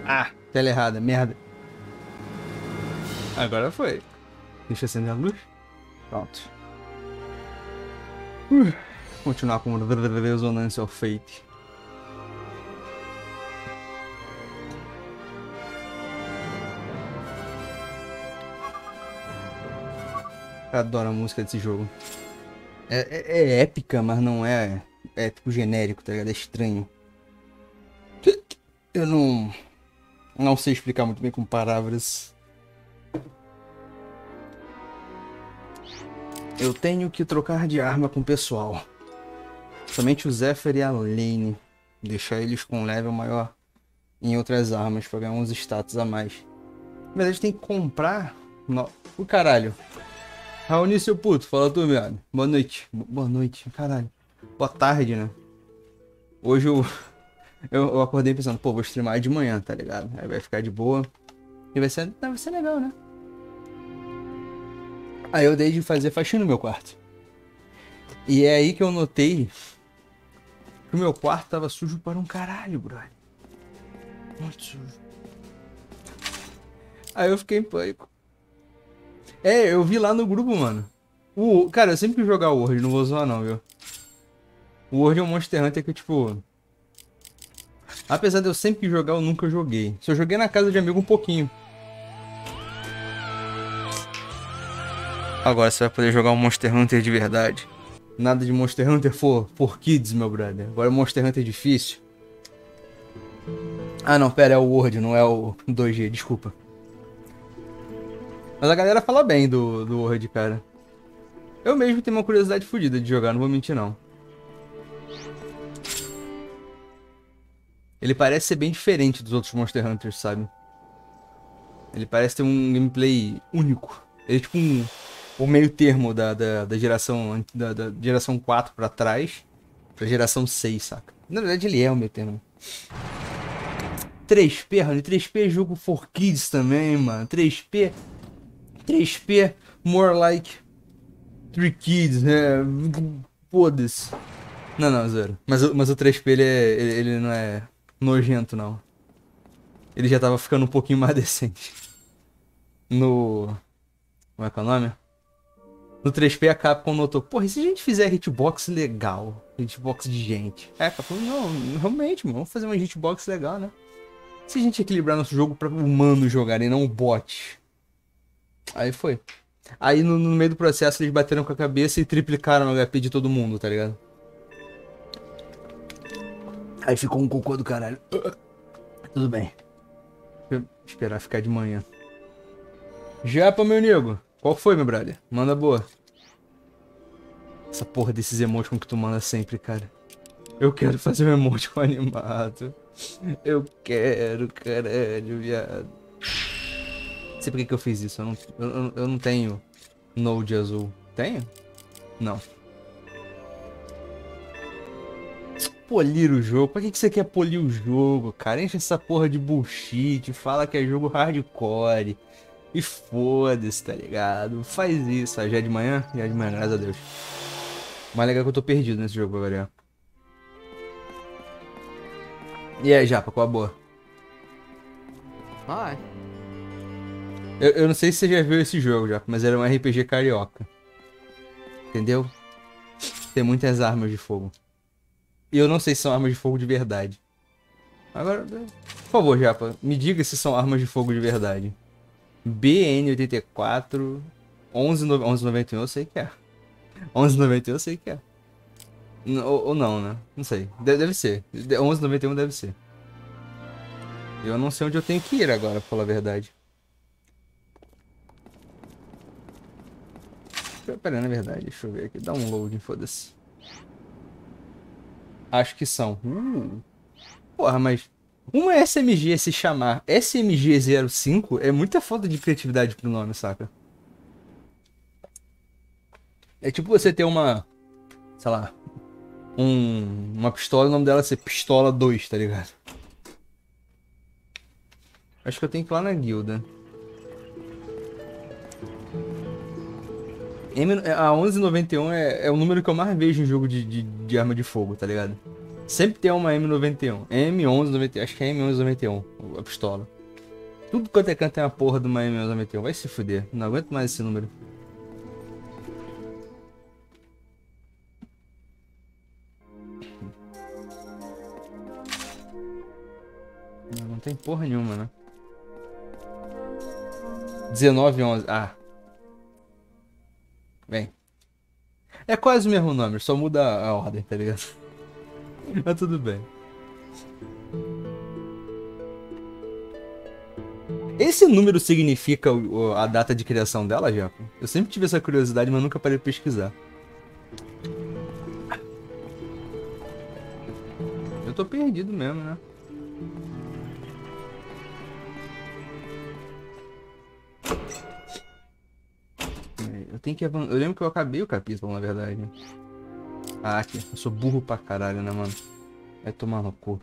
Ah, tela errada, merda. Agora foi. Deixa eu acender a luz. Pronto. Continuar com Resonance of Fate. Eu adoro a música desse jogo. É épica, mas não é épico genérico, tá ligado? É estranho. Eu não sei explicar muito bem com palavras. Eu tenho que trocar de arma com o pessoal. Somente o Zephyr e a Lane. Deixar eles com level maior em outras armas pra ganhar uns status a mais. Na verdade tem que comprar... O caralho. Raoni, seu puto. Fala tu, viado. Boa noite. Boa noite, caralho. Boa tarde, né? Hoje eu acordei pensando, pô, vou streamar de manhã, tá ligado? Aí vai ficar de boa. E vai ser legal, né? Aí eu dei de fazer faxina no meu quarto. E é aí que eu notei que o meu quarto tava sujo para um caralho, brother. Muito sujo. Aí eu fiquei em pânico. Eu vi lá no grupo, mano. Cara, eu sempre quis jogar o World, não vou zoar não, viu? O World é um Monster Hunter que, tipo... Apesar de eu sempre jogar, eu nunca joguei. Só joguei na casa de amigo um pouquinho. Agora você vai poder jogar um Monster Hunter de verdade. Nada de Monster Hunter for kids, meu brother. Agora é Monster Hunter difícil. Ah não, pera, é o World, não é o 2G, desculpa. Mas a galera fala bem do World, cara. Eu mesmo tenho uma curiosidade fodida de jogar, não vou mentir não. Ele parece ser bem diferente dos outros Monster Hunters, sabe? Ele parece ter um gameplay único. Ele é tipo o meio termo da geração 4 pra trás pra geração 6, saca? Na verdade ele é o meio termo. 3P, Rony, 3P é jogo for kids também, mano. 3P, more like 3 kids, né? Foda-se. Não, zero. Mas o 3P ele não é nojento, não. Ele já tava ficando um pouquinho mais decente. Como é que é o nome? No 3P a Capcom notou, porra, e se a gente fizer hitbox legal? Hitbox de gente. A Capcom falou, não, realmente, mano, vamos fazer uma hitbox legal, né? Se a gente equilibrar nosso jogo pra humanos jogarem, não bot. Aí foi. Aí no meio do processo eles bateram com a cabeça e triplicaram o HP de todo mundo, tá ligado? Aí ficou um cocô do caralho. Tudo bem. Vou esperar ficar de manhã. Japa, meu nego. Qual foi, meu brother? Manda boa. Essa porra desses emoticons que tu manda sempre, cara. Eu quero fazer um emoticon animado. Eu quero, caralho, viado. Não sei por que eu fiz isso. Eu não tenho Node azul. Tenho? Não. Polir o jogo? Pra que você quer polir o jogo, cara? Enche essa porra de bullshit. Fala que é jogo hardcore. E foda-se, tá ligado? Faz isso. Já é de manhã? Já é de manhã, graças a Deus. O mais legal é que eu tô perdido nesse jogo agora. E aí, Japa, qual a boa? Hi. Eu não sei se você já viu esse jogo, Japa, mas era um RPG carioca. Entendeu? Tem muitas armas de fogo. E eu não sei se são armas de fogo de verdade. Agora, por favor, Japa, me diga se são armas de fogo de verdade. BN84 1191 eu sei que é. 1191 eu sei que é. Ou não, né? Não sei. Deve ser. 1191 deve ser. Eu não sei onde eu tenho que ir agora, pra falar a verdade. Pera, na verdade, deixa eu ver aqui. Dá um loading, foda-se. Acho que são. Porra, mas uma SMG se chamar SMG05 é muita falta de criatividade pro nome, saca? É tipo você ter uma, sei lá, uma pistola e o nome dela ser Pistola 2, tá ligado? Acho que eu tenho que ir lá na guilda. A 1191 é o número que eu mais vejo em jogo de arma de fogo, tá ligado? Sempre tem uma M91. M1191. Acho que é M1191. A pistola. Tudo quanto é canto tem uma porra de uma M1191. Vai se fuder. Não aguento mais esse número. Não tem porra nenhuma, né? 1911. Ah. Bem. É quase o mesmo nome, só muda a ordem, tá ligado? Mas tudo bem. Esse número significa a data de criação dela, Jaco? Eu sempre tive essa curiosidade, mas nunca parei de pesquisar. Eu tô perdido mesmo, né? Eu tenho que avançar. Eu lembro que eu acabei o capítulo, na verdade. Ah, aqui. Eu sou burro pra caralho, né, mano? Vai tomar no cu.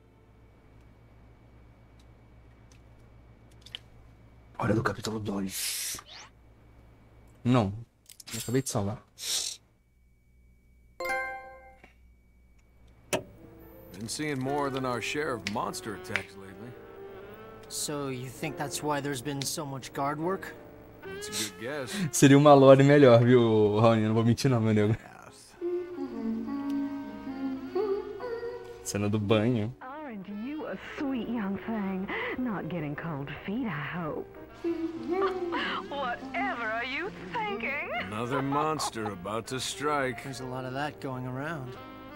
Hora do capítulo 2. Não. Eu acabei de salvar. Been seeing more than our share of monster attacks lately. So you think that's why there's been so much guard work? That's a good guess. Seria uma lore melhor, viu, Raoni? Não vou mentir não, meu nego. Cena do banho. Aren't you a sweet young thing? Not getting cold feet, I hope. Whatever are you thinking? Another monster about to strike. There's a lot of that going around.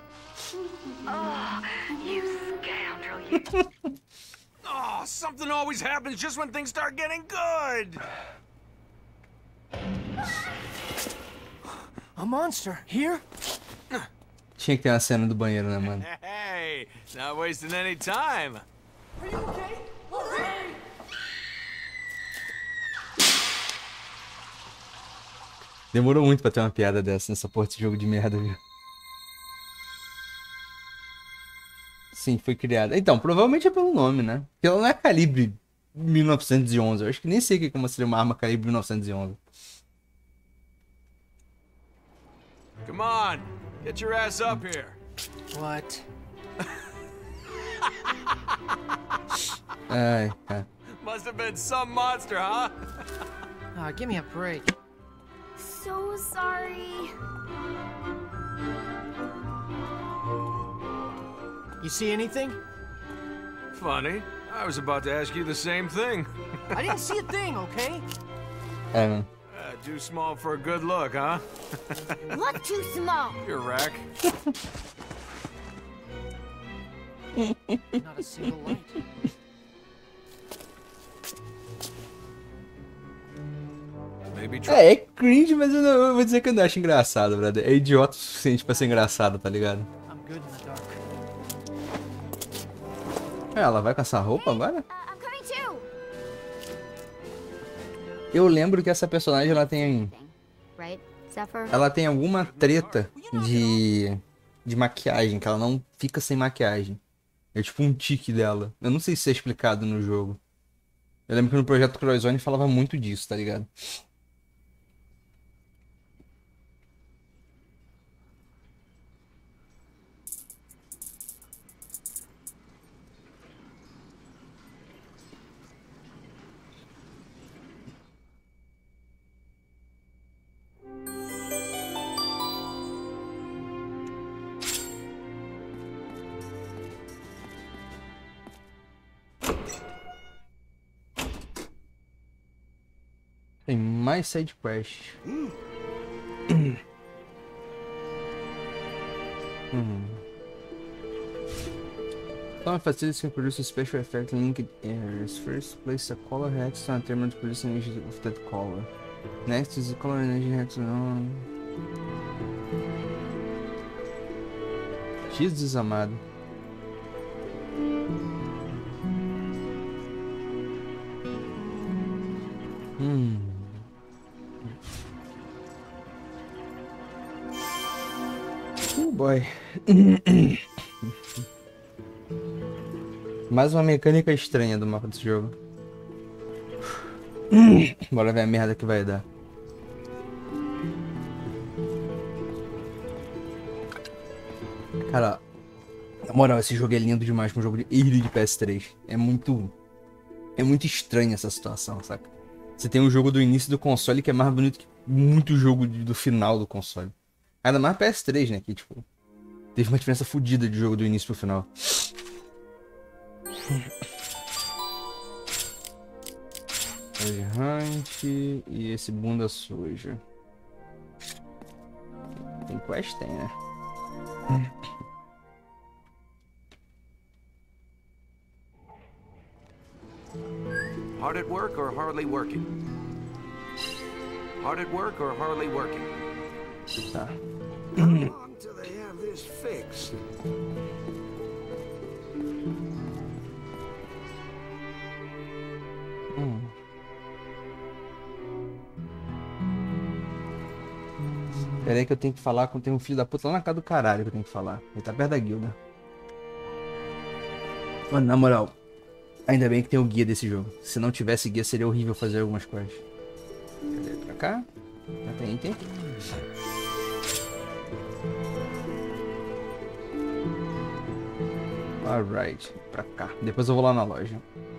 Oh, you scoundrel, you. Oh, something always happens just when things start getting good. A monster here? Tinha que ter uma cena do banheiro, né, mano? Hey, not wasting any time. Are you okay? Hooray! Demorou muito pra ter uma piada dessa nessa porra de jogo de merda, viu? Sim, foi criada. Então, provavelmente é pelo nome, né? Porque ela não é calibre 1911. Eu acho que nem sei o que como seria uma arma calibre 1911. Come on, get your ass up here. What? Ai, cara. Must have been some monster, huh? Give me a break. So sorry. You see anything? Funny. I was about to ask you the same thing. I didn't see a thing, okay? É, mano. Too small for a good look, huh? Look too small. You're wreck. Not a single light. Maybe try. É cringe, mas eu vou dizer que eu não acho engraçado, brother. É idiota o suficiente pra ser engraçado, tá ligado? I'm good in the dark. É, ela vai com essa roupa agora? I'm coming too. Eu lembro que essa personagem, Right, Zephyr? ela tem alguma treta de maquiagem, que ela não fica sem maquiagem. É tipo um tique dela. Eu não sei se é explicado no jogo. Eu lembro que no Projeto Crosszone falava muito disso, tá ligado? Tem mais side quest. Some facilities can produce a special effect linked errors. First, place a color hex on determine the produce energy of that color. Next is the color energy hex on. X desamado. Oh boy. Mais uma mecânica estranha do mapa desse jogo. Bora ver a merda que vai dar. Cara, Na moral, esse jogo é lindo demais pra um jogo de early de PS3. É muito estranha essa situação, saca? Você tem um jogo do início do console que é mais bonito que muito jogo do final do console. Ainda mais PS3, né? Que, tipo, teve uma diferença fodida de jogo do início pro final. Hunt e esse bunda suja. Tem quest? Tem, né? Hard at work or hardly working? Hard at work or hardly working? Tá. How long till they have this fixed? Pera aí que eu tenho que falar com tem um filho da puta lá na casa do caralho que eu tenho que falar. Ele tá perto da guilda. Mano, na moral, ainda bem que tem o guia desse jogo. Se não tivesse guia seria horrível fazer algumas coisas. Cadê? Pra cá? Já tem item. Alright, pra cá. Depois eu vou lá na loja.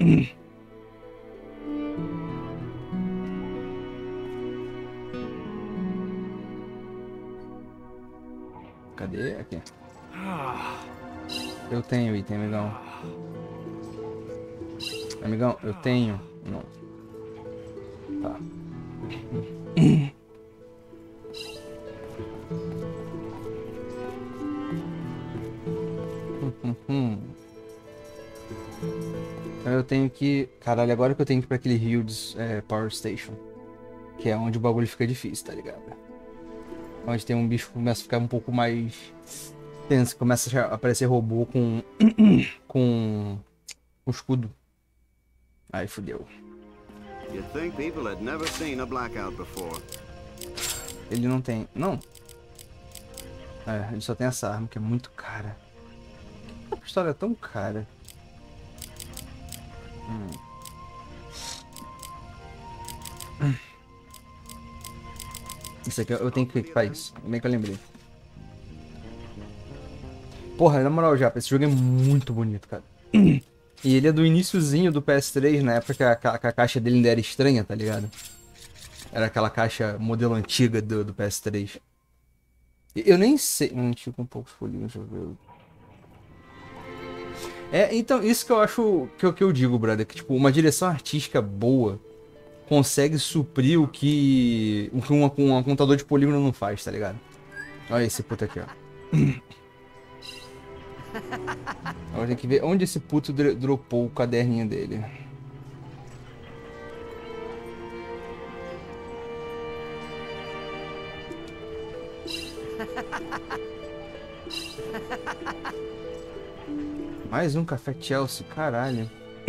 Cadê? Aqui. Eu tenho item, amigão. Amigão, eu tenho. Não. Tá. Então eu tenho que... Caralho, agora que eu tenho que ir pra aquele Hildes Power Station. Que é onde o bagulho fica difícil, tá ligado? Onde tem um bicho que começa a ficar um pouco mais tenso. Começa a aparecer robô com... com escudo. Aí fudeu. You'd think people had never seen a blackout before. Ele não tem... Não. Ele só tem essa arma que é muito cara. A pistola é tão cara. Isso aqui eu tenho que equipar isso. Como é que eu lembrei? Porra, na moral, Japa, esse jogo é muito bonito, cara. E ele é do iniciozinho do PS3, na época que a caixa dele ainda era estranha, tá ligado? Era aquela caixa modelo antiga do PS3. Eu nem sei... Deixa eu com um pouco de folhinho, deixa eu ver. Então, isso que eu acho... Que eu digo, brother. Que, tipo, uma direção artística boa consegue suprir o que um contador de polígono não faz, tá ligado? Olha esse puto aqui, ó. Agora tem que ver onde esse puto dropou o caderninho dele. Mais um café Chelsea, caralho.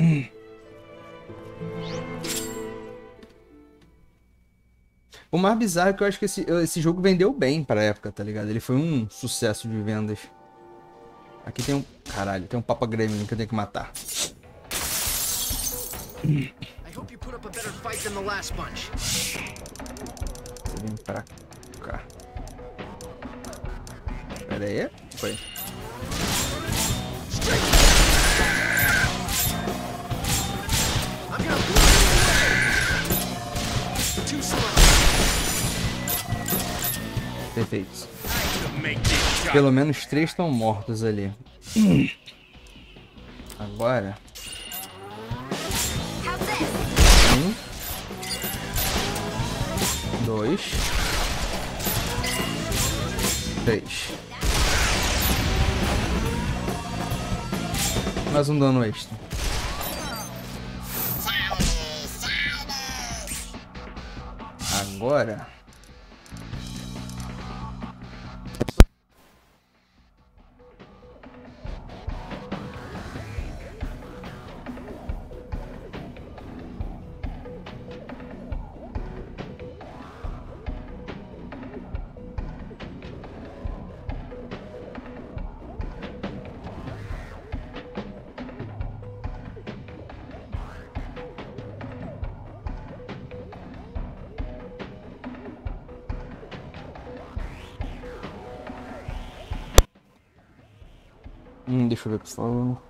O mais bizarro é que eu acho que esse jogo vendeu bem pra época, tá ligado? Ele foi um sucesso de vendas. Aqui tem um... Caralho, tem um Papa Gremlin que eu tenho que matar. I hope you put up a better fight than the last bunch. Vou vir pra cá. Pera aí. Foi. Perfeito. Pelo menos 3 estão mortos ali. Agora. 1, 2, 3. Mais um dano extra. Agora. Deixa eu ver, por favor.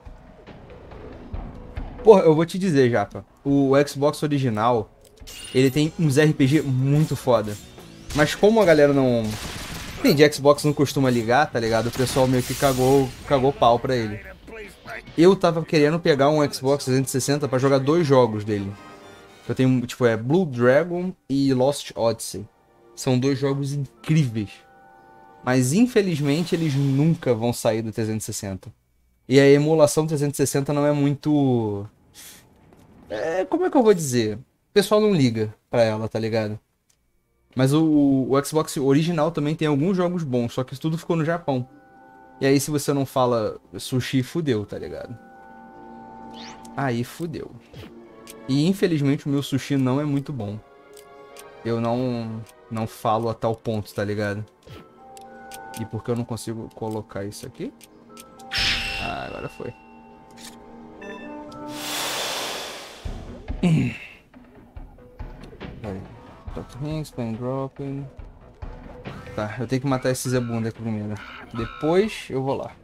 Porra, eu vou te dizer, Japa. O Xbox original, ele tem uns RPG muito foda. Mas como a galera não... Tem de Xbox não costuma ligar, tá ligado? O pessoal meio que cagou pau pra ele. Eu tava querendo pegar um Xbox 360 pra jogar 2 jogos dele. Eu tenho, tipo, Blue Dragon e Lost Odyssey. São 2 jogos incríveis. Mas infelizmente eles nunca vão sair do 360. E a emulação 360 não é muito... como é que eu vou dizer? O pessoal não liga pra ela, tá ligado? Mas o Xbox original também tem alguns jogos bons, só que tudo ficou no Japão. E aí se você não fala sushi, fudeu, tá ligado? Aí fudeu. E infelizmente o meu sushi não é muito bom. Eu não falo a tal ponto, tá ligado? E por que eu não consigo colocar isso aqui? Ah, agora foi. Top rings, plane dropping. Tá, eu tenho que matar esse Zebunda aqui primeiro. Depois eu vou lá.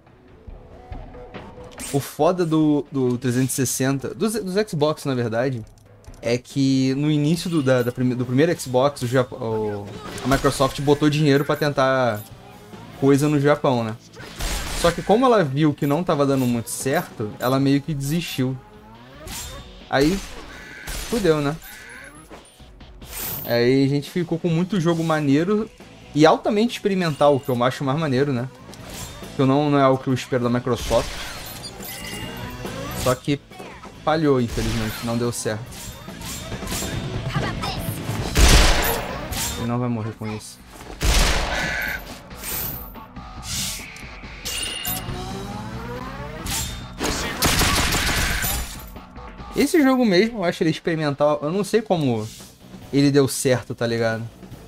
O foda do 360, dos Xbox na verdade, é que no início do primeiro Xbox, a Microsoft botou dinheiro pra tentar coisa no Japão, né? Só que como ela viu que não tava dando muito certo, ela meio que desistiu. Aí, fudeu, né? Aí a gente ficou com muito jogo maneiro e altamente experimental, que eu acho mais maneiro, né? Que não é algo que eu espero da Microsoft. Só que falhou, infelizmente, não deu certo. Ele não vai morrer com isso. Esse jogo mesmo, eu acho ele experimental. Eu não sei como ele deu certo, tá ligado?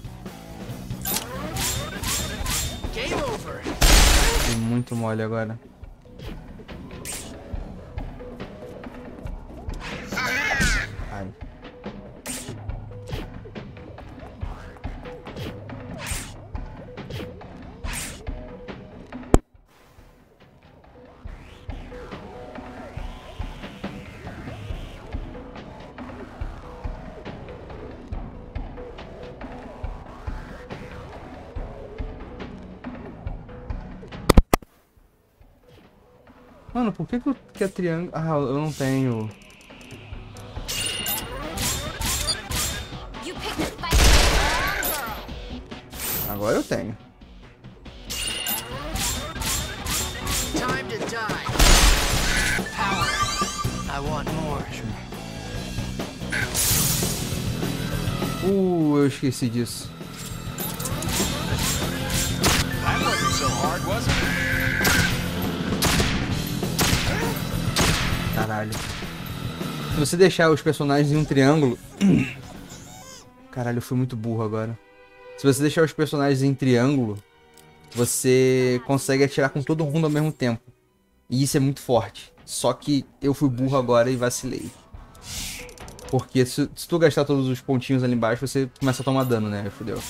Tem muito mole agora. Ai. Mano, por que é triângulo? Ah, eu não tenho. Agora eu tenho. Eu esqueci disso. Caralho. Se você deixar os personagens em um triângulo... Caralho, eu fui muito burro agora. Se você deixar os personagens em triângulo, você consegue atirar com todo mundo ao mesmo tempo. E isso é muito forte. Só que eu fui burro agora e vacilei. Porque se tu gastar todos os pontinhos ali embaixo, você começa a tomar dano, né? Fudeu.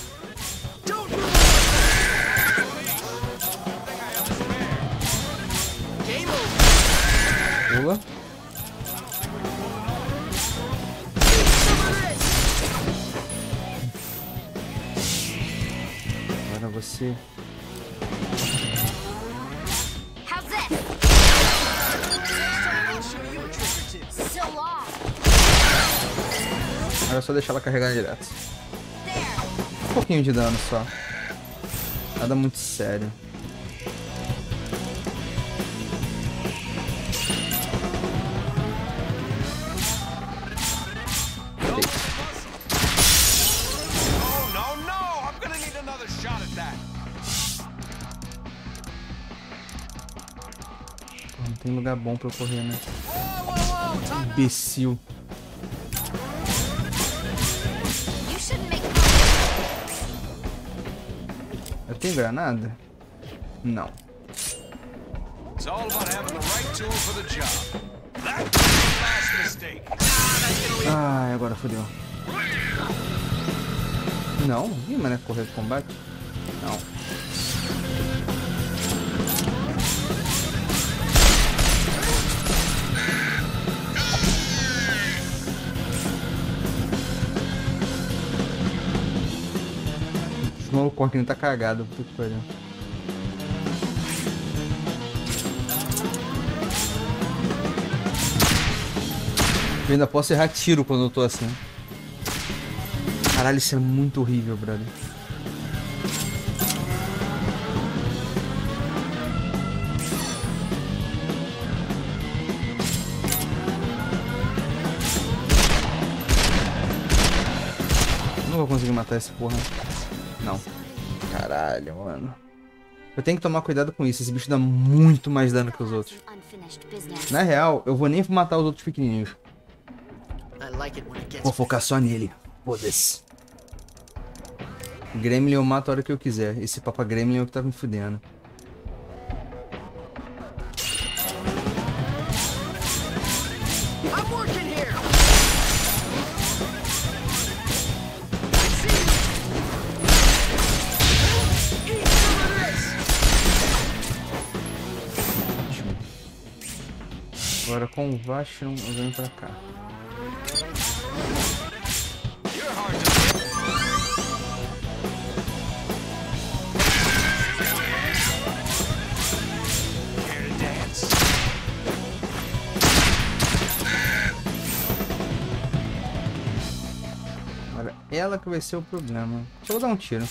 Pula. Agora você... Agora é só deixar ela carregar direto. Um pouquinho de dano só. Nada muito sério. Não tem lugar bom pra eu correr, né? Imbecil. Eu tenho granada? Não. Ai, agora fodeu. Não? Ih, mas não é correr de combate? Não. maluco aqui não tá cagado. Puta que pariu. Eu ainda posso errar tiro quando eu tô assim. Caralho, isso é muito horrível, brother. Não vou conseguir matar essa porra. Não. Caralho, mano. Eu tenho que tomar cuidado com isso. Esse bicho dá muito mais dano que os outros. Na real, eu vou nem matar os outros pequenininhos. Vou focar só nele. Foda-se. Gremlin eu mato a hora que eu quiser. Esse Papa Gremlin é o que tá me fudendo. Agora com o Vashon eu venho pra cá. Agora ela que vai ser o problema. Só vou dar um tiro.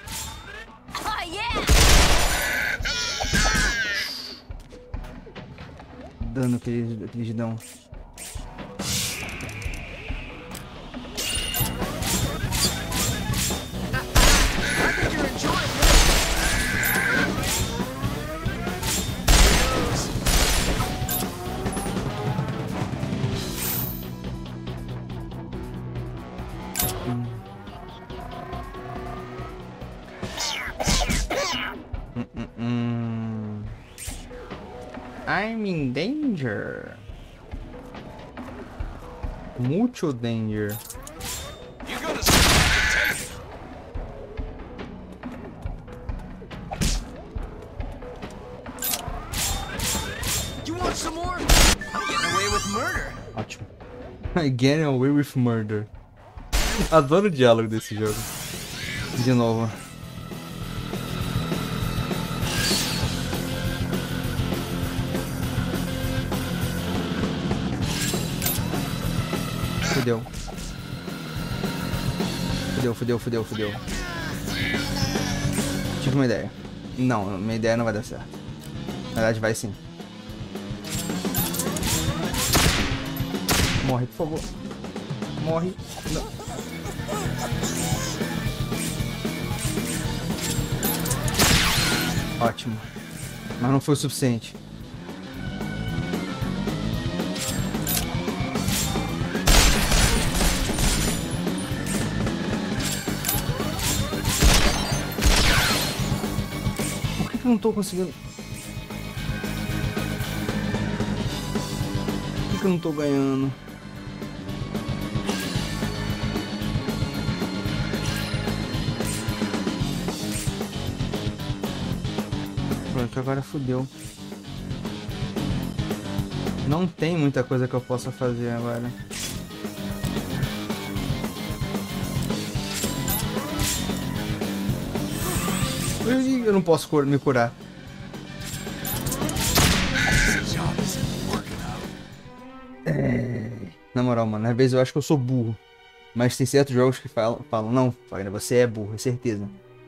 Dano que eles dão. I'm in danger. Mucho danger. You gotta take it. You want some more? I'm getting away with murder. Ótimo. Getting away with murder. Adoro o diálogo desse jogo. De novo. Fudeu. Fudeu. Tive uma ideia. Não, minha ideia não vai dar certo. Na verdade vai sim. Morre, por favor. Morre. Não. Ótimo. Mas não foi o suficiente. Eu não tô conseguindo. Por que eu não tô ganhando? Pronto, agora fodeu. Não tem muita coisa que eu possa fazer agora. Eu não posso me curar. Na moral, mano, às vezes eu acho que eu sou burro. Mas tem certos jogos que falam não, Fagner, você é burro, é certeza.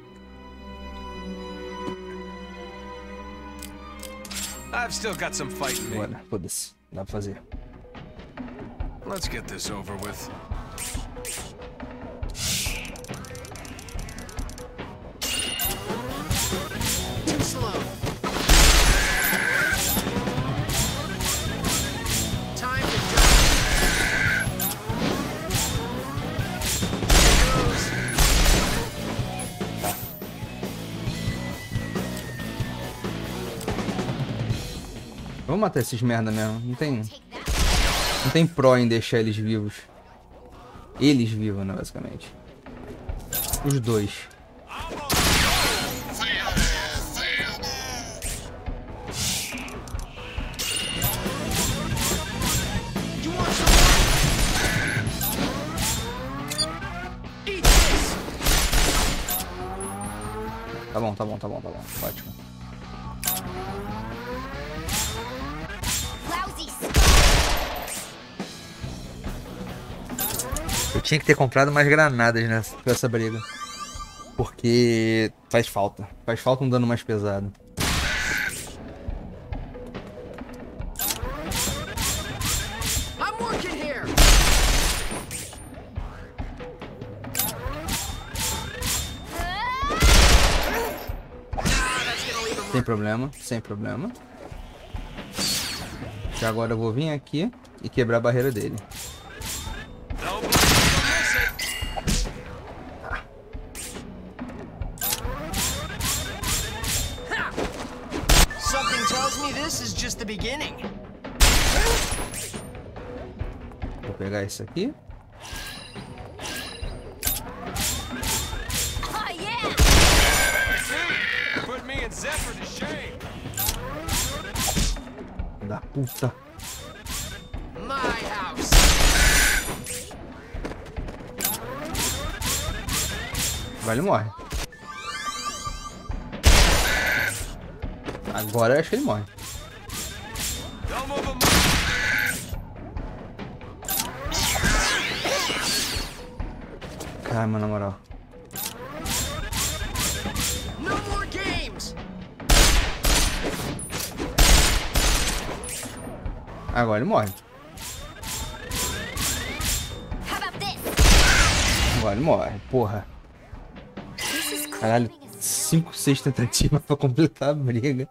I've still got some fight in me. Bora, foda-se, dá pra fazer. Let's get this over with. Vamos matar esses merda mesmo. Não tem pró em deixar eles vivos. Eles vivos, né, basicamente. Os dois. Tá bom. Ótimo. Lousy Eu tinha que ter comprado mais granadas nessa briga. Porque faz falta. Faz falta um dano mais pesado. I'm working here. Sem problema, sem problema. E agora eu vou vir aqui e quebrar a barreira dele. Something tells me this is just the beginning. Vou pegar isso aqui. Oh, yeah! Put me and Zephyr to shame. Da puta. My house. Vai, ele morre. Agora eu acho que ele morre. Don't move him. Caramba, na moral. No more games. Agora ele morre. How about this? Agora ele morre. Porra. This is cool. Caralho. 5, 6 tentativas pra completar a briga.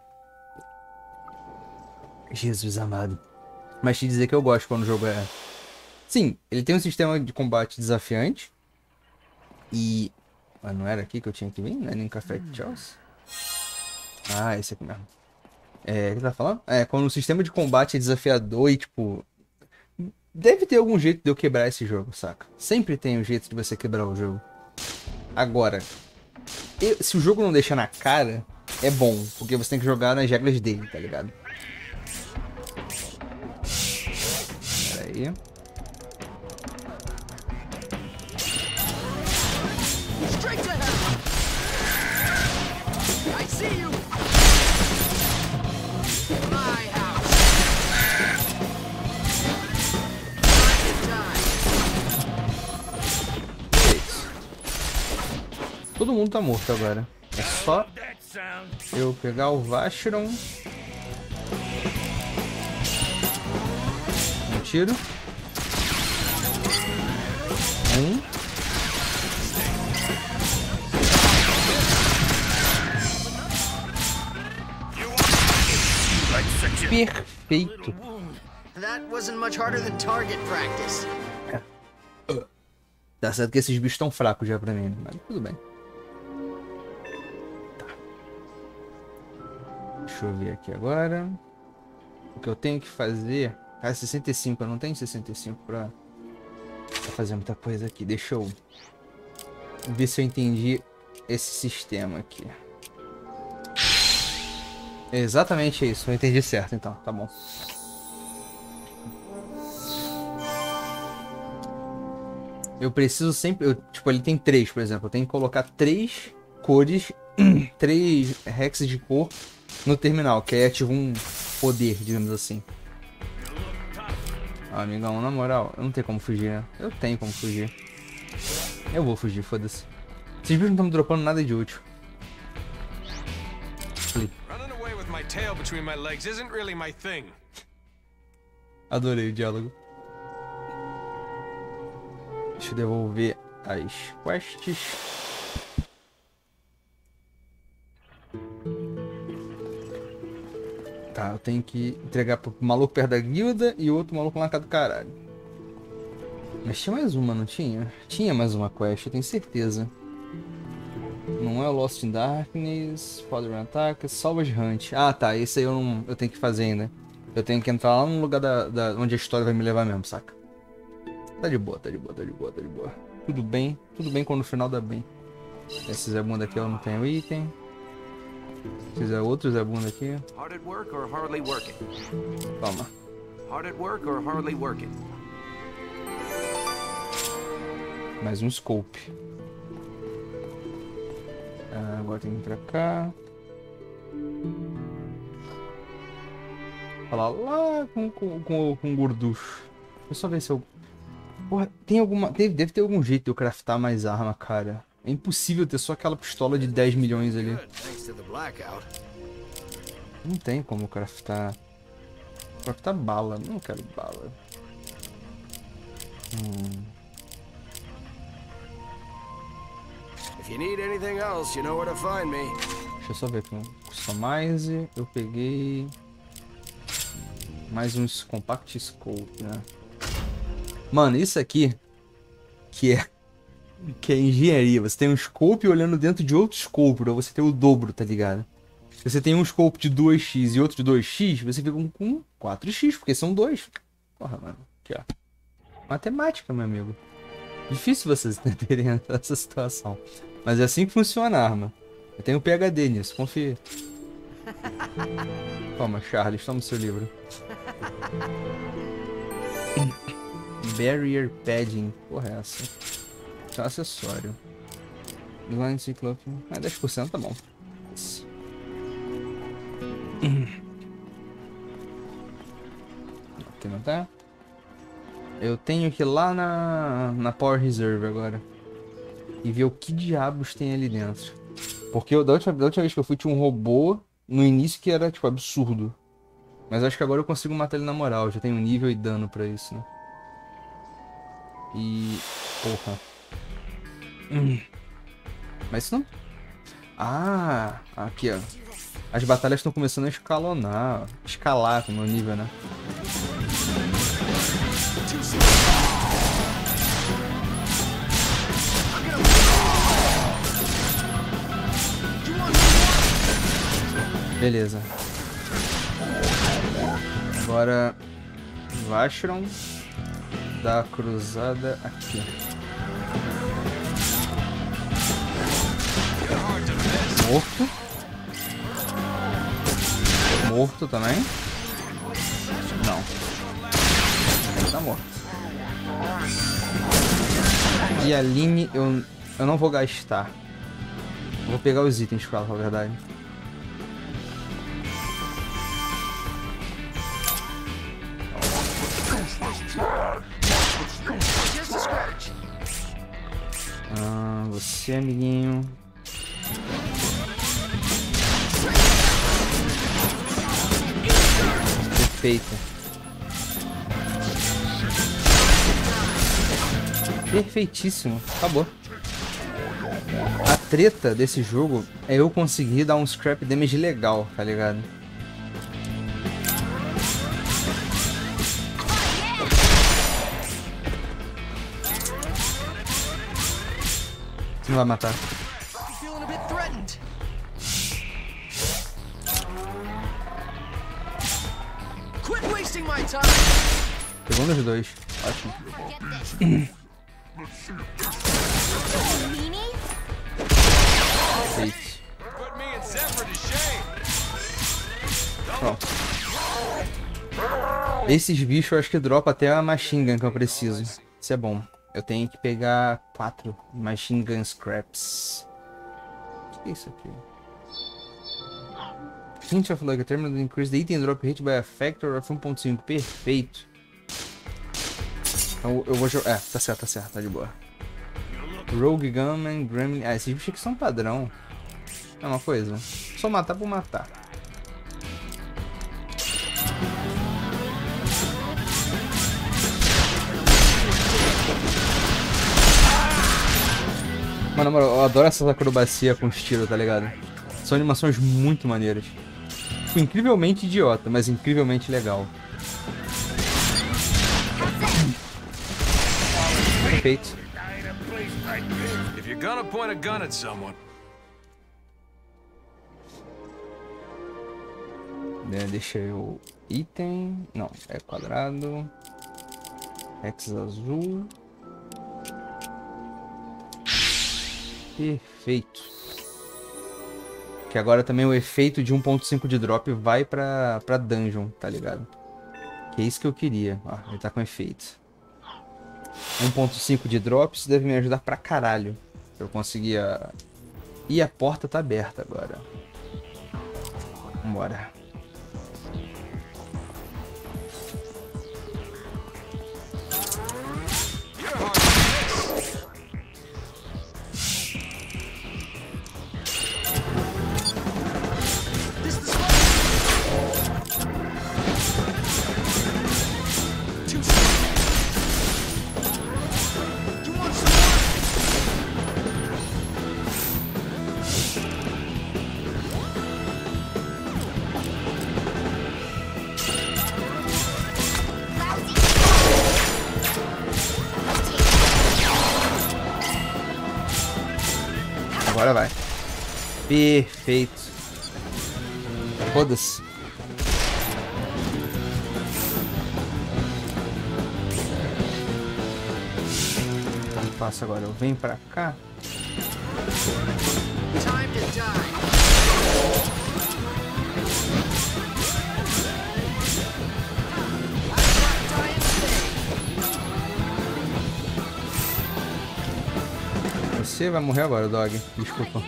Jesus amado. Mas te dizer que eu gosto quando o jogo é... Sim, ele tem um sistema de combate desafiante. E... Ah, não era aqui que eu tinha que vir? Não é nem Café de Chelsea? Ah, esse aqui mesmo. É, o que tá falando? É, quando o sistema de combate é desafiador e, tipo... Deve ter algum jeito de eu quebrar esse jogo, saca? Sempre tem um jeito de você quebrar o jogo. Agora... se o jogo não deixar na cara, é bom. Porque você tem que jogar nas regras dele, tá ligado? Pera aí. Straight to hell. I see you. My house. É isso. Todo mundo tá morto agora. É só eu pegar o Vacheron. Um tiro. Perfeito. That wasn't much harder than target practice. Tá certo que esses bichos estão fracos já pra mim, mas tudo bem. Tá. Deixa eu ver aqui agora. O que eu tenho que fazer... Ah, 65, eu não tenho 65 pra fazer muita coisa aqui. Deixa eu ver se eu entendi esse sistema aqui. É exatamente isso, eu entendi certo então, tá bom. Eu preciso sempre... tipo, ele tem 3, por exemplo. Eu tenho que colocar 3 cores, 3 hexes de cor no terminal, que aí ativa um poder, digamos assim. Ah, amigão, na moral, eu não tenho como fugir, né? Eu tenho como fugir. Eu vou fugir, foda-se. Esses bichos não estão me dropando nada de útil. Running away with my tail between my legs isn't really my thing. Adorei o diálogo. Deixa eu devolver as quests. Tá, eu tenho que entregar pro maluco perto da guilda e outro maluco lá na casa do caralho. Mas tinha mais uma, não tinha? Tinha mais uma quest, eu tenho certeza. Não é o Lost in Darkness, Father Attack, Salvage Hunt. Ah, tá, esse aí eu tenho que fazer ainda. Eu tenho que entrar lá no lugar onde a história vai me levar mesmo, saca? Tá de boa, tá de boa, tá de boa, tá de boa. Tudo bem quando no final dá bem. Esse Zebunda aqui eu não tenho item. Se quiser outro Zebunda aqui. Hard at work or hardly working? Toma. Hard at work or hardly working? Mais um scope. Agora tem que ir pra cá. Falar lá com o gorducho. Deixa eu só ver se eu... Porra, tem alguma... Deve ter algum jeito de eu craftar mais arma, cara. É impossível ter só aquela pistola de 10 milhões ali. Não tem como craftar... Craftar bala. Não quero bala. If you need anything else, you know where to find me. Deixa eu só ver aqui. Customize. Eu peguei... Mais um Compact Scope, né? Mano, isso aqui... Que é engenharia. Você tem um scope olhando dentro de outro scope. Pra você ter o dobro, tá ligado? Se você tem um scope de 2x e outro de 2x, você fica com 4x, porque são dois. Porra, mano. Aqui, ó. Matemática, meu amigo. Difícil vocês entenderem essa situação. Mas é assim que funciona a arma. Eu tenho PhD nisso, confia. Toma, Charles, toma o seu livro. Barrier Padding. Porra, é essa? Isso é um acessório. Line Cyclope. 10% tá bom. Aqui não tá? Eu tenho que ir lá na Power Reserve agora. E ver o que diabos tem ali dentro. Porque da última vez que eu fui tinha um robô no início que era tipo absurdo. Mas acho que agora eu consigo matar ele na moral. Já tenho nível e dano pra isso, né? E... Porra. Mas isso não... Ah, aqui ó. As batalhas estão começando a escalonar. Escalar com o meu nível, né? Beleza. Agora Vashron dá a cruzada aqui. Morto. Morto também. Não. Tá morto. E a Aline eu não vou gastar. Vou pegar os itens com ela, na verdade. Você, amiguinho. Perfeito. Perfeitíssimo. Acabou. A treta desse jogo é eu conseguir dar um scrap damage legal, tá ligado? Não vai matar. Pegou nos dois. Ótimo. Feito. Pronto. Esses bichos eu acho que dropa até a machine gun que eu preciso. Isso é bom. Eu tenho que pegar 4 machine gun scraps. O que é isso aqui? Hint of luck, determined to increase the item drop rate by a factor of 1.5. Perfeito. Então eu vou jogar. Tá certo, tá de boa. Rogue Gunman, Gremlin. Ah, esses bichos aqui são padrão. É uma coisa. Só matar por matar. Mano, eu adoro essa acrobacia com estilo, tá ligado? São animações muito maneiras. Incrivelmente idiota, mas incrivelmente legal. Perfeito. If you're gonna point a gun at someone. Deixa eu... Item... Não, é quadrado. X azul. Perfeito. Que agora também o efeito de 1.5 de drop vai pra dungeon, tá ligado? Que é isso que eu queria. Ó, ele tá com efeito. 1.5 de drop, isso deve me ajudar pra caralho. Pra eu conseguir E a porta tá aberta agora. Vambora. Agora vai. Perfeito. Foda-se. Passa agora. Eu venho pra cá. Time to die. Você vai morrer agora, Dog. Desculpa.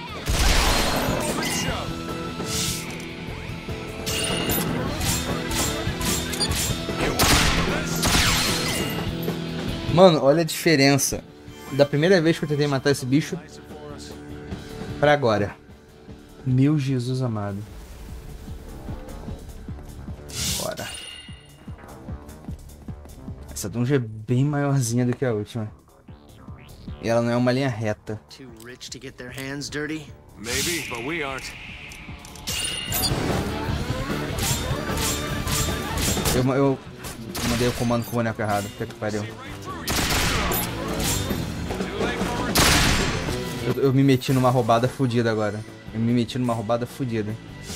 Mano, olha a diferença da primeira vez que eu tentei matar esse bicho pra agora. Meu Jesus amado. Bora. Essa dungeon é bem maiorzinha do que a última. E ela não é uma linha reta. Too rich to get their hands dirty? Maybe, but we aren't. Eu mandei o comando com o boneco errado. Puta que pariu. Eu me meti numa roubada fodida agora. Eu me meti numa roubada fodida.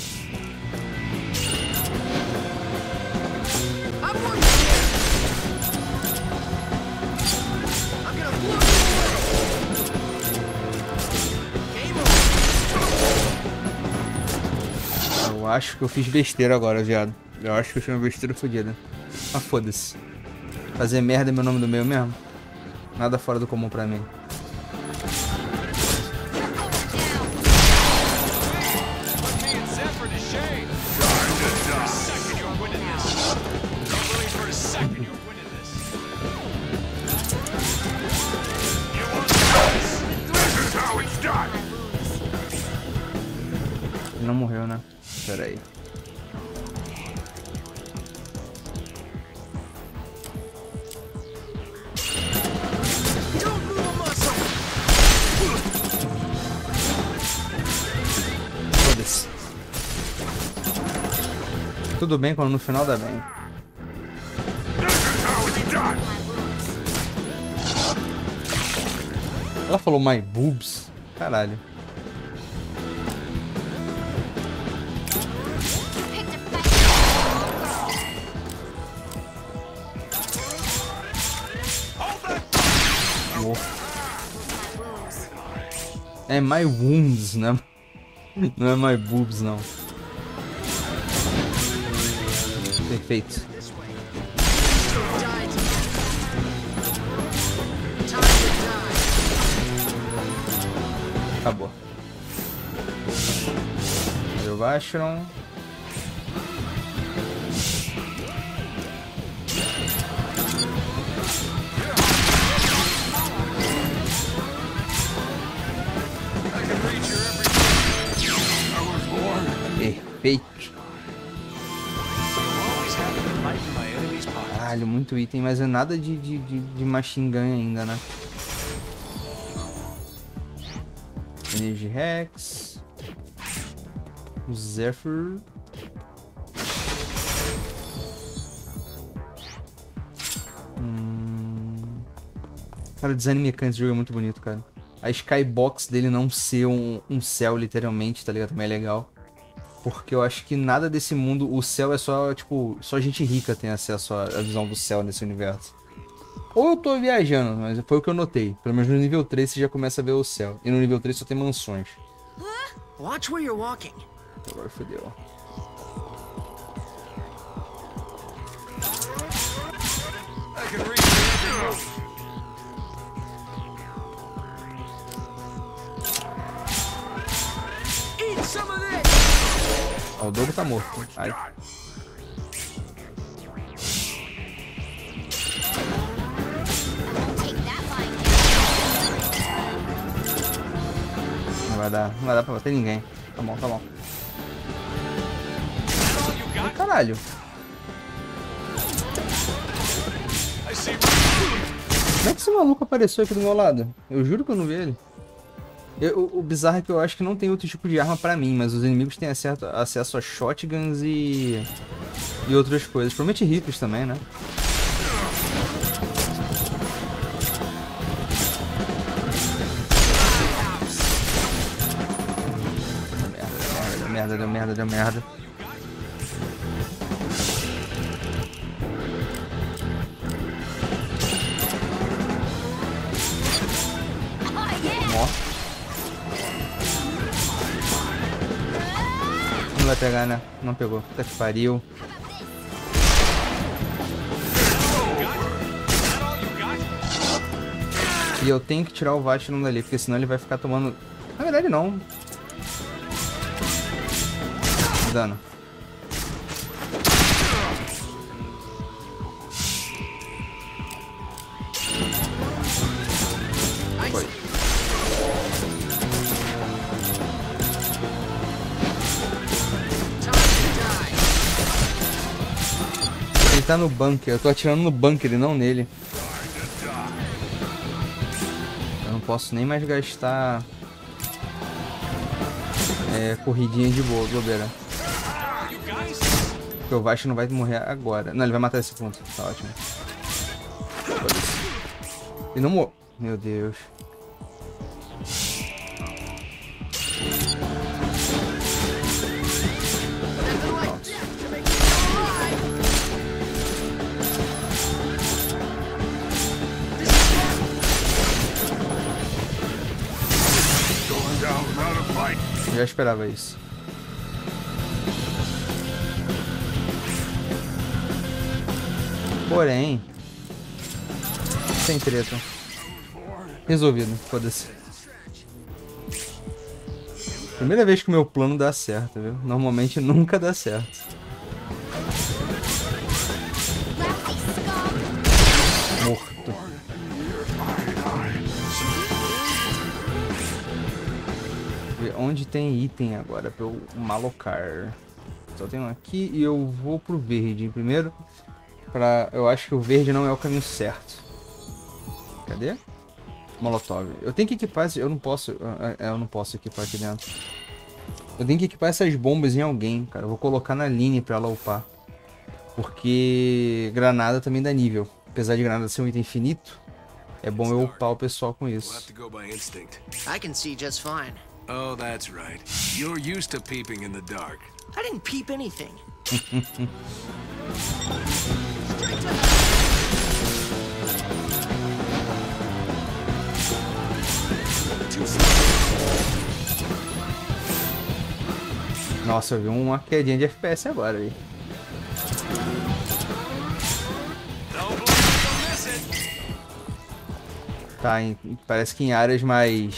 Eu acho que eu fiz besteira agora, viado. Eu acho que eu fiz uma besteira fodida. Mas foda-se. Fazer merda é meu nome do meio mesmo? Nada fora do comum pra mim. Ele não morreu, né? Pera aí. Foda-se. Tudo bem quando no final dá bem. Ela falou my boobs? Caralho. É my wounds, né? Não é my boobs, não. Perfeito. Acabou. Eu baixo. Perfeito. Caralho, muito item, mas é nada de machine gun ainda, né? Energy Rex. O Zephyr. Cara, o design mecânico desse jogo é muito bonito, cara. A skybox dele não ser um céu, literalmente, tá ligado? Também é legal. Porque eu acho que nada desse mundo, o céu é só, tipo, só gente rica tem acesso à visão do céu nesse universo. Ou eu tô viajando, mas foi o que eu notei. Pelo menos no nível 3 você já começa a ver o céu. E no nível 3 só tem mansões. Watch where you're walking. Agora fodeu. Ó, o Dogo tá morto. Ai. Não vai dar pra bater ninguém. Tá bom, tá bom. Ai, caralho. Como é que esse maluco apareceu aqui do meu lado? Eu juro que eu não vi ele. O bizarro é que eu acho que não tem outro tipo de arma pra mim, mas os inimigos têm acesso a shotguns e outras coisas. Provavelmente rifles também, né? Deu merda. Morto. Não vai pegar, né? Não pegou. Puta que pariu. E eu tenho que tirar o Vatron dali, porque senão ele vai ficar tomando... Na verdade, não. Dano. Foi. Ele tá no bunker, eu tô atirando no bunker e não nele. Eu não posso nem mais gastar corridinha de bobeira. Porque o Vasco não vai morrer agora. Não, ele vai matar esse ponto. Tá ótimo. Ele não morreu. Meu Deus. Eu já esperava isso. Porém, sem treta. Resolvido, foda-se. Primeira vez que o meu plano dá certo, viu? Normalmente nunca dá certo. Morto. Ver onde tem item agora pra eu malocar. Só tem um aqui e eu vou pro verde primeiro. Eu acho que o verde não é o caminho certo. Cadê? Molotov. Eu tenho que equipar... Eu não posso equipar aqui dentro. Eu tenho que equipar essas bombas em alguém, cara. Eu vou colocar na Line pra ela upar. Porque granada também dá nível. Apesar de granada ser um item infinito, é bom eu upar o pessoal com isso. I can see just fine. Oh, that's right. You're used to peeping in the dark. I didn't peep anything. Nossa, eu vi uma quedinha de FPS agora aí. Tá, parece que em áreas mais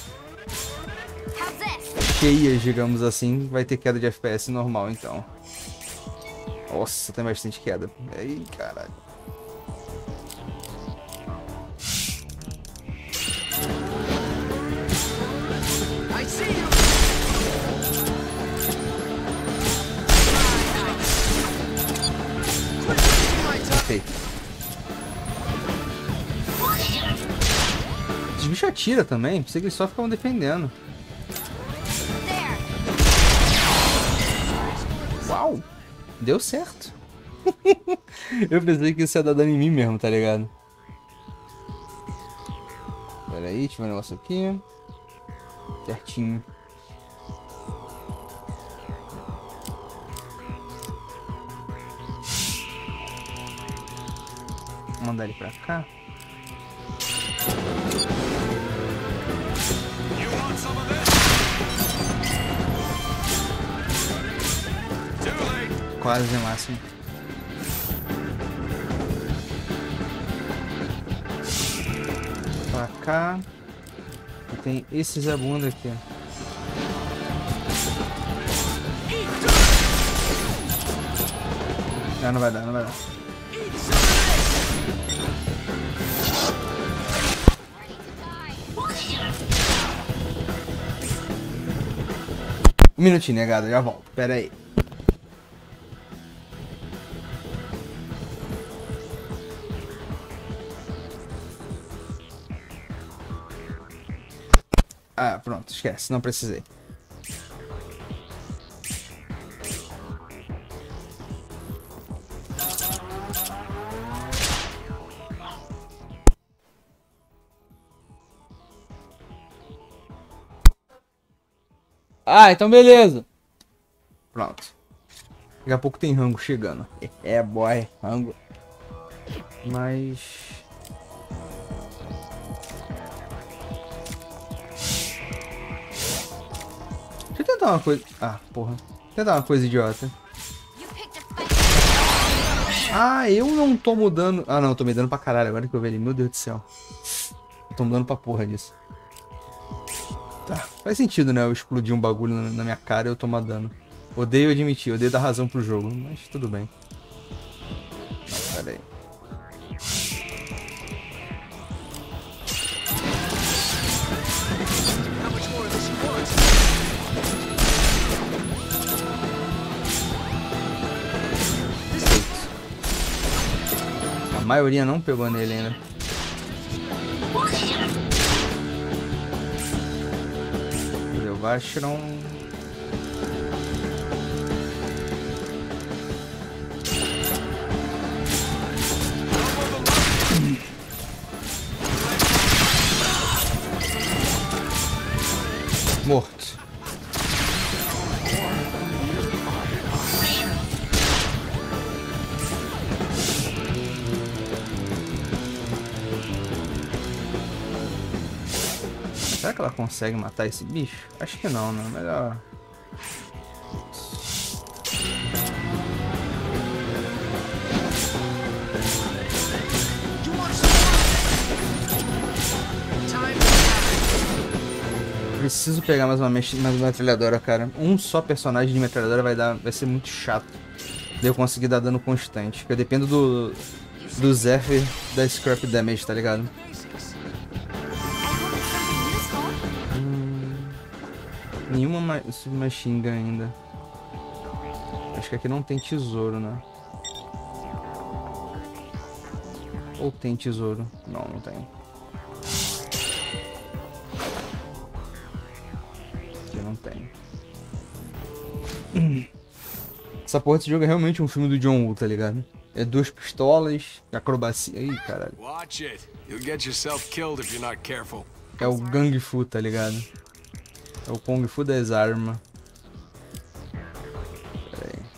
cheias, digamos assim, vai ter queda de FPS normal, então. Nossa, tem bastante queda. Aí, caralho. Ok. Esses bichos atiram também, pensei que eles só ficavam defendendo. Uau! Deu certo. Eu pensei que isso ia dar dano em mim mesmo, tá ligado? Pera aí, deixa eu ver um negócio aqui. Certinho. Vou mandar ele pra cá. Quase máximo. Pra cá. E tem esse Zabunda aqui. Não, não vai dar, não vai dar. Um minutinho, negado, já volto. Pera aí. Ah, pronto, esquece, não precisei. Ah, então beleza. Pronto. Daqui a pouco tem rango chegando. É, boy, rango. Mas... deixa eu tentar uma coisa... ah, porra. Tentar uma coisa idiota. Ah, eu não tô mudando... ah, não, eu tô me dando pra caralho agora que eu vi ele. Meu Deus do céu. Eu tô mudando pra porra disso. Tá, faz sentido, né? Eu explodir um bagulho na minha cara e eu tomar dano. Odeio admitir, odeio dar razão pro jogo, mas tudo bem. Não, pera aí. A maioria não pegou nele ainda. Vashron. Morto. Será que ela consegue matar esse bicho? Acho que não, né? Melhor... preciso pegar mais uma metralhadora, cara. Um só personagem de metralhadora vai ser muito chato de eu conseguir dar dano constante. Porque eu dependo do Zephyr da Scrap Damage, tá ligado? Nenhuma submachine gun ainda. Acho que aqui não tem tesouro, né? Ou tem tesouro? Não, não tem. Aqui não tem. Essa porra desse jogo é realmente um filme do John Woo, tá ligado? É 2 pistolas, acrobacia. Ih, caralho. É o Gang Fu, tá ligado? É o Kung Fu das armas. Pera aí.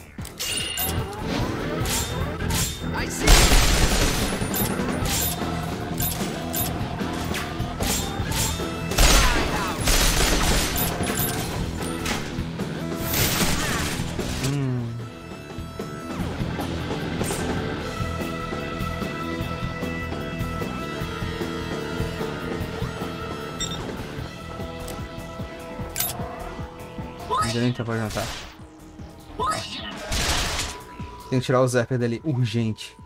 Nem tá pra jantar. Tem que tirar o Zephyr dali, urgente.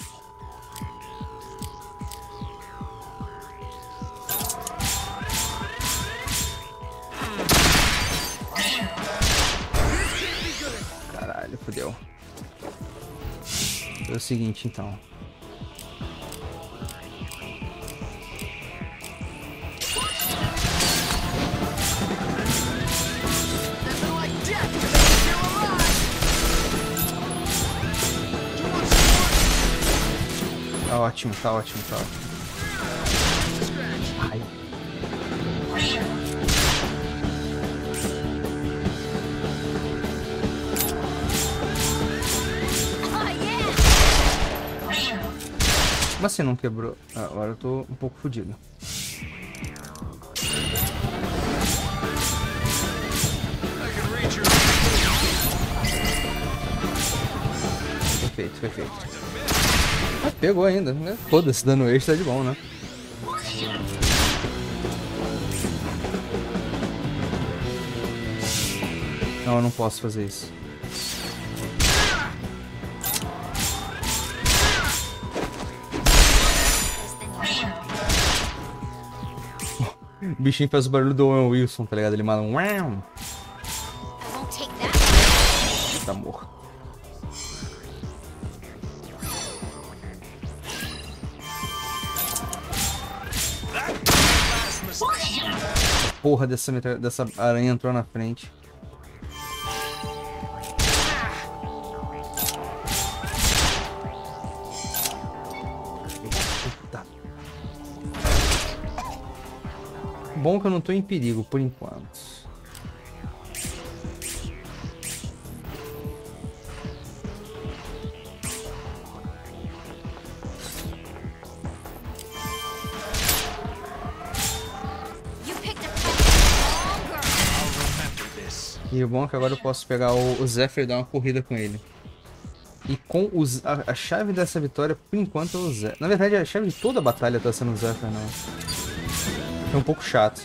Caralho, fodeu. É o seguinte, então. Tá ótimo, tá ótimo, tá ótimo. Ai. Como assim não quebrou? Ah, agora eu tô um pouco fodido. Perfeito, perfeito. Ah, pegou ainda, né? Foda-se, dano extra é de bom, né? Não, eu não posso fazer isso. O bichinho faz o barulho do Owen Wilson, tá ligado? Ele manda um... I won't take that. Tá morto. Porra dessa aranha entrou na frente. Puta. Bom que eu não tô em perigo por enquanto. E o bom é que agora eu posso pegar o Zephyr e dar uma corrida com ele. E com a chave dessa vitória, por enquanto, é o Zephyr. Na verdade, a chave de toda a batalha tá sendo o Zephyr, né? É um pouco chato.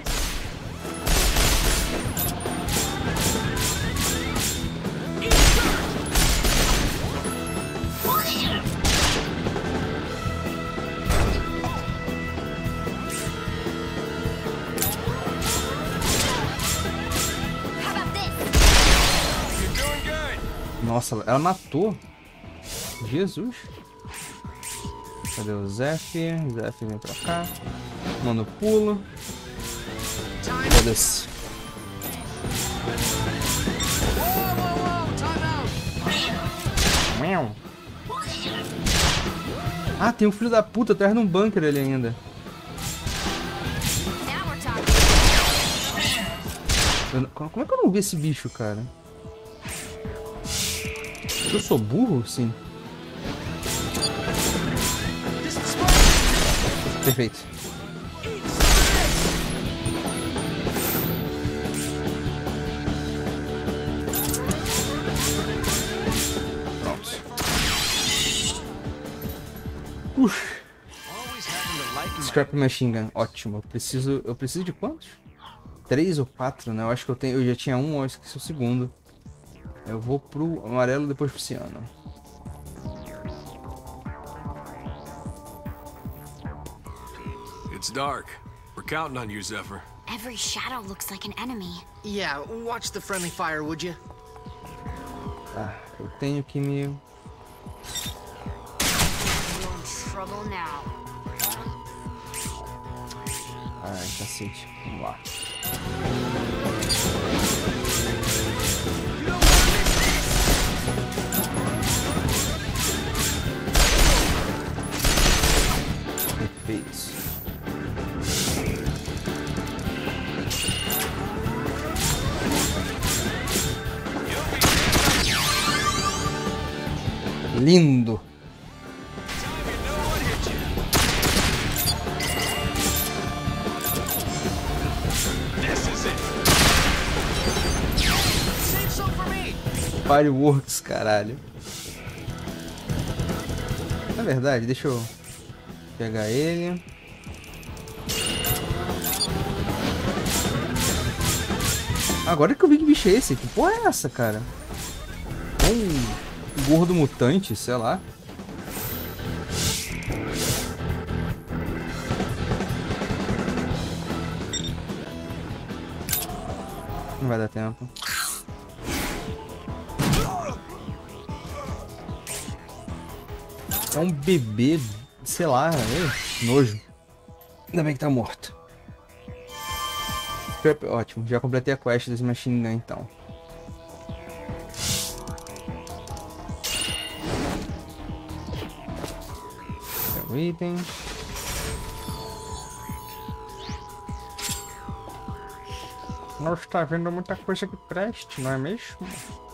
Nossa, ela matou. Jesus. Cadê o Zephyr? Zephyr vem pra cá. Manda o pulo. Foda-se. Ah, tem um filho da puta atrás de um bunker ali ainda. Como é que eu não vi esse bicho, cara? Eu sou burro? Sim. Perfeito. Pronto. Scrap Machine Gun. Ótimo. Eu preciso de quantos? 3 ou 4, né? Eu acho que eu já tinha um, eu esqueci o segundo. Eu vou pro amarelo, depois pro ciano. It's dark. We're counting on you, Zephyr. Every shadow looks like an enemy. Yeah, watch the friendly fire, would you? Tá, eu tenho que me... You're in trouble now. Ai, cacete. Vamos lá. Perfeito. Lindo. Fireworks, caralho. Na verdade, deixa eu pegar ele. Agora que eu vi que bicho é esse. Que porra é essa, cara? Um gordo mutante, sei lá. Não vai dar tempo. É um bebê, sei lá, nojo. Ainda bem que tá morto. Ótimo, já completei a quest desse Machine Gun então. É o item. Não está vendo muita coisa que preste, não é mesmo?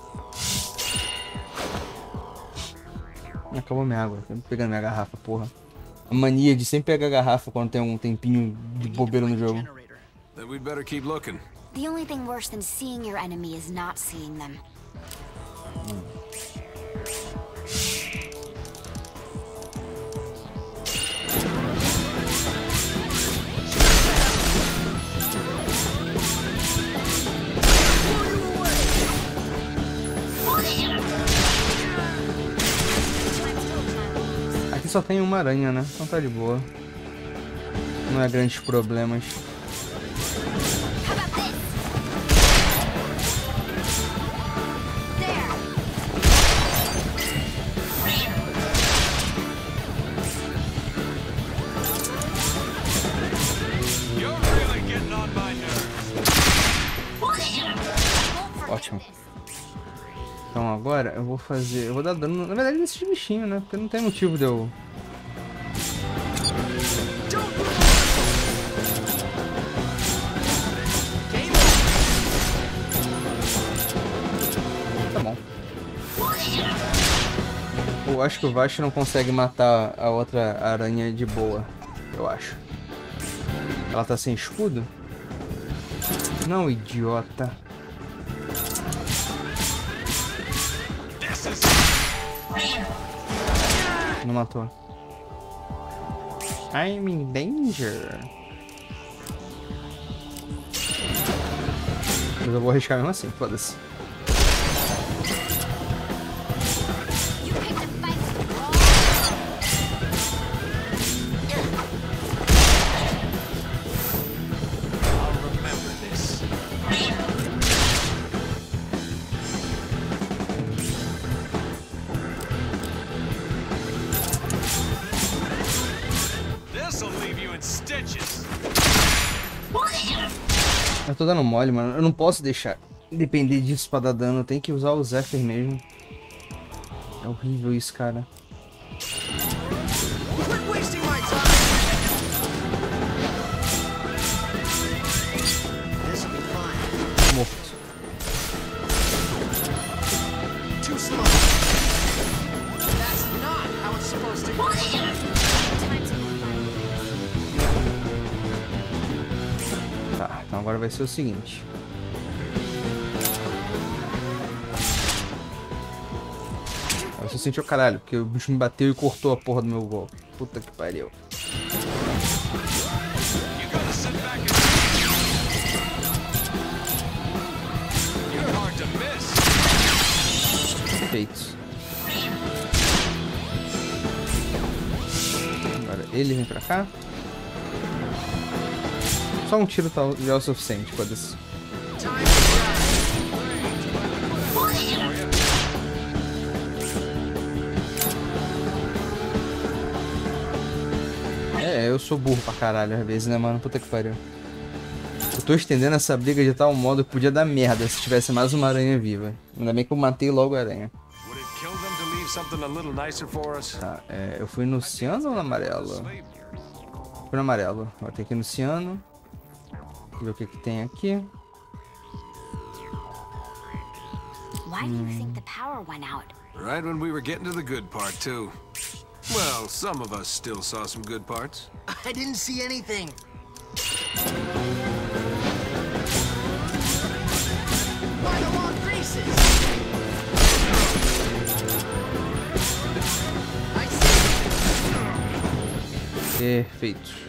Acabou minha água, tô pegando minha garrafa, porra. A mania de sempre pegar a garrafa quando tem um tempinho de bobeira no jogo. Then we'd better keep looking. The only thing worse than seeing your enemy is not seeing them. Aqui só tem uma aranha, né? Então tá de boa. Não é grandes problemas. How about this? There. You're really getting on my nerves. Ótimo. Então agora eu vou fazer... Eu vou dar dano, na verdade, nesses bichinhos, né? Porque não tem motivo de eu... Tá bom. Eu acho que o Vash não consegue matar a outra aranha de boa. Eu acho. Ela tá sem escudo? Não, idiota. Não matou. I'm in danger. Mas eu vou arriscar mesmo assim, foda-se. You picked a fight. I'll remember this. This'll leave you in stitches. Eu tô dando mole, mano. Eu não posso deixar depender disso pra dar dano. Eu tenho que usar o Zephyr mesmo. É horrível isso, cara. Quit wasting my time. This'll be fine. Morto. Too slow. That's not how it's supposed to go. Tá, então agora vai ser o seguinte. Eu só senti o caralho, porque o bicho me bateu e cortou a porra do meu gol. Puta que pariu. You gotta sit back and... You're hard to miss. Feito. Agora ele vem pra cá. Só um tiro tá, já é o suficiente, foda-se. Time to É, eu sou burro pra caralho às vezes, né, mano? Puta que pariu. Eu tô estendendo essa briga de tal modo que podia dar merda se tivesse mais uma aranha viva. Ainda bem que eu matei logo a aranha. Would it kill them to leave something a little nicer for us? Tá, eu fui no ciano ou no amarelo? Fui no amarelo. Vou ter que ir no ciano. Ver o que que tem aqui. Why do you think the power went out? Right when we were getting to the good part, too. Well, some of us still saw some good parts. I didn't see anything. Why the long faces? I see. Perfeito.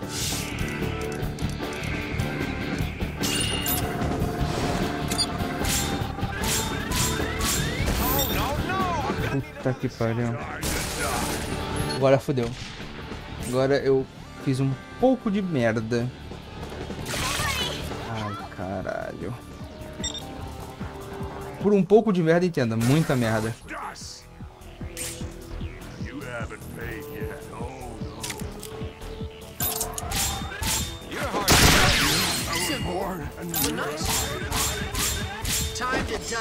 Puta que pariu. Agora fodeu. Agora eu fiz um pouco de merda. Ai, caralho. Por um pouco de merda, entenda. Muita merda. Time to die.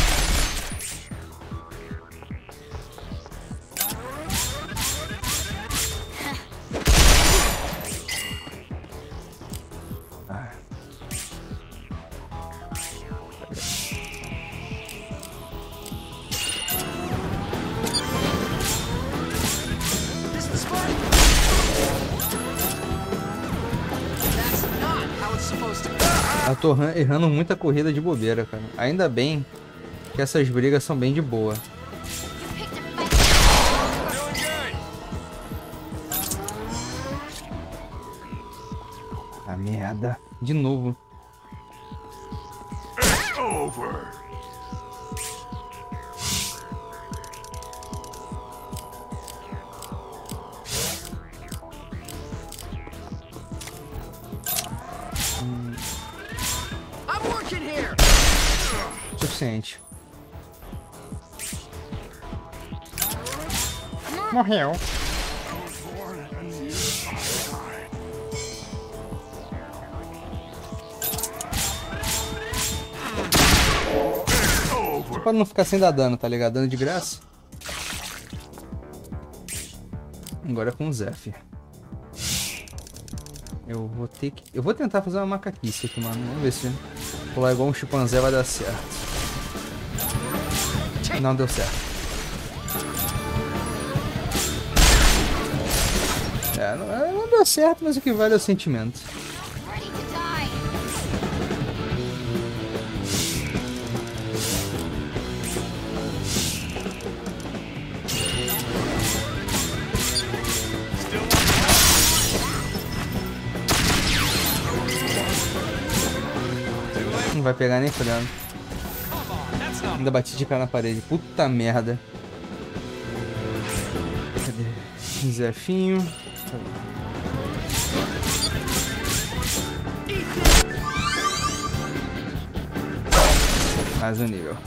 This was fun. That's not how it's supposed to go. Eu tô errando muita corrida de bobeira, cara. Ainda bem que essas brigas são bem de boa. Ah, merda. De novo. I'm working here. Suficiente. Morreu. Só pra não ficar sem dar dano, tá ligado? Dano de graça. Agora é com o Zephyr. Eu vou tentar fazer uma macaquice aqui, mano. Vamos ver se pular igual um chimpanzé vai dar certo. Não deu certo. Não deu certo, mas o que vale é o sentimento. Não vai pegar nem furando. Ainda bati de cara na parede. Puta merda. Cadê? Zefinho. Mais um nível.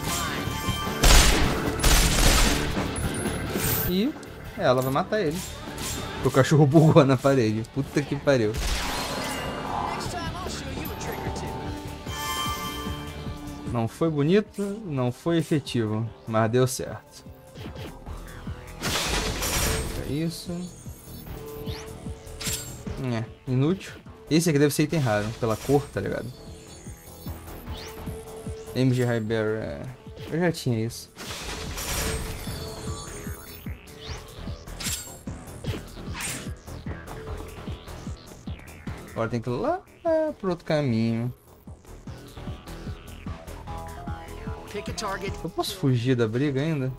E ela vai matar ele. O cachorro bugou na parede. Puta que pariu. Não foi bonito, não foi efetivo, mas deu certo. É isso. Inútil. Esse aqui deve ser item raro, pela cor, tá ligado? MG Highbearer, eu já tinha isso. Agora tem que ir lá pro outro caminho. Eu posso fugir da briga ainda?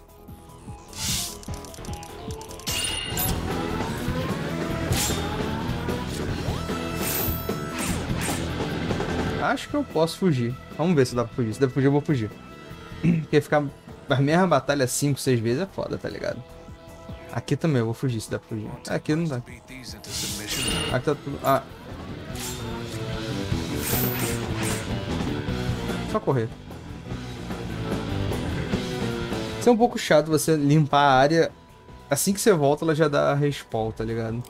Acho que eu posso fugir. Vamos ver se dá pra fugir. Se dá pra fugir, eu vou fugir. Porque ficar a mesma batalha 5, 6 vezes é foda, tá ligado? Aqui também eu vou fugir se dá pra fugir. Aqui não dá. Aqui tá tudo... Ah. Só correr. Isso é um pouco chato você limpar a área. Assim que você volta, ela já dá respawn, tá ligado?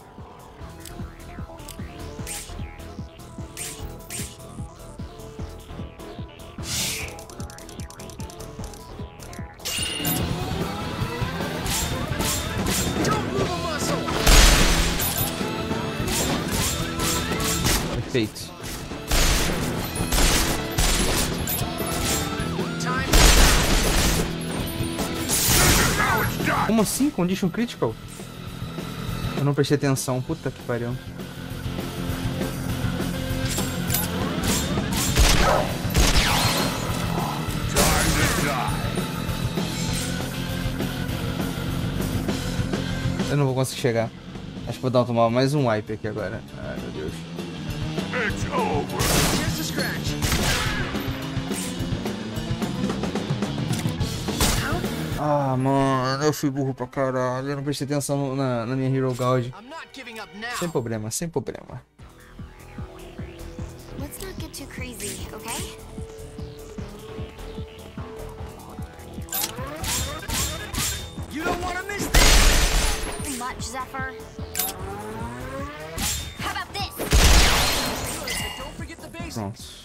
Perfeito. Como assim? Condition critical? Eu não prestei atenção. Puta que pariu. Eu não vou conseguir chegar. Acho que vou dar tomar mais um wipe aqui agora. Ai, meu Deus. Ah, mano, eu fui burro pra caralho. Eu não prestei atenção na minha Hero Guard. Sem problema, sem problema. Let's not get too crazy, okay? You don't want to miss this. Too much, Zephyr. How about this? Don't forget the basics. Pronto.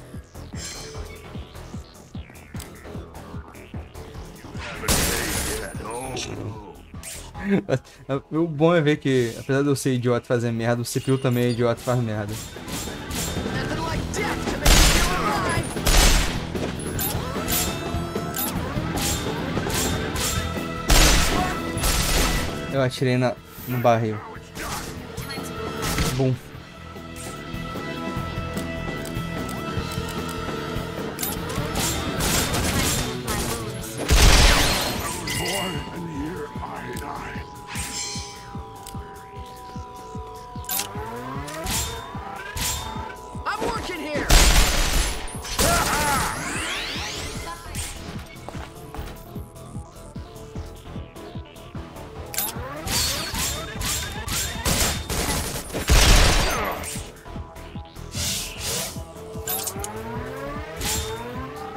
O bom é ver que, apesar de eu ser idiota e fazer merda, o CPU também é idiota e faz merda. Eu atirei no barril. Bum.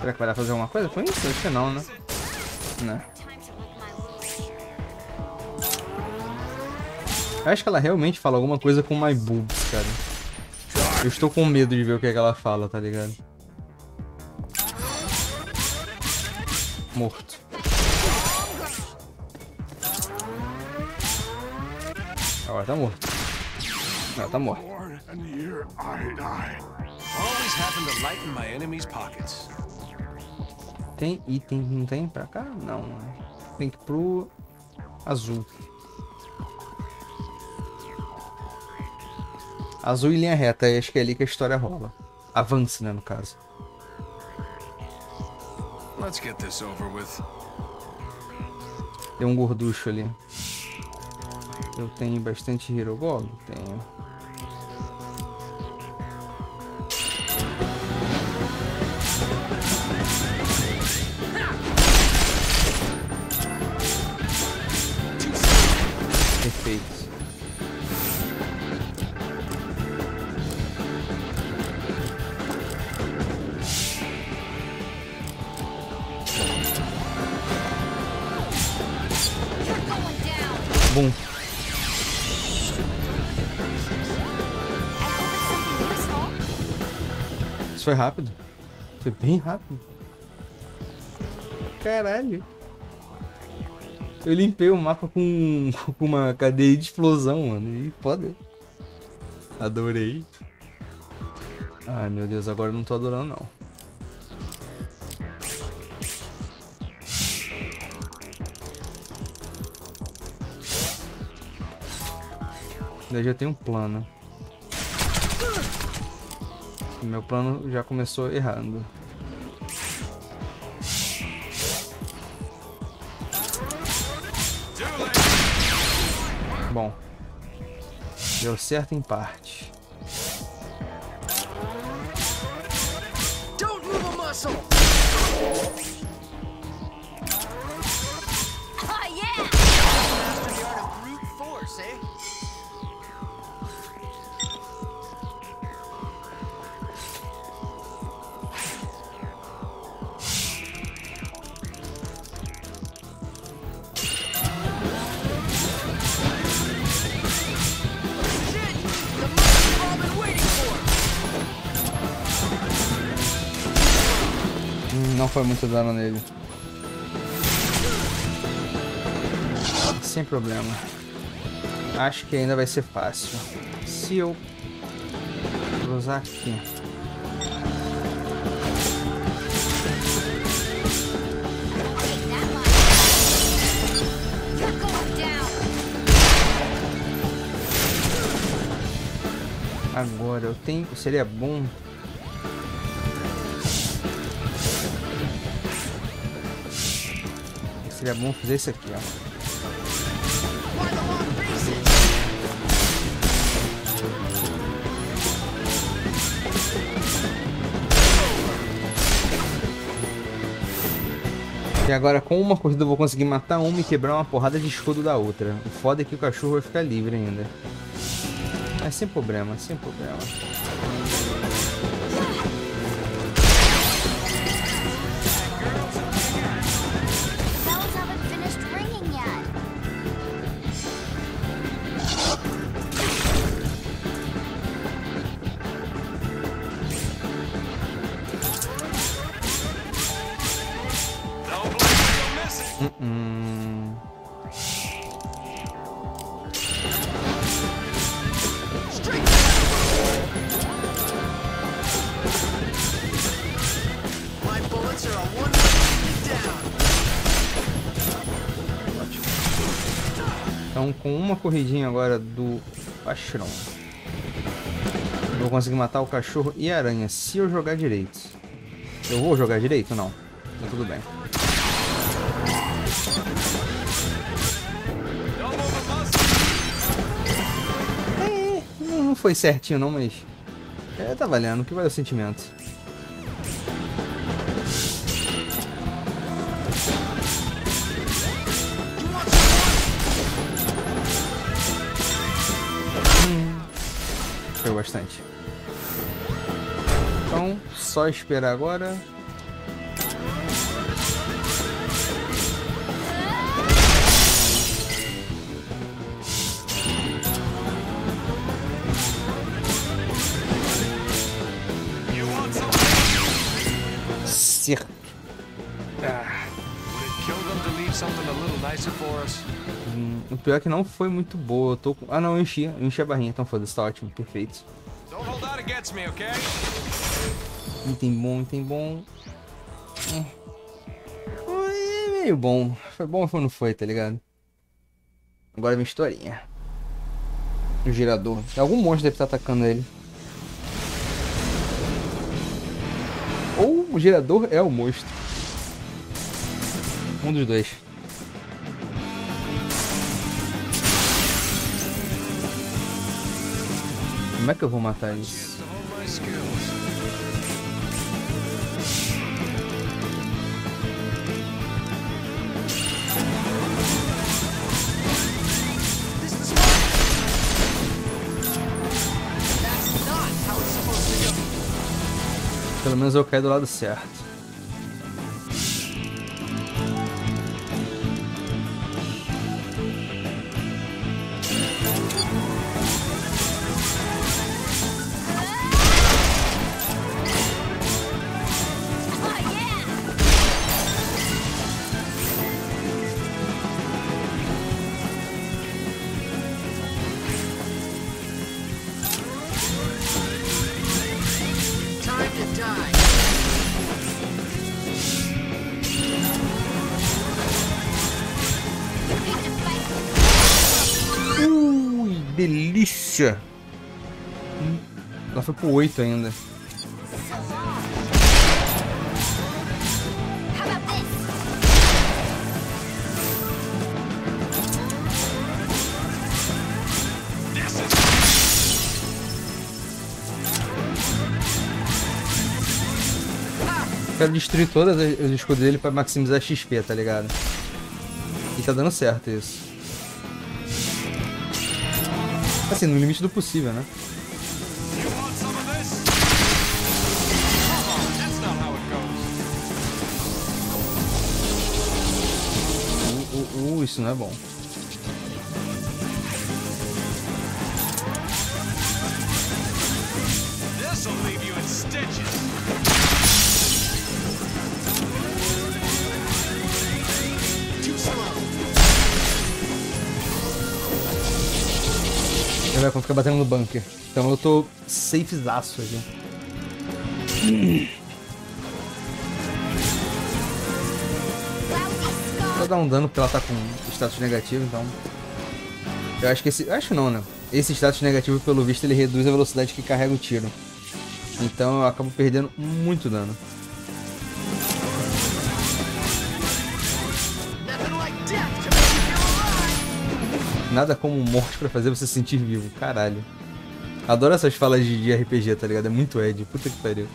Será que vai dar pra fazer alguma coisa com isso? Acho que não, né? Né? Eu acho que ela realmente fala alguma coisa com my boobs, cara. Eu estou com medo de ver o que é que ela fala, tá ligado? Morto. Agora tá morto. Agora tá morto. Always happen to lighten my enemy's pockets. Tem item, não tem pra cá? Não. Tem que ir pro azul. Azul e linha reta, acho que é ali que a história rola. Avance, né, no caso. Let's get this over with. Tem um gorducho ali. Eu tenho bastante Hero Gold? Tenho. Perfeito. Bom. Isso foi rápido. Foi bem rápido. Caralho. Eu limpei o mapa com uma cadeia de explosão, mano. E foda. Adorei. Ai, meu Deus, agora eu não tô adorando, não. Eu já tenho um plano. Meu plano já começou errando. Bom, deu certo em parte. Don't move a muscle. Oh, yeah! Master the art of brute force, eh? Não foi muito dano nele. Sem problema. Acho que ainda vai ser fácil. Se eu cruzar aqui. Agora eu tenho. Seria bom. Seria bom fazer isso aqui, ó. E agora com uma corrida eu vou conseguir matar uma e quebrar uma porrada de escudo da outra. O foda é que o cachorro vai ficar livre ainda. Mas sem problema, sem problema. Então com uma corridinha agora do Pastrão, vou conseguir matar o cachorro e a aranha se eu jogar direito. Eu vou jogar direito? Não. Então tudo bem. Não foi certinho não, mas tá valendo. O que vale o sentimento? Foi bastante. Então, só esperar agora. acerto. Would it kill them to leave something a little nicer for us? O pior é que não foi muito boa. Eu tô com... Ah, não, eu enchi a barrinha, então foda-se, tá ótimo, perfeito. Don't hold out against me, okay? Item bom, item bom. É meio bom. Foi bom ou não foi, tá ligado? Agora vem historinha. O gerador. Algum monstro deve estar atacando ele. Ou o gerador é o monstro. Um dos dois. Como é que eu vou matar isso? Pelo menos eu caí do lado certo. Delícia! Ela foi pro 8 ainda. Quero destruir todas os escudos dele pra maximizar XP, tá ligado? E tá dando certo isso. Assim, no limite do possível, né? Isso não é bom. Ele vai ficar batendo no bunker. Então eu tô safezaço aqui. Vou dar um dano porque ela tá com status negativo, então... Eu acho que esse... Acho não, né? Esse status negativo, pelo visto, ele reduz a velocidade que carrega o tiro. Então eu acabo perdendo muito dano. Nada como morte pra fazer você se sentir vivo, caralho. Adoro essas falas de RPG, tá ligado? É muito Ed, puta que pariu.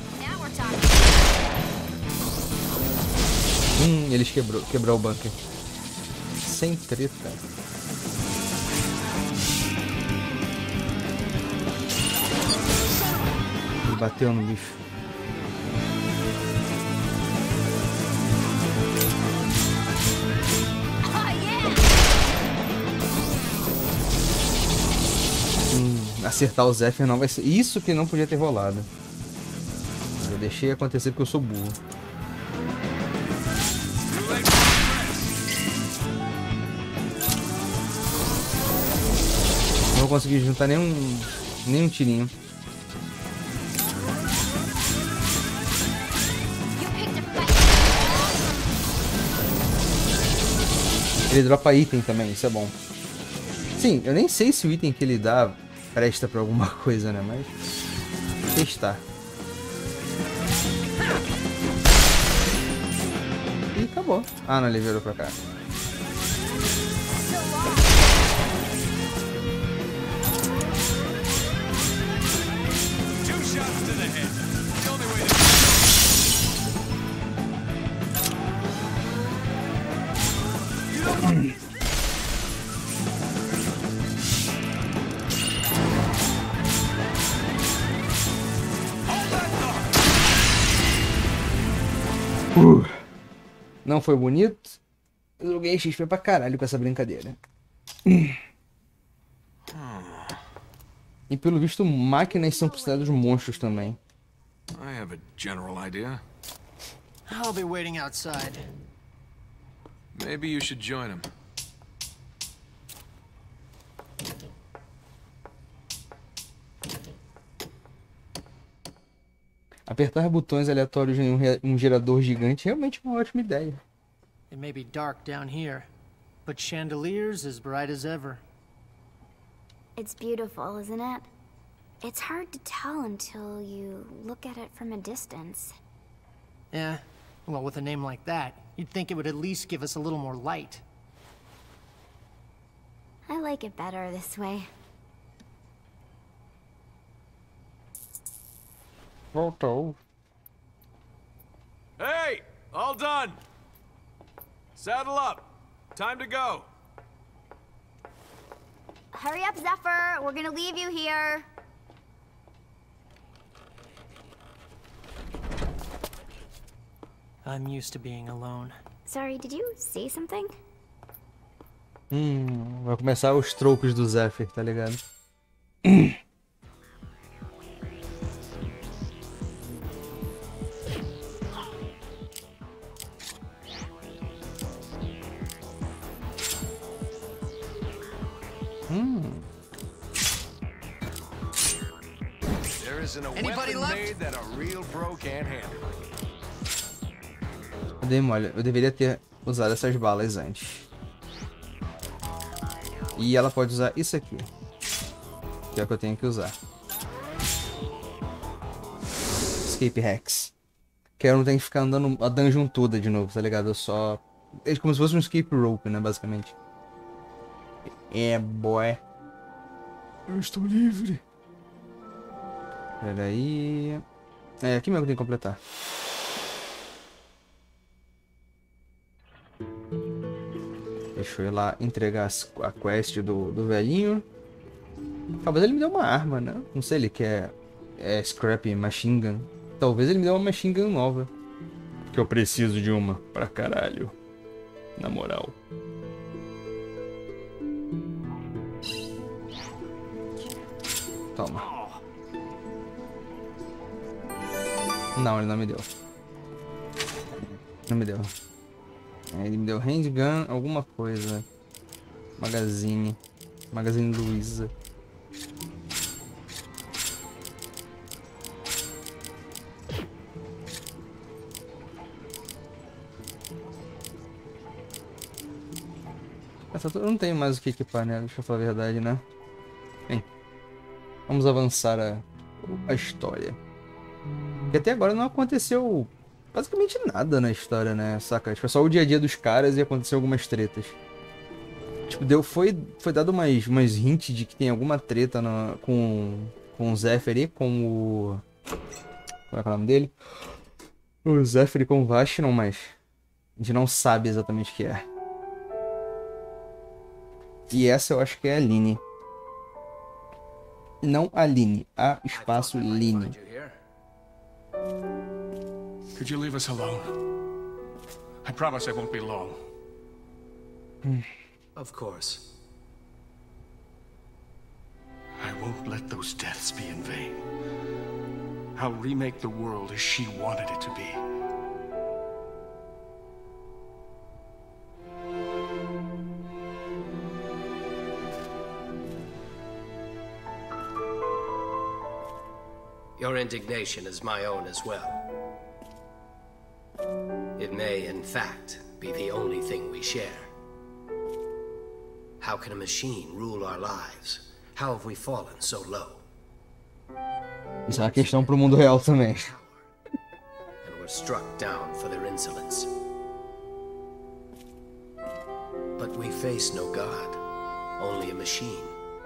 Eles quebrou o bunker. Sem treta. Ele bateu no bicho. Acertar o Zephyr não vai ser... Isso que não podia ter rolado. Eu deixei acontecer porque eu sou burro. Não vou conseguir juntar nenhum tirinho. Ele dropa item também, isso é bom. Sim, eu nem sei se o item que ele dá presta pra alguma coisa, né? Mas... testar. E acabou. Ah, não, ele virou pra cá. Não foi bonito. Eu ganhei XP pra caralho com essa brincadeira. E pelo visto, máquinas são consideradas monstros também. I have a general idea. I'll be waiting outside. Maybe you should join him. Apertar botões aleatórios em um gerador gigante é realmente uma ótima ideia. It may be dark down here, but chandeliers as bright as ever. It's beautiful, isn't it? It's hard to tell until you look at it from a distance. Yeah, well, with a name like that, you'd think it would at least give us a little more light. I like it better this way. Voltou. Hey, all done. Saddle up. Time to go. Hurry up, Zephyr. We're gonna leave you here. I'm used to being alone. Sorry, did you say something? Vai começar os trocos do Zephyr, tá ligado? There isn't a Anybody weapon left? made that a real pro can't handle. Eu dei mole. Eu deveria ter usado essas balas antes. E ela pode usar isso aqui. Que é o que eu tenho que usar. Escape Hacks. Que eu não tenho que ficar andando a dungeon toda de novo, tá ligado? Eu só... É como se fosse um escape rope, né, basicamente. É, boy. Eu estou livre. Pera aí... É, aqui mesmo que eu tenho que completar. Deixa eu ir lá entregar a quest do velhinho. Talvez ele me dê uma arma, né? Não sei, ele quer scrap machine gun. Talvez ele me dê uma machine gun nova. Porque eu preciso de uma pra caralho. Na moral. Toma. Não, ele não me deu. Não me deu. Ele me deu handgun, alguma coisa. Magazine. Magazine Luiza. Eu não tenho mais o que equipar, né? Deixa eu falar a verdade, né? Bem, vamos avançar a história. Porque até agora não aconteceu basicamente nada na história, né? Saca? Tipo, é só o dia a dia dos caras e aconteceu algumas tretas. Tipo, foi dado umas hints de que tem alguma treta com o Zephyr e com o... Como é que é o nome dele? O Zephyr com o Vashnon, mas a gente não sabe exatamente o que é. E essa eu acho que é a Lynne. Não a Lynne, a espaço Lynne. Could you leave us alone? I promise I won't be long. Of course. I won't let those deaths be in vain. I'll remake the world as she wanted it to be. Your indignation is my own as well. It may, in fact, be the only thing we share. How can a machine rule our lives? How have we fallen so low? Isso é uma questão pro mundo real também. And were struck down for their insolence. But we face no God, only a machine.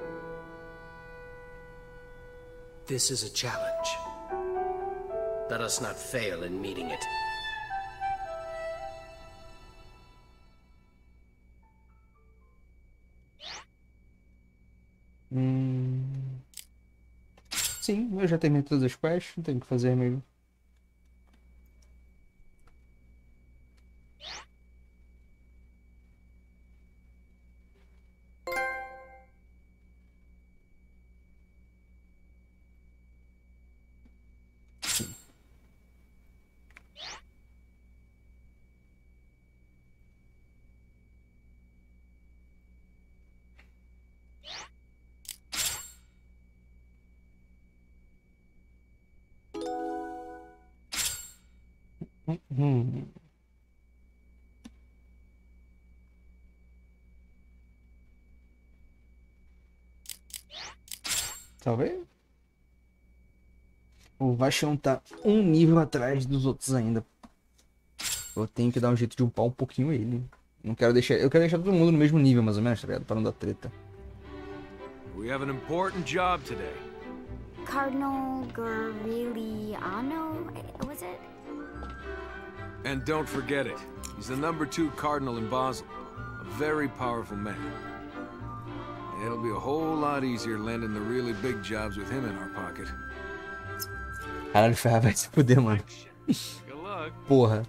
This is a challenge. Let us not fail in meeting it. Sim, eu já terminei todas as quests, não tenho o que fazer mesmo. Talvez. O Vashon tá um nível atrás dos outros ainda. Eu tenho que dar um jeito de upar um pouquinho ele. Não quero deixar. Eu quero deixar todo mundo no mesmo nível, mais ou menos, tá ligado? Pra não dar treta. We have an important job today. Cardinal Goriliano, was it? And don't forget it. He's the #2 cardinal in Basel. A very powerful man. It'll be a whole lot easier landing the really big jobs with him in our pocket. Caralho, Ferrar vai se fuder, mano. Good luck. Porra.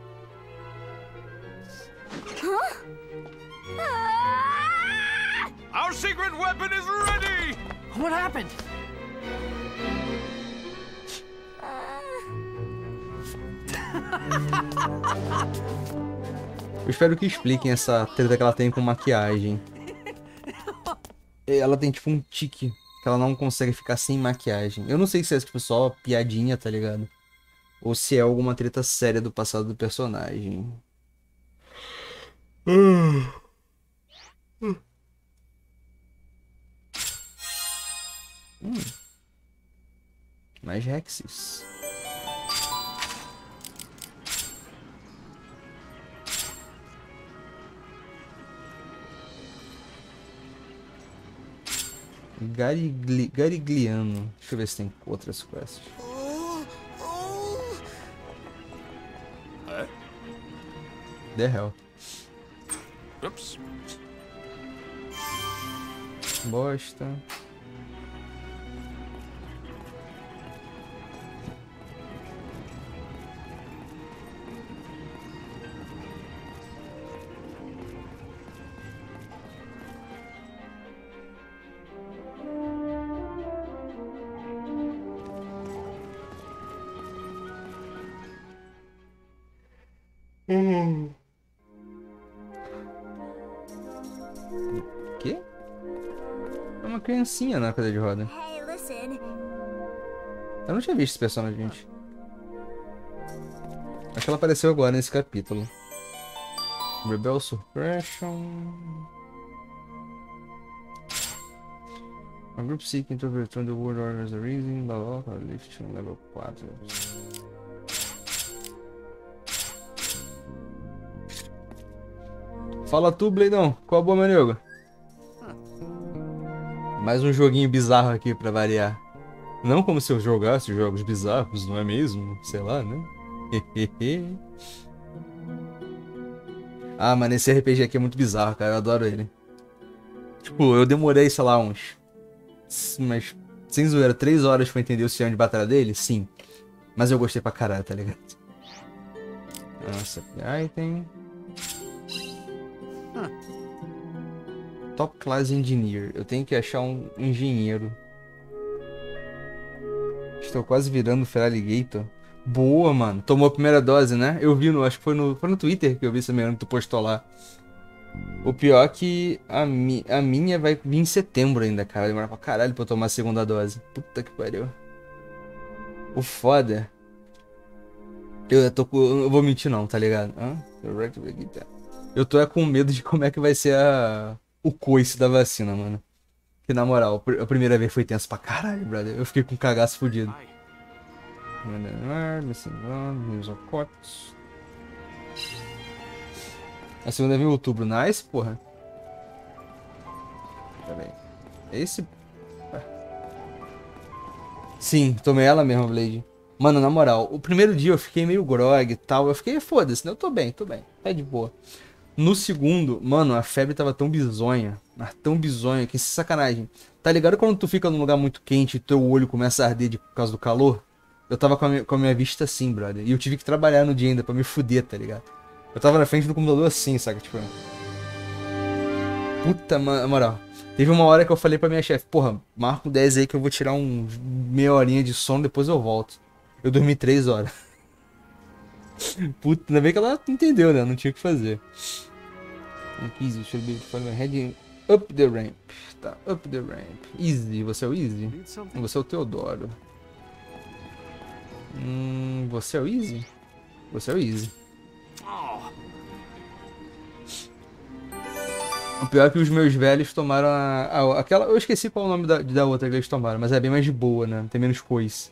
Our secret weapon is ready! What happened? Eu espero que expliquem essa treta que ela tem com maquiagem. Ela tem tipo um tique que ela não consegue ficar sem maquiagem. Eu não sei se é tipo só piadinha, tá ligado? Ou se é alguma treta séria do passado do personagem. Mais Rexes. Garigliano. Deixa eu ver se tem outras quests. The hell. Oops. Bosta. Que? É uma criancinha na cadeira de roda. Eu não tinha visto esse personagem, gente. Acho que ela apareceu agora nesse capítulo. Rebel Suppression. A group seeking to return the world order as a reason. Lifting level 4. Fala tu, Bleidão. Qual a boa, meu nego? Mais um joguinho bizarro aqui pra variar. Não como se eu jogasse jogos bizarros, não é mesmo? Sei lá, né? Ah, mano, esse RPG aqui é muito bizarro, cara. Eu adoro ele. Tipo, eu demorei, sei lá, mas, sem zoeira, 3 horas pra entender o sistema de batalha dele? Sim. Mas eu gostei pra caralho, tá ligado? Nossa, item. Top Class Engineer. Eu tenho que achar um engenheiro. Estou quase virando Feraligator. Boa, mano. Tomou a primeira dose, né? Eu vi acho que foi no Twitter que eu vi esse mesmo que tu postou lá. O pior é que a minha vai vir em setembro ainda, cara. Vai demorar pra caralho pra eu tomar a segunda dose. Puta que pariu. O foda. Eu vou mentir não, tá ligado? Eu tô com medo de como é que vai ser o coice da vacina, mano. Que na moral, a primeira vez foi tenso pra caralho, brother. Eu fiquei com um cagaço fudido. A segunda vem em outubro. Nice, porra. Pera aí. Esse... Sim, tomei ela mesmo, Blade. Mano, na moral, o primeiro dia eu fiquei meio grog e tal. Eu fiquei, foda-se, né? Eu tô bem. Tá de boa. No segundo, mano, a febre tava tão bizonha. Que sacanagem. Tá ligado quando tu fica num lugar muito quente e teu olho começa a arder por causa do calor? Eu tava com a minha vista assim, brother. E eu tive que trabalhar no dia ainda pra me fuder, tá ligado? Eu tava na frente do computador assim, saca? Tipo... Puta, moral. Teve uma hora que eu falei pra minha chefe, porra, marca 10 aí que eu vou tirar meia horinha de sono, depois eu volto. Eu dormi 3 horas. Puta, ainda bem que ela entendeu, né? Não tinha o que fazer. Easy, should be heading up the ramp. Tá, up the ramp. Easy, você é o Easy? Você é o Teodoro. Você é o Easy? Você é o easy. O pior é que os meus velhos tomaram aquela... Eu esqueci qual é o nome da outra que eles tomaram, mas é bem mais de boa, né? Tem menos coisa.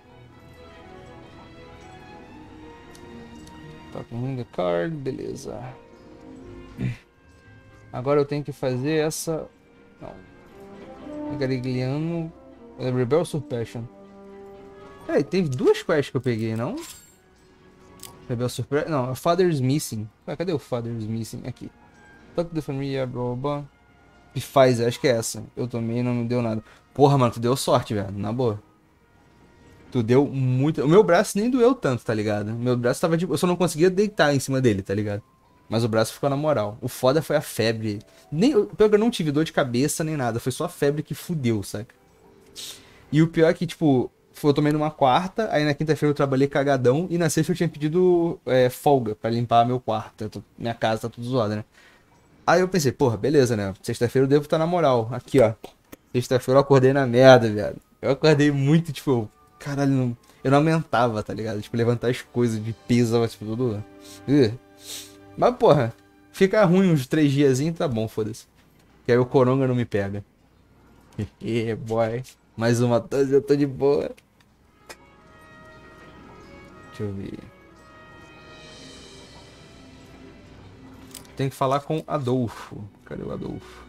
Talking the card, beleza. Agora eu tenho que fazer essa... Não. Garigliano... Rebel Surpassion. Peraí, teve duas quests que eu peguei, não? Rebel Surpassion... Não, Father's Missing. Ué, cadê o Father's Missing? Aqui. Talk the família, blá. Pfizer, acho que é essa. Eu tomei e não me deu nada. Porra, mano, tu deu sorte, velho. Na boa. Tu deu muito... O meu braço nem doeu tanto, tá ligado? O meu braço tava de... Eu só não conseguia deitar em cima dele, tá ligado? Mas o braço ficou na moral. O foda foi a febre. Pior que eu não tive dor de cabeça nem nada. Foi só a febre que fudeu, saca? E o pior é que, tipo... Eu tomei numa quarta, aí na quinta-feira eu trabalhei cagadão. E na sexta eu tinha pedido folga pra limpar meu quarto. Minha casa tá tudo zoada, né? Aí eu pensei, porra, beleza, né? Sexta-feira eu devo estar na moral. Aqui, ó. Sexta-feira eu acordei na merda, viado. Eu acordei muito, tipo... Caralho, eu não aguentava, tá ligado? Tipo, levantar as coisas de peso, tipo, tudo... Mas, porra, fica ruim uns 3 diazinhos, tá bom, foda-se. Que aí o coronga não me pega. Boy. Mais uma dose, eu tô de boa. Deixa eu ver. Tem que falar com Adolfo. Cadê o Adolfo?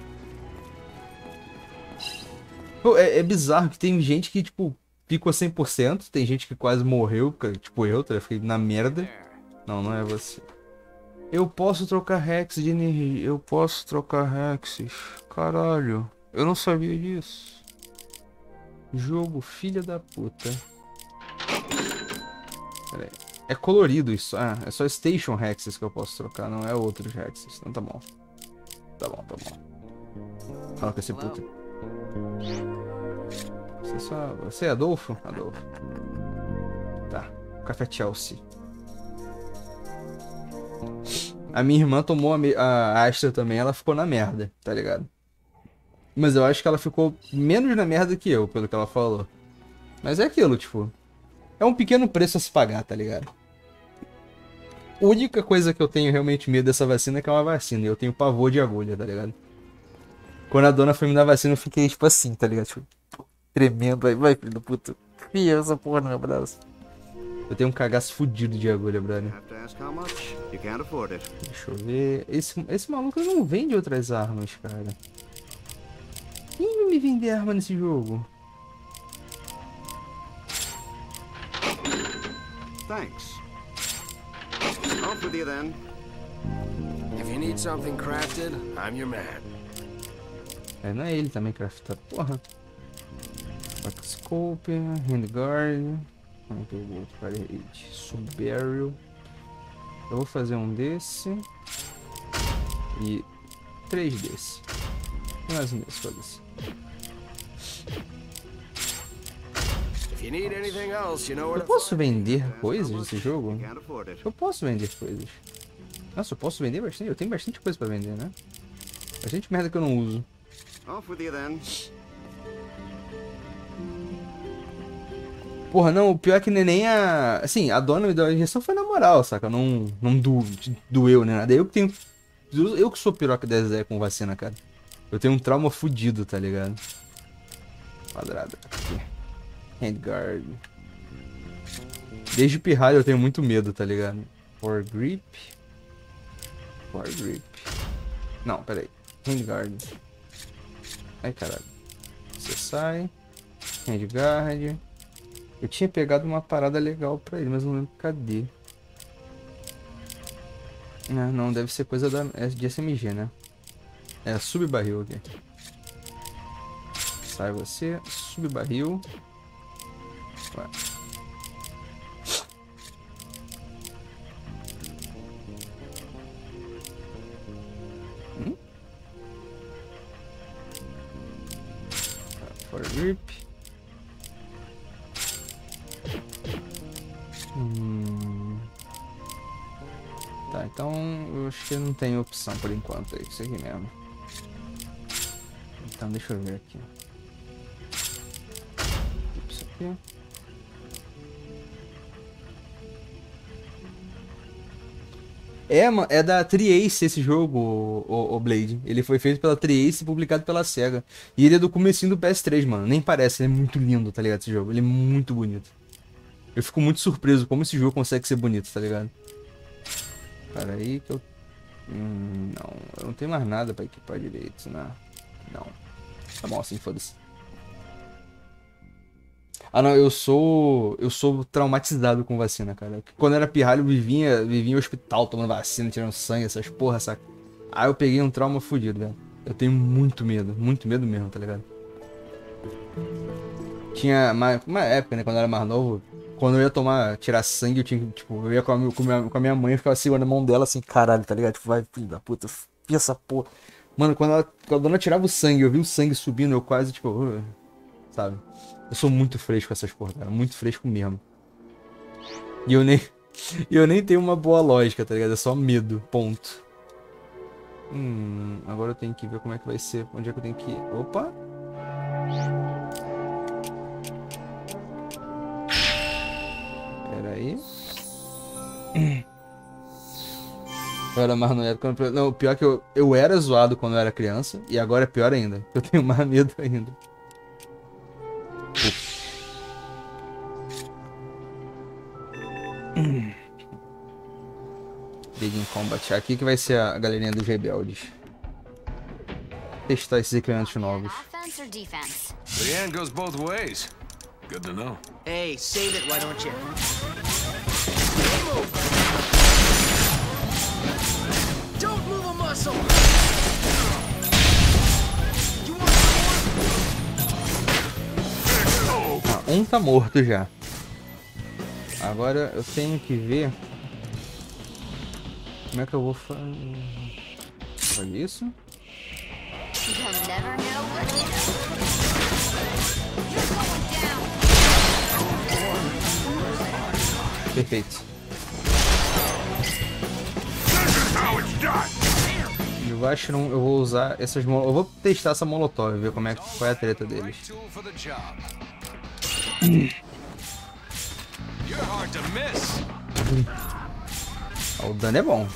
Pô, é bizarro que tem gente que, tipo, ficou 100%. Tem gente que quase morreu. Tipo, eu fiquei na merda. Não, não é você. Eu posso trocar Rex de energia. Eu posso trocar Rexes. Caralho. Eu não sabia disso. Jogo, filha da puta. Pera aí. É colorido isso. Ah, é só Station Hexes que eu posso trocar, não é outros Hexes. Então tá bom. Tá bom. Fala com esse puto. Você é Adolfo? Adolfo. Tá. Café Chelsea. A minha irmã tomou a Astra também, ela ficou na merda, tá ligado? Mas eu acho que ela ficou menos na merda que eu, pelo que ela falou. Mas é aquilo, tipo... É um pequeno preço a se pagar, tá ligado? A única coisa que eu tenho realmente medo dessa vacina é que é uma vacina. E eu tenho pavor de agulha, tá ligado? Quando a dona foi me dar vacina, eu fiquei tipo assim, tá ligado? Tipo, tremendo. Aí, vai, filho do puto. Fia essa porra no meu braço. Eu tenho um cagaço fudido de agulha, brother. Deixa eu ver. Esse maluco não vende outras armas, cara. Quem vai me vender arma nesse jogo? Thanks. Off with you then. If you need something crafted, I'm your man. Não é ele também craftado. Porra. Backscope, handguard. Parede. Subbarrel. Eu vou fazer um desse. E 3 desse. E mais um desse, foda-se. Eu posso vender coisas nesse jogo? Eu posso vender coisas. Nossa, eu posso vender bastante. Eu tenho bastante coisa pra vender, né? Bastante merda que eu não uso. Porra, não, o pior é que nem a... Assim, a dona me deu a injeção foi na moral, saca? Não doeu nem nada. Eu que sou piroca da Zé com vacina, cara. Eu tenho um trauma fudido, tá ligado? Quadrado aqui. Handguard. Desde pirralho eu tenho muito medo, tá ligado? Foregrip. Não, peraí. Handguard. Ai, caralho. Você sai. Handguard. Eu tinha pegado uma parada legal pra ele, mas não lembro cadê. Não, deve ser coisa de SMG, né? É, subbarril aqui. Sai você, subbarril. Vai. For grip. Tá, então eu acho que não tem opção por enquanto, é isso aqui mesmo. Então deixa eu ver aqui. Isso aqui. É da Tri-Ace esse jogo, o Blade. Ele foi feito pela Tri-Ace e publicado pela SEGA. E ele é do comecinho do PS3, mano. Nem parece, ele é muito lindo, tá ligado, esse jogo. Ele é muito bonito. Eu fico muito surpreso como esse jogo consegue ser bonito, tá ligado? Cara, aí que eu... não, eu não tenho mais nada pra equipar direito, né? Não. Tá bom assim, foda-se. Ah não, eu sou traumatizado com vacina, cara. Quando eu era pirralho, eu vivia em hospital tomando vacina, tirando sangue, essas porra, saca? Aí eu peguei um trauma fudido, velho. Eu tenho muito medo mesmo, tá ligado? Tinha uma época, né, quando eu era mais novo, quando eu ia tirar sangue, eu tinha que, tipo, eu ia com a minha mãe, eu ficava segurando a mão dela assim, caralho, tá ligado? Tipo, vai, filho da puta, fia essa porra. Mano, quando ela tirava o sangue, eu vi o sangue subindo, eu quase, tipo, sabe? Eu sou muito fresco com essas porra, cara. Muito fresco mesmo. E eu nem tenho uma boa lógica, tá ligado? É só medo, ponto. Agora eu tenho que ver como é que vai ser. Onde é que eu tenho que ir? Opa! Pera aí. Eu era mais novo quando... Não, o pior é que eu era zoado quando eu era criança. E agora é pior ainda. Eu tenho mais medo ainda. Big in Combat. Aqui que vai ser a galerinha dos rebeldes. Testar esses equipamentos novos. The end goes both ways. Good to know. Hey, save it, why don't you? Don't move a muscle. You want Um tá morto já. Agora eu tenho que ver como é que eu vou fazer. Olha isso. Perfeito. Eu acho que eu vou usar essas... Eu vou testar essa molotov e ver como qual é a treta deles. O dano é bom.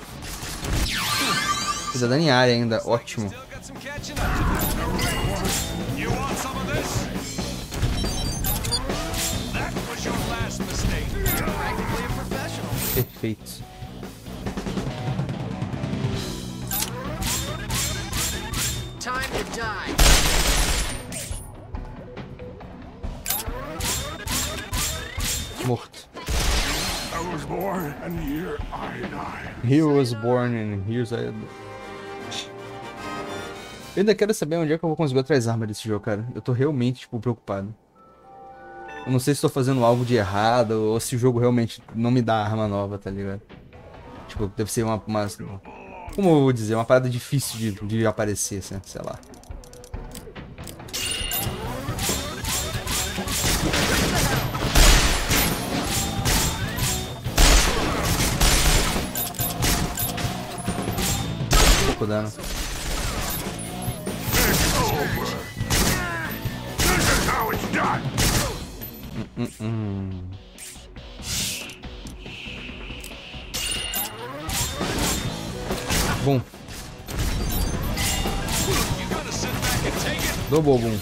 Precisa dano em área ainda, ótimo. Perfeito. time to die. Morto. I was born and here I die. He was born and here's I... Eu ainda quero saber onde é que eu vou conseguir outras armas desse jogo, cara. Eu tô realmente, tipo, preocupado. Eu não sei se tô fazendo algo de errado ou se o jogo realmente não me dá arma nova, tá ligado? Tipo, deve ser uma como eu vou dizer, uma parada difícil de aparecer, assim, sei lá. Pouco dano. Bom. Double boom.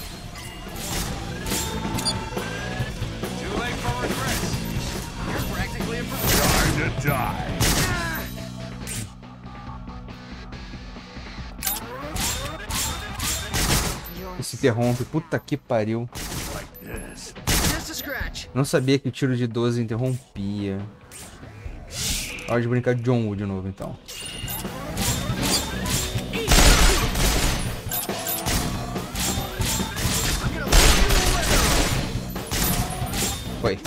Esse interrompe, puta que pariu. Não sabia que o tiro de 12 interrompia. Hora de brincar de John Woo de novo, então. Foi.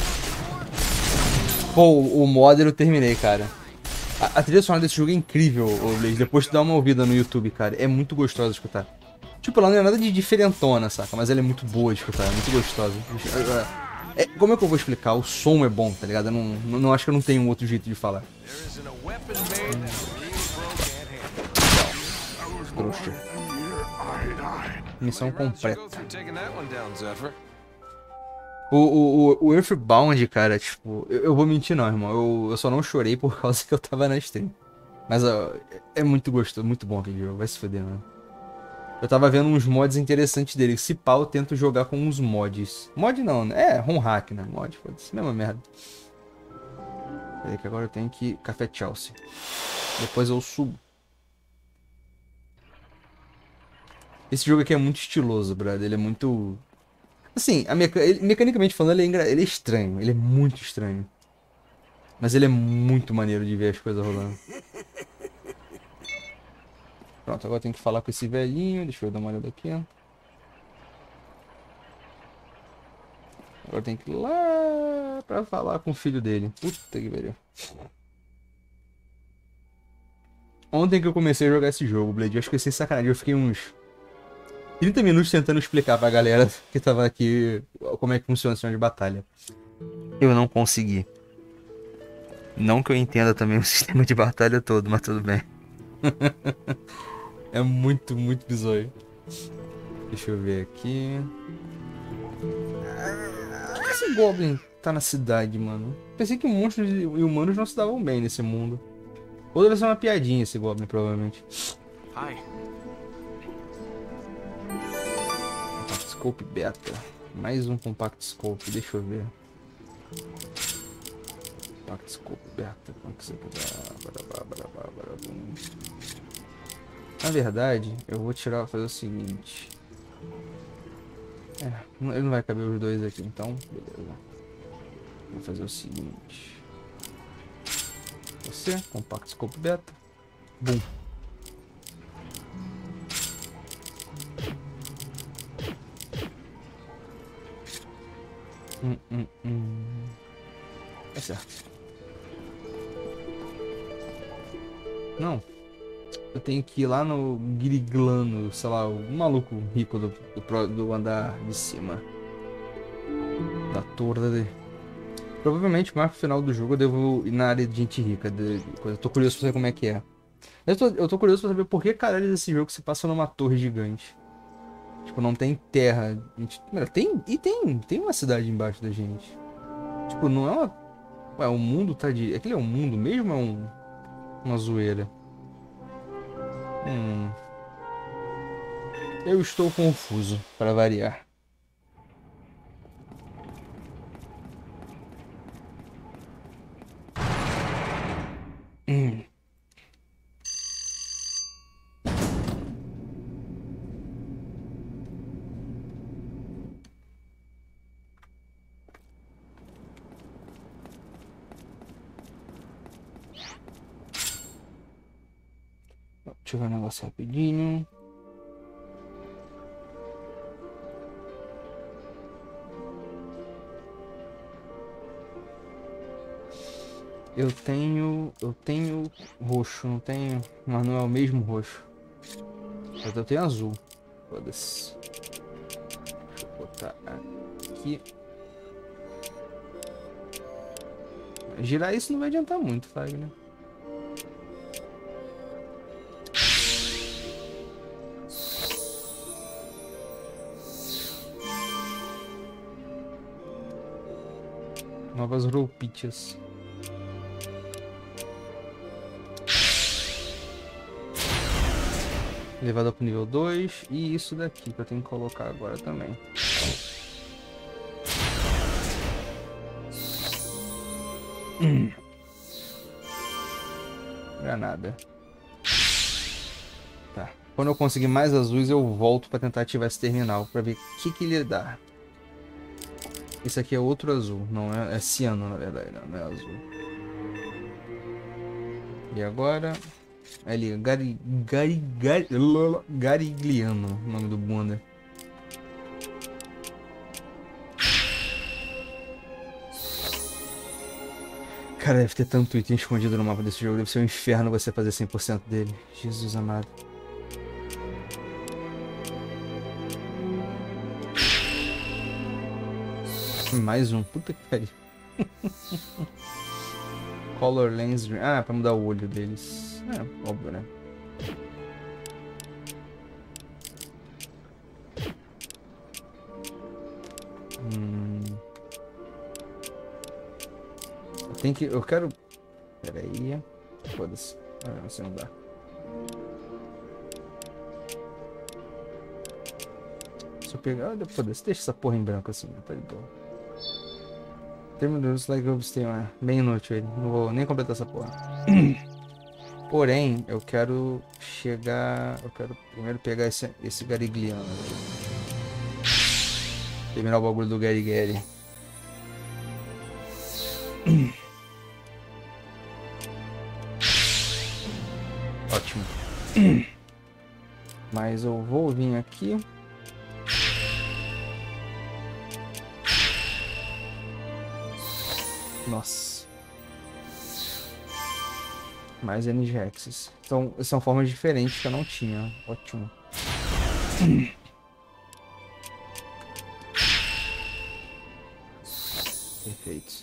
Pô, o modder eu terminei, cara. A trilha sonora desse jogo é incrível, Blaze. Depois tu dá uma ouvida no YouTube, cara. É muito gostosa de escutar. Tipo, ela não é nada de diferentona, saca? Mas ela é muito boa de escutar, é muito gostosa. Como é que eu vou explicar? O som é bom, tá ligado? Eu não acho que eu não tenho um outro jeito de falar. Trouxa. Missão completa. O Earthbound, cara, tipo... Eu vou mentir não, irmão. Eu só não chorei por causa que eu tava na stream. Mas ó, é muito gostoso, muito bom aquele jogo. Vai se foder, mano. Eu tava vendo uns mods interessantes dele. Se pá, eu tento jogar com uns mods. Mod não, né? É, ROM hack, né? Mod, foda-se. Mesma merda. Peraí que agora eu tenho que... Café Chelsea. Depois eu subo. Esse jogo aqui é muito estiloso, brother. Ele é muito... Assim, mecanicamente falando, ele é estranho. Ele é muito estranho. Mas ele é muito maneiro de ver as coisas rolando. Pronto, agora eu tenho que falar com esse velhinho. Deixa eu dar uma olhada aqui. Agora eu tenho que ir lá pra falar com o filho dele. Puta que pariu. Ontem que eu comecei a jogar esse jogo, Blade, eu acho que sem sacanagem, eu fiquei uns 30 minutos tentando explicar pra galera que tava aqui como é que funciona o sistema de batalha. Eu não consegui. Não que eu entenda também o sistema de batalha todo, mas tudo bem. É muito, muito bizonho. Deixa eu ver aqui. Esse Goblin tá na cidade, mano. Pensei que monstros e humanos não se davam bem nesse mundo. Ou deve ser uma piadinha esse Goblin, provavelmente. Hi. Compact Scope Beta. Mais um Compact Scope, deixa eu ver. Compact Scope Beta. Como que você Na verdade, eu vou tirar, fazer o seguinte. Ele não vai caber os dois aqui, então beleza. Vou fazer o seguinte. Você, Compact Scope Beta. Boom. É certo. Não. Eu tenho que ir lá no Griglano, sei lá, o maluco rico do andar de cima. Da torre. Provavelmente, mais pro final do jogo, eu devo ir na área de gente rica. Eu tô curioso pra saber como é que é. Eu tô curioso pra saber por que caralho esse jogo se passa numa torre gigante. Tipo, não tem terra. Tem uma cidade embaixo da gente. Tipo, não é uma... Ué, o mundo tá de... Aquele é um mundo mesmo ou é uma zoeira? Eu estou confuso, para variar. Deixa eu ver um negócio rapidinho. Eu tenho roxo, não tenho, mas não é o mesmo roxo. Eu tenho azul. Foda-se. Deixa eu botar aqui. Girar isso não vai adiantar muito, Fagner. Novas roupitas. Elevador pro nível 2. E isso daqui que eu tenho que colocar agora também. Granada. Tá. Quando eu conseguir mais azuis, eu volto pra tentar ativar esse terminal. Pra ver o que ele dá. Esse aqui é outro azul. Não é, é ciano, na verdade. Não é azul. E agora... Ali, Garigliano, o nome do bunda. Cara, deve ter tanto item escondido no mapa desse jogo. Deve ser um inferno você fazer 100% dele. Jesus amado. Mais um. Puta que pariu. Color Lens Green. Ah, pra mudar o olho deles. É, óbvio, né? Eu quero... Pera aí. Foda-se. Assim não dá. Se eu pegar... Foda-se, deixa essa porra em branco assim, tá de boa. Terminus like obstain, bem inútil ele. Não vou nem completar essa porra. Porém, eu quero chegar... Eu quero primeiro pegar esse Garigliano aqui. Terminar o bagulho do Gary Gary. Ótimo. Mas eu vou vir aqui. Nossa. Mais NGXs. Então, são formas diferentes que eu não tinha. Ótimo. Perfeito.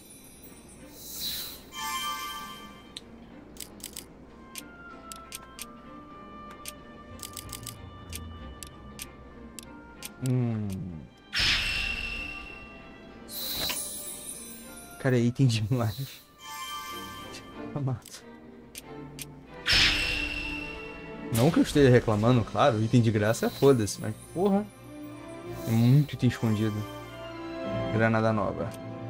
Cara, é item demais. Mato. Não que eu esteja reclamando, claro, item de graça é foda-se, mas porra. É muito item escondido. Granada nova.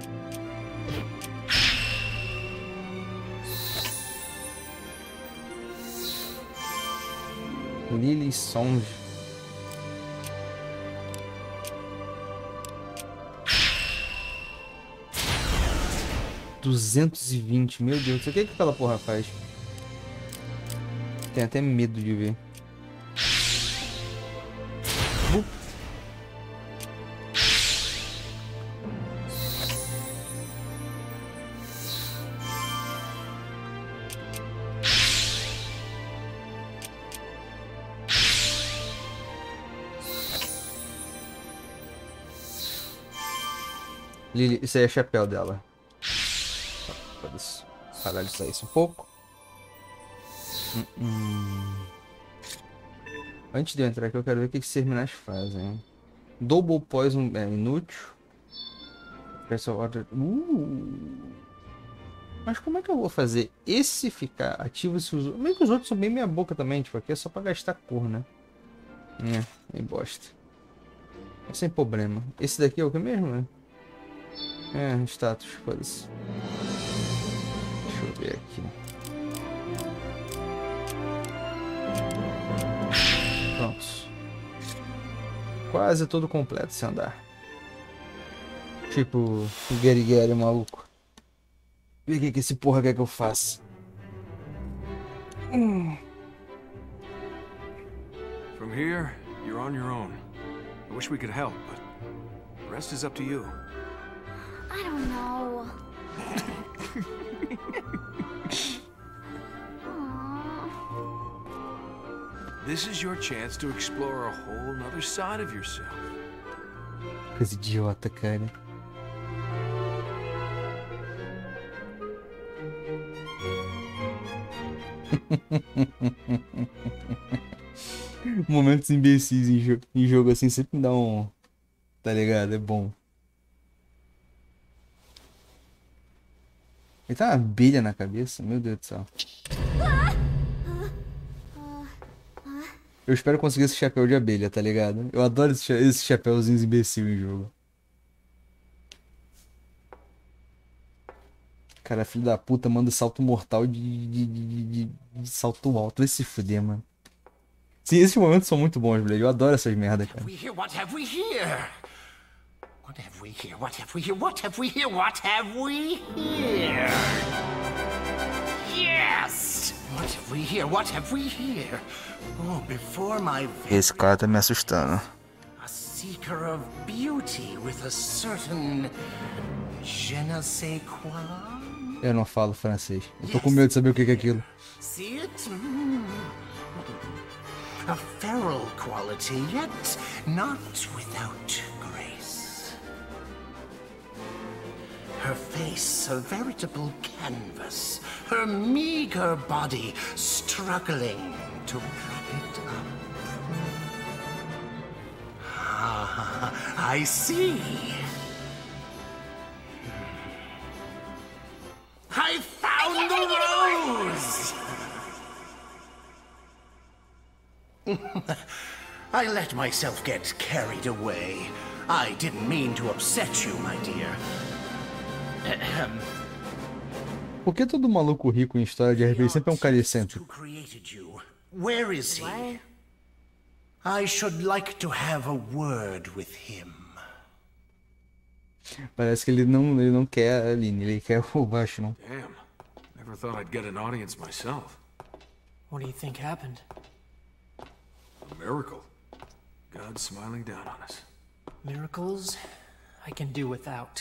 Lily Songe. $220, meu Deus, o que aquela porra faz? Tenho até medo de ver. Lily, isso aí é chapéu dela. Pode paralisar isso um pouco. Antes de eu entrar aqui, eu quero ver o que esses terminais fazem. Double Poison é inútil. Mas como é que eu vou fazer esse ficar ativo se os... Meio que os outros são bem meia boca também, tipo, aqui é só pra gastar cor, né? Bem bosta. É sem problema. Esse daqui é o que mesmo, né? Status, foda-se. Deixa eu ver aqui. Pronto. Quase todo completo se andar. Tipo, o Gary Gary maluco. Vê o que esse porra quer que eu faça. From here, you're on your own. I wish we could help, but the rest is up to you. I don't know. This is your chance to explore a whole nother side of yourself. Coisa idiota, cara. Momentos imbecis em jogo assim sempre dá um... Tá ligado? É bom. Ele tá uma abelha na cabeça, meu Deus do céu. Eu espero conseguir esse chapéu de abelha, tá ligado? Eu adoro esses chapéuzinhos imbecil em jogo. Cara, filho da puta, manda salto mortal de salto alto. Vai se fuder, mano. Sim, esses momentos são muito bons, Blade. Eu adoro essas merdas, cara. What have we here? What have we here? What have we here? What have we here? What have we here? Yes! What have we here? What have we here? Oh, before my Esse cara tá me assustando. a seeker of beauty with a certain je ne sais quoi. Eu não falo francês. Eu tô com medo de saber o que é aquilo. See it? A feral quality, yet not without grace. Her face a veritable canvas, her meager body struggling to prop it up. Ah, I see. I found the rose! I let myself get carried away. I didn't mean to upset you, my dear. Ahem. Por que todo maluco rico em história de RPG sempre é um cara excêntrico? Where is he? I should like to have a word with him. Parece que ele não quer a Aline, ele quer o Vashnon. Damn. Never thought I'd get an audience myself. What do you think happened? A miracle. God smiling down on us. Miracles I can do without.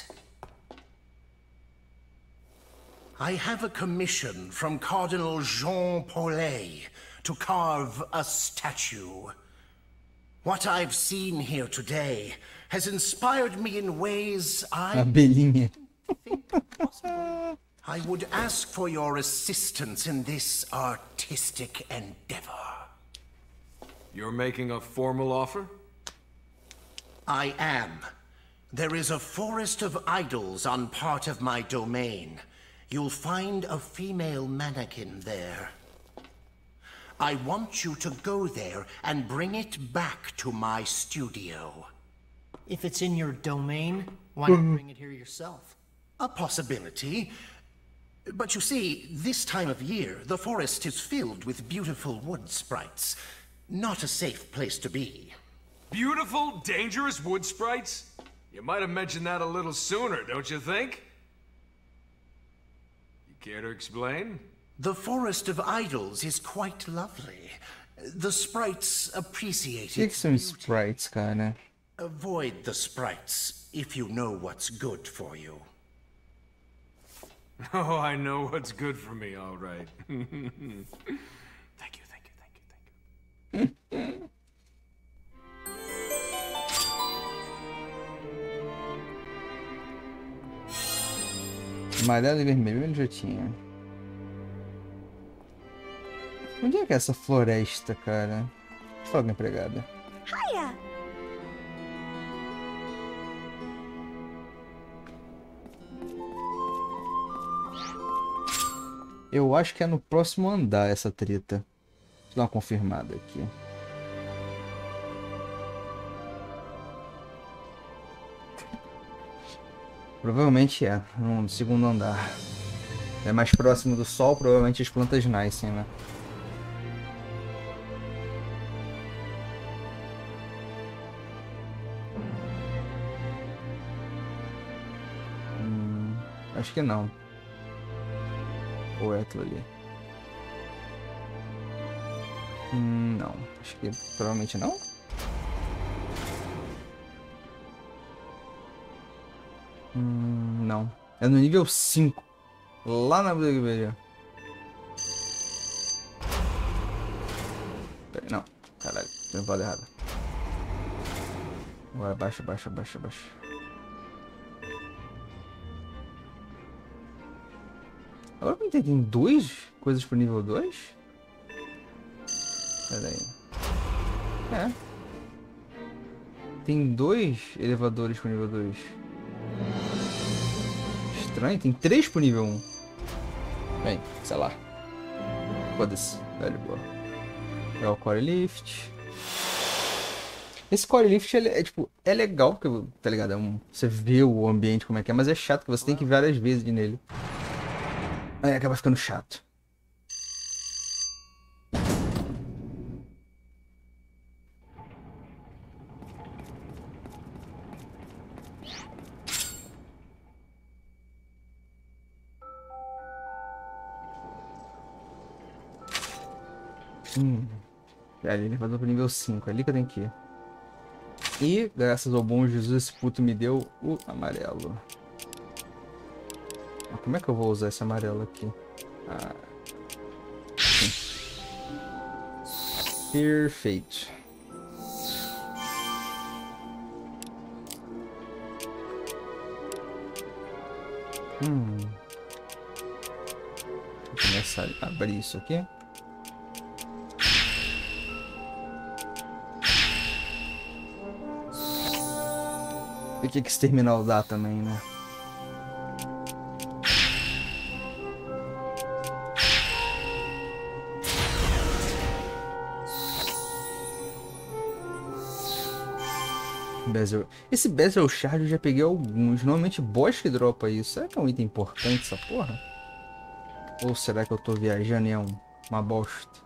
I have a commission from Cardinal Jean Paulet to carve a statue. What I've seen here today has inspired me in ways I Abelhinha. think possible. I would ask for your assistance in this artistic endeavor. You're making a formal offer? I am. There is a forest of idols on part of my domain. You'll find a female mannequin there. I want you to go there and bring it back to my studio. If it's in your domain, why not bring it here yourself? A possibility. But you see, this time of year, the forest is filled with beautiful wood sprites. Not a safe place to be. Beautiful, dangerous wood sprites? You might have mentioned that a little sooner, don't you think? You care to explain? The Forest of Idols is quite lovely. The sprites appreciate O que it. são sprites, cara? Avoid the sprites if you know what's good for you. Oh, I know what's good for me, all right. Thank you, thank you, thank you, thank you. Amarelo e vermelho, ele já tinha. Onde é que é essa floresta, cara? Fogo empregada. Hiya! Eu acho que é no próximo andar essa treta. Deixa eu dar uma confirmada aqui. Provavelmente é, no segundo andar. É mais próximo do sol, provavelmente as plantas nascem, né? Acho que não. Ou é aquilo ali? Não. Acho que provavelmente não. Não. É no nível 5. Lá na Blueberry. Pera, não. Caralho. Tem um valor errado. Agora abaixa, abaixa, abaixa, abaixa. Agora eu entendi. Tem 2 coisas pro nível 2? Pera aí. É. Tem 2 elevadores pro nível 2. Estranho, tem 3 pro nível 1. Bem, sei lá. Foda-se, tá de boa. É o Core Lift. Esse Core Lift é tipo, é legal, porque, tá ligado? Você vê o ambiente como é que é, mas é chato que você tem que ir várias vezes nele. Aí acaba ficando chato. É ali, elevador pro nível 5. É ali que eu tenho que ir. E, graças ao bom Jesus, esse puto me deu o amarelo. Como é que eu vou usar esse amarelo aqui? Perfeito. Vou começar a abrir isso aqui. E o que esse terminal dá também, né? Bezel. Esse Bezel Shard eu já peguei alguns. Normalmente boss que dropa isso. Será que é um item importante essa porra? Ou será que eu tô viajando e é uma bosta?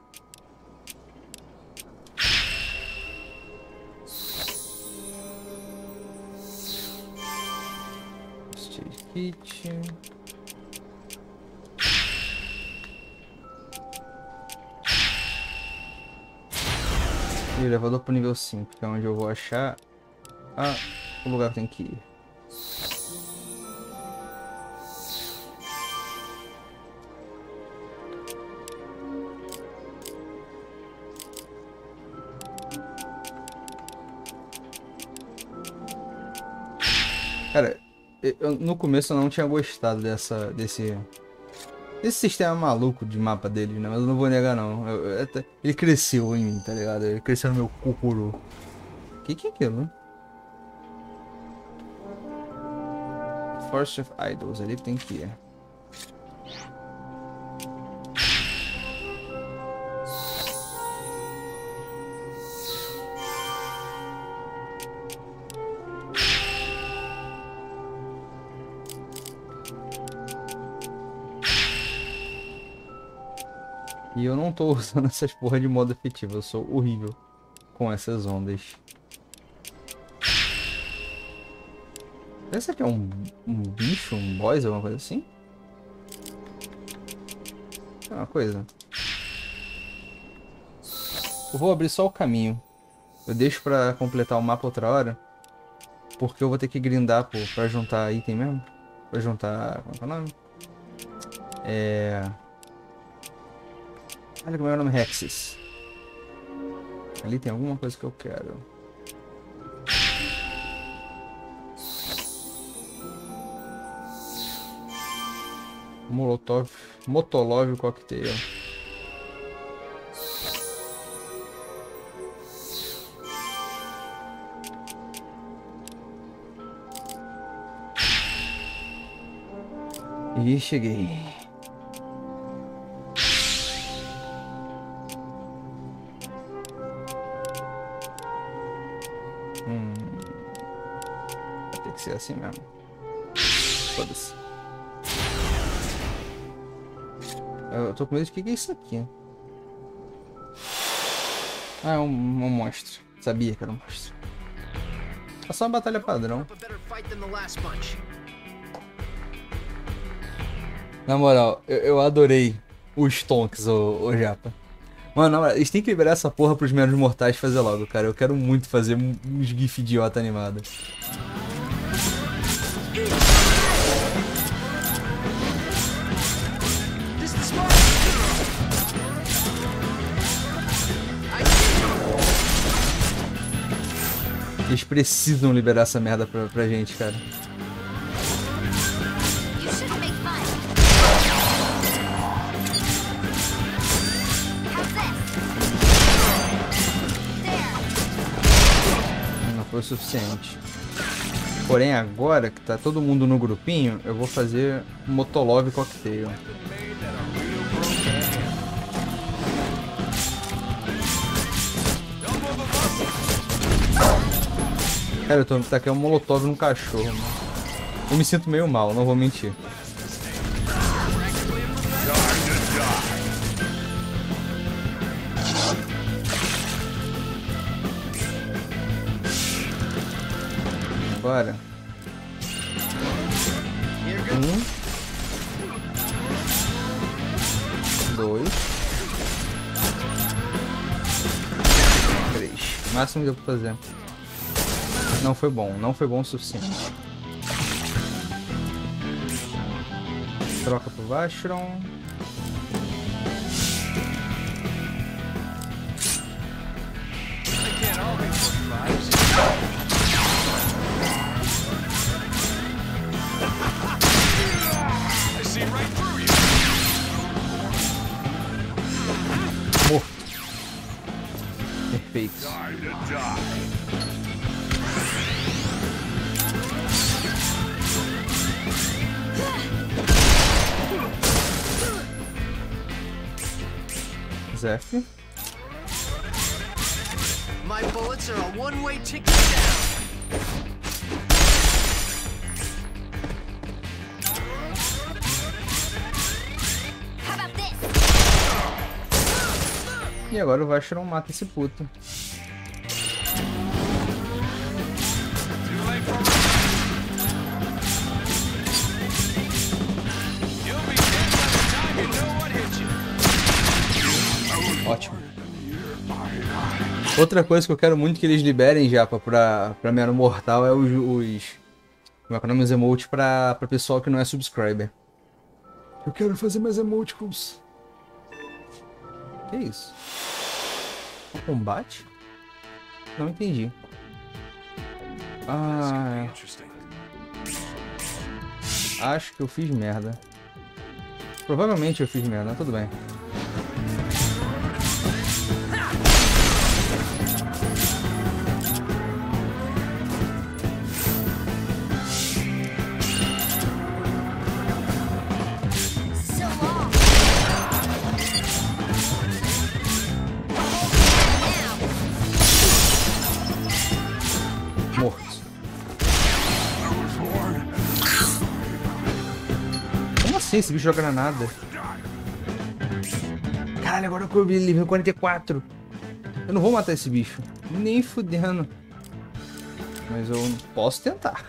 Stage Kit. E elevador pro nível 5, que é onde eu vou achar o lugar que tem que ir. Cara, no começo eu não tinha gostado desse sistema maluco de mapa dele, né? Mas eu não vou negar não. Ele cresceu em mim, tá ligado? Ele cresceu no meu cucuru. Que é aquilo, né? Forest of Idols, ali tem que ir. E eu não tô usando essas porra de modo efetivo, eu sou horrível com essas ondas. Esse aqui é um bicho, um boss, alguma coisa assim? É uma coisa. Eu vou abrir só o caminho. Eu deixo pra completar o mapa outra hora. Porque eu vou ter que grindar pra juntar item mesmo. Pra juntar... Como é que é o nome? Olha como é o nome, Hexes. Ali tem alguma coisa que eu quero. Motolov Cocktail. E cheguei. Vai ter que ser assim mesmo. Foda-se. Eu tô com medo de que é isso aqui. Ah, é um monstro. Sabia que era um monstro. É só uma batalha padrão. Na moral, eu adorei os Tonks, ô Japa. Mano, na moral, eles têm que liberar essa porra pros menos mortais fazer logo, cara. Eu quero muito fazer uns gif idiota animado. Eles precisam liberar essa merda pra gente, cara. Não foi o suficiente. Porém, agora que tá todo mundo no grupinho, eu vou fazer Motolov Cocktail. Cara, eu tô tacando um molotov no cachorro, mano. Eu me sinto meio mal, não vou mentir. Bora. 1, 2, 3. O máximo que eu vou fazer. Não foi bom o suficiente. Troca pro Vashron. Morto. Perfeito. My bullets are a one-way ticket down. E agora o Vacheron mata esse puto. Ótimo. Outra coisa que eu quero muito que eles liberem já pra Mero Mortal é os como é que é o nome? Os emotes pra pessoal que não é subscriber. Eu quero fazer mais emoticons. Que isso? Um combate? Não entendi. Ah, acho que eu fiz merda. Provavelmente eu fiz merda, tudo bem. Mortos. Como assim esse bicho joga granada? Caralho, agora que eu vi nível 44. Eu não vou matar esse bicho. Nem fudendo. Mas eu posso tentar.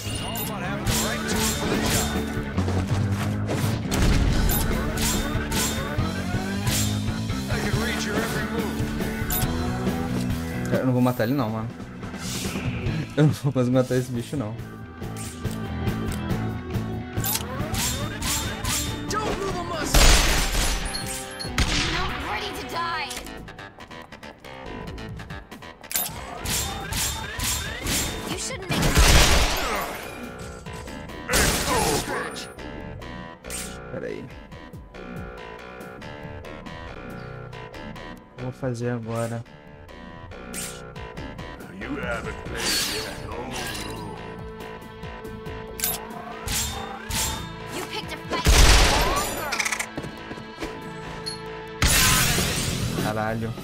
Eu não vou matar ele não, mano. Eu não vou conseguir matar esse bicho não. Pera aí. Vou fazer agora. Caralho.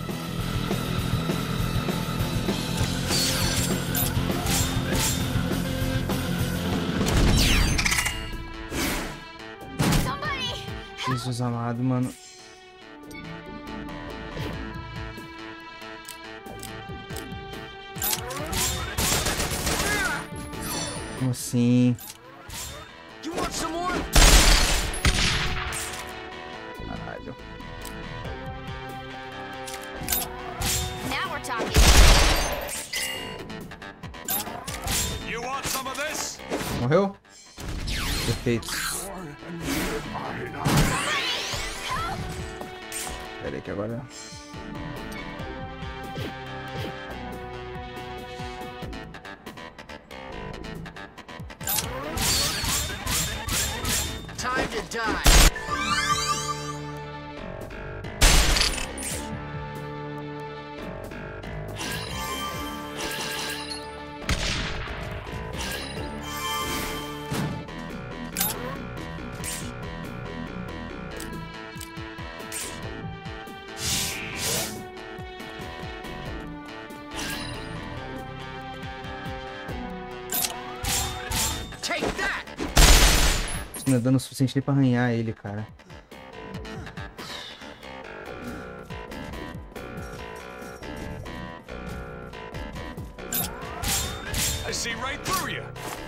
Jesus amado, mano. Como assim? Caralho. Morreu? Perfeito. Pera aí que agora... Time to die. Não é dano suficiente nem pra arranhar ele, cara. I see right through you.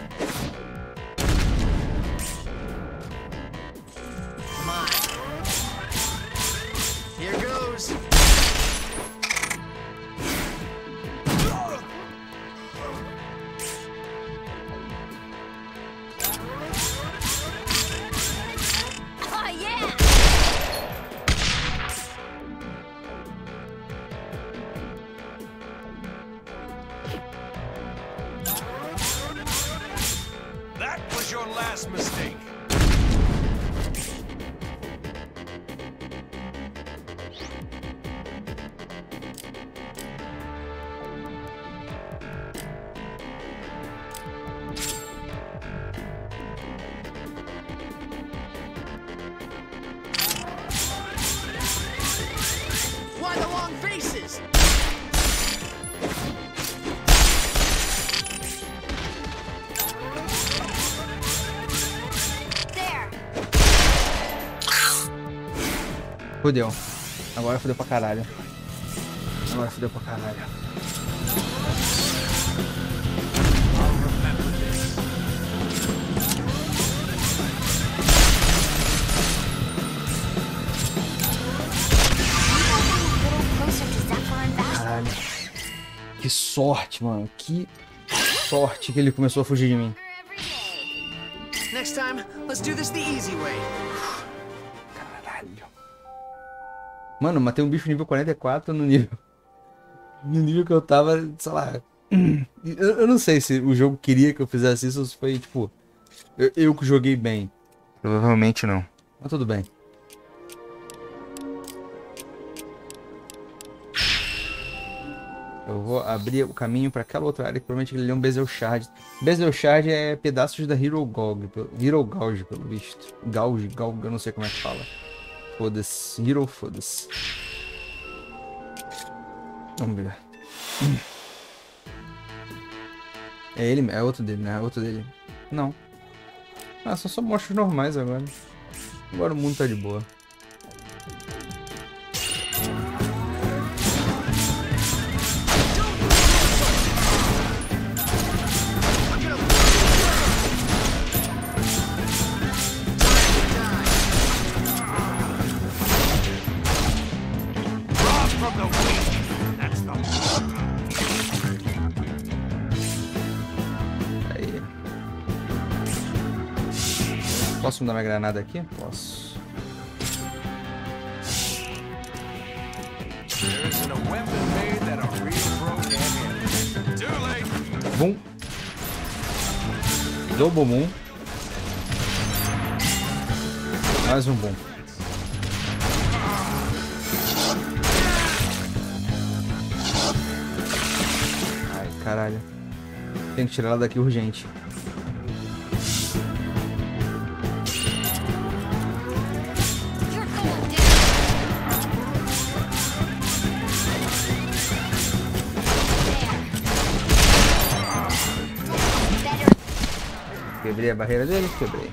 Come on. Here goes. Fudeu. Agora fudeu pra caralho. Agora fudeu pra caralho. Caralho. Que sorte, mano. Que sorte que ele começou a fugir de mim. Next time, let's do this the easy way. Caralho. Mano, matei um bicho nível 44 no nível... No nível que eu tava, sei lá... Eu não sei se o jogo queria que eu fizesse isso ou se foi, tipo... Eu que joguei bem. Provavelmente não. Mas tudo bem. Eu vou abrir o caminho pra aquela outra área que provavelmente ele é um Bezel Shard. Bezel Shard é pedaços da Hero Gauge, pelo visto. Gauge, eu não sei como é que fala. Foda-se. Hero, foda-se. Vamos ver. É ele, é outro dele, né? É outro dele. Não. Ah, são só monstros normais agora. Agora o mundo tá de boa. Posso mudar minha granada aqui? Posso. Boom. Double boom. Mais um boom. Ai, caralho. Tem que tirar ela daqui urgente. Quebrei a barreira dele? Quebrei.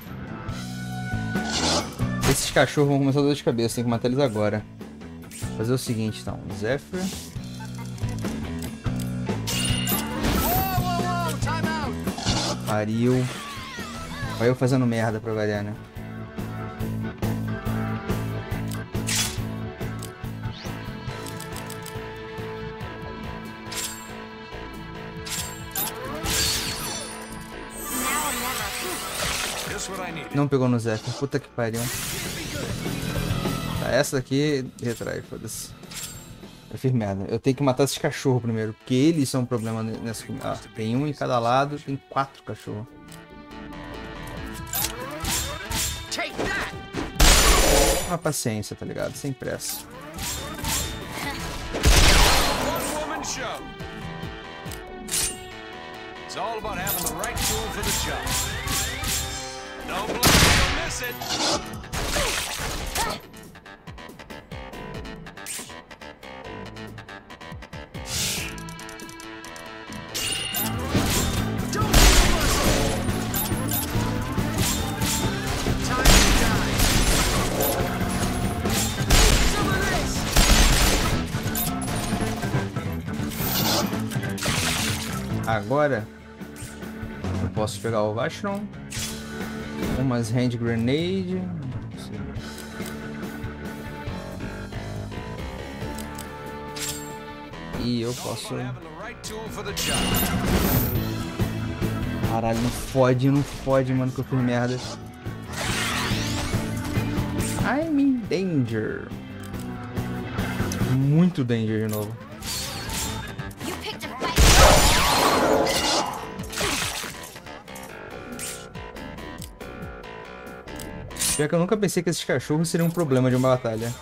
Esses cachorros vão começar a dor de cabeça, tem que matar eles agora. Vou fazer o seguinte então, Zephyr. Pariu. Olha eu fazendo merda pra variar, né? Não pegou no Zephyr, puta que pariu. Tá, essa daqui retrai, foda-se. Eu fiz merda. Eu tenho que matar esses cachorros primeiro, porque eles são um problema nessa... Ah, tem um em cada lado, tem 4 cachorros. Uma paciência, tá ligado? Sem pressa. It's all about having the right tool for the job. Don't blink, you'll miss it. Agora eu posso pegar o Vashron, umas Hand Grenade, e eu posso... Caralho, não fode, mano, que eu fiz merda. I'm in danger. Muito danger de novo. Pior que eu nunca pensei que esses cachorros seriam um problema de uma batalha.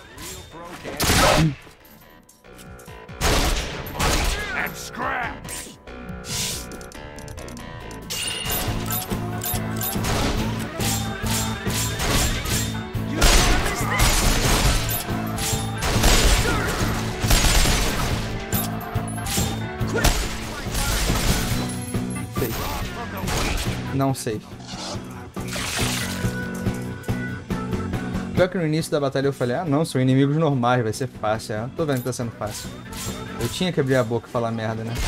Não sei. Pior que no início da batalha eu falei, ah não, são inimigos normais, vai ser fácil. É, tô vendo que tá sendo fácil. Eu tinha que abrir a boca e falar merda, né?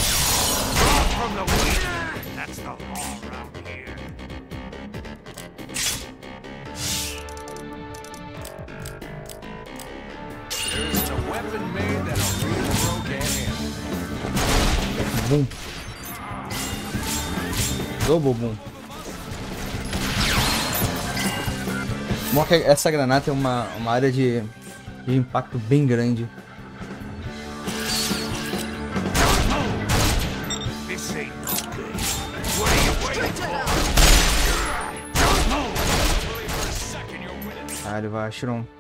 Boom. Double boom. Essa granada tem uma área de impacto bem grande. Ah, ele vai atirar um.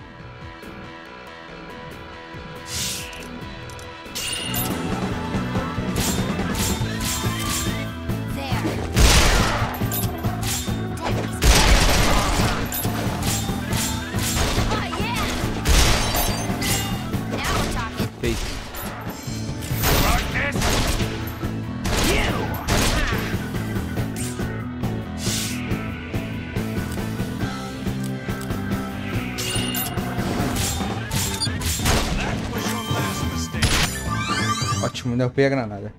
Ótimo, ainda upei a granada.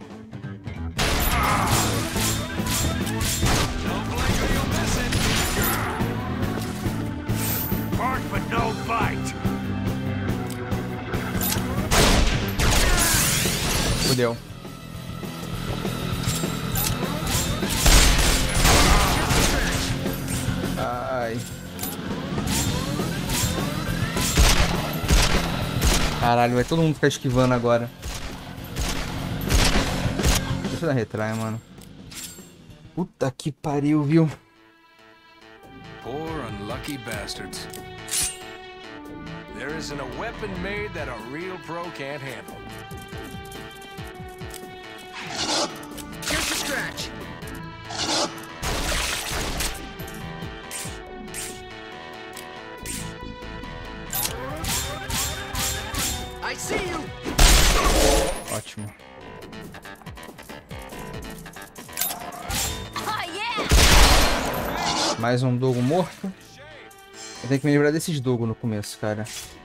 Fudeu. Ai. Caralho, vai todo mundo ficar esquivando agora. Deixa eu dar retry, mano. Puta que pariu, viu? Poor unlucky bastards. There isn't a weapon made that a real pro can't handle. Here's the scratch. I see you. Ótimo. Mais um Dogo morto. Eu tenho que me livrar desses Dogo no começo, cara.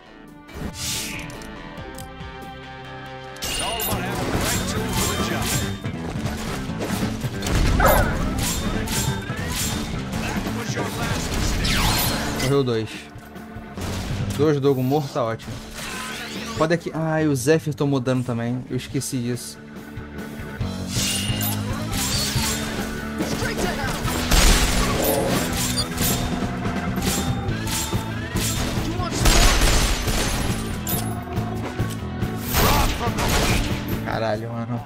Morreu dois. Dois Dogo mortos, tá ótimo. Pode aqui. Ah, e o Zephyr tomou dano também. Eu esqueci disso. Caralho, mano.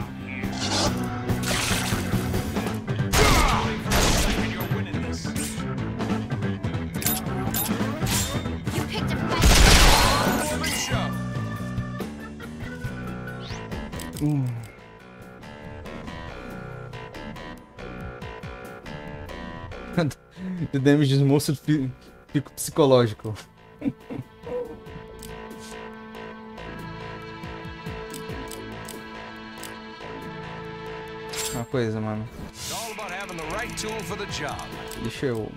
The damage is mostly pico psicológico. Uma coisa, mano. Deixa eu...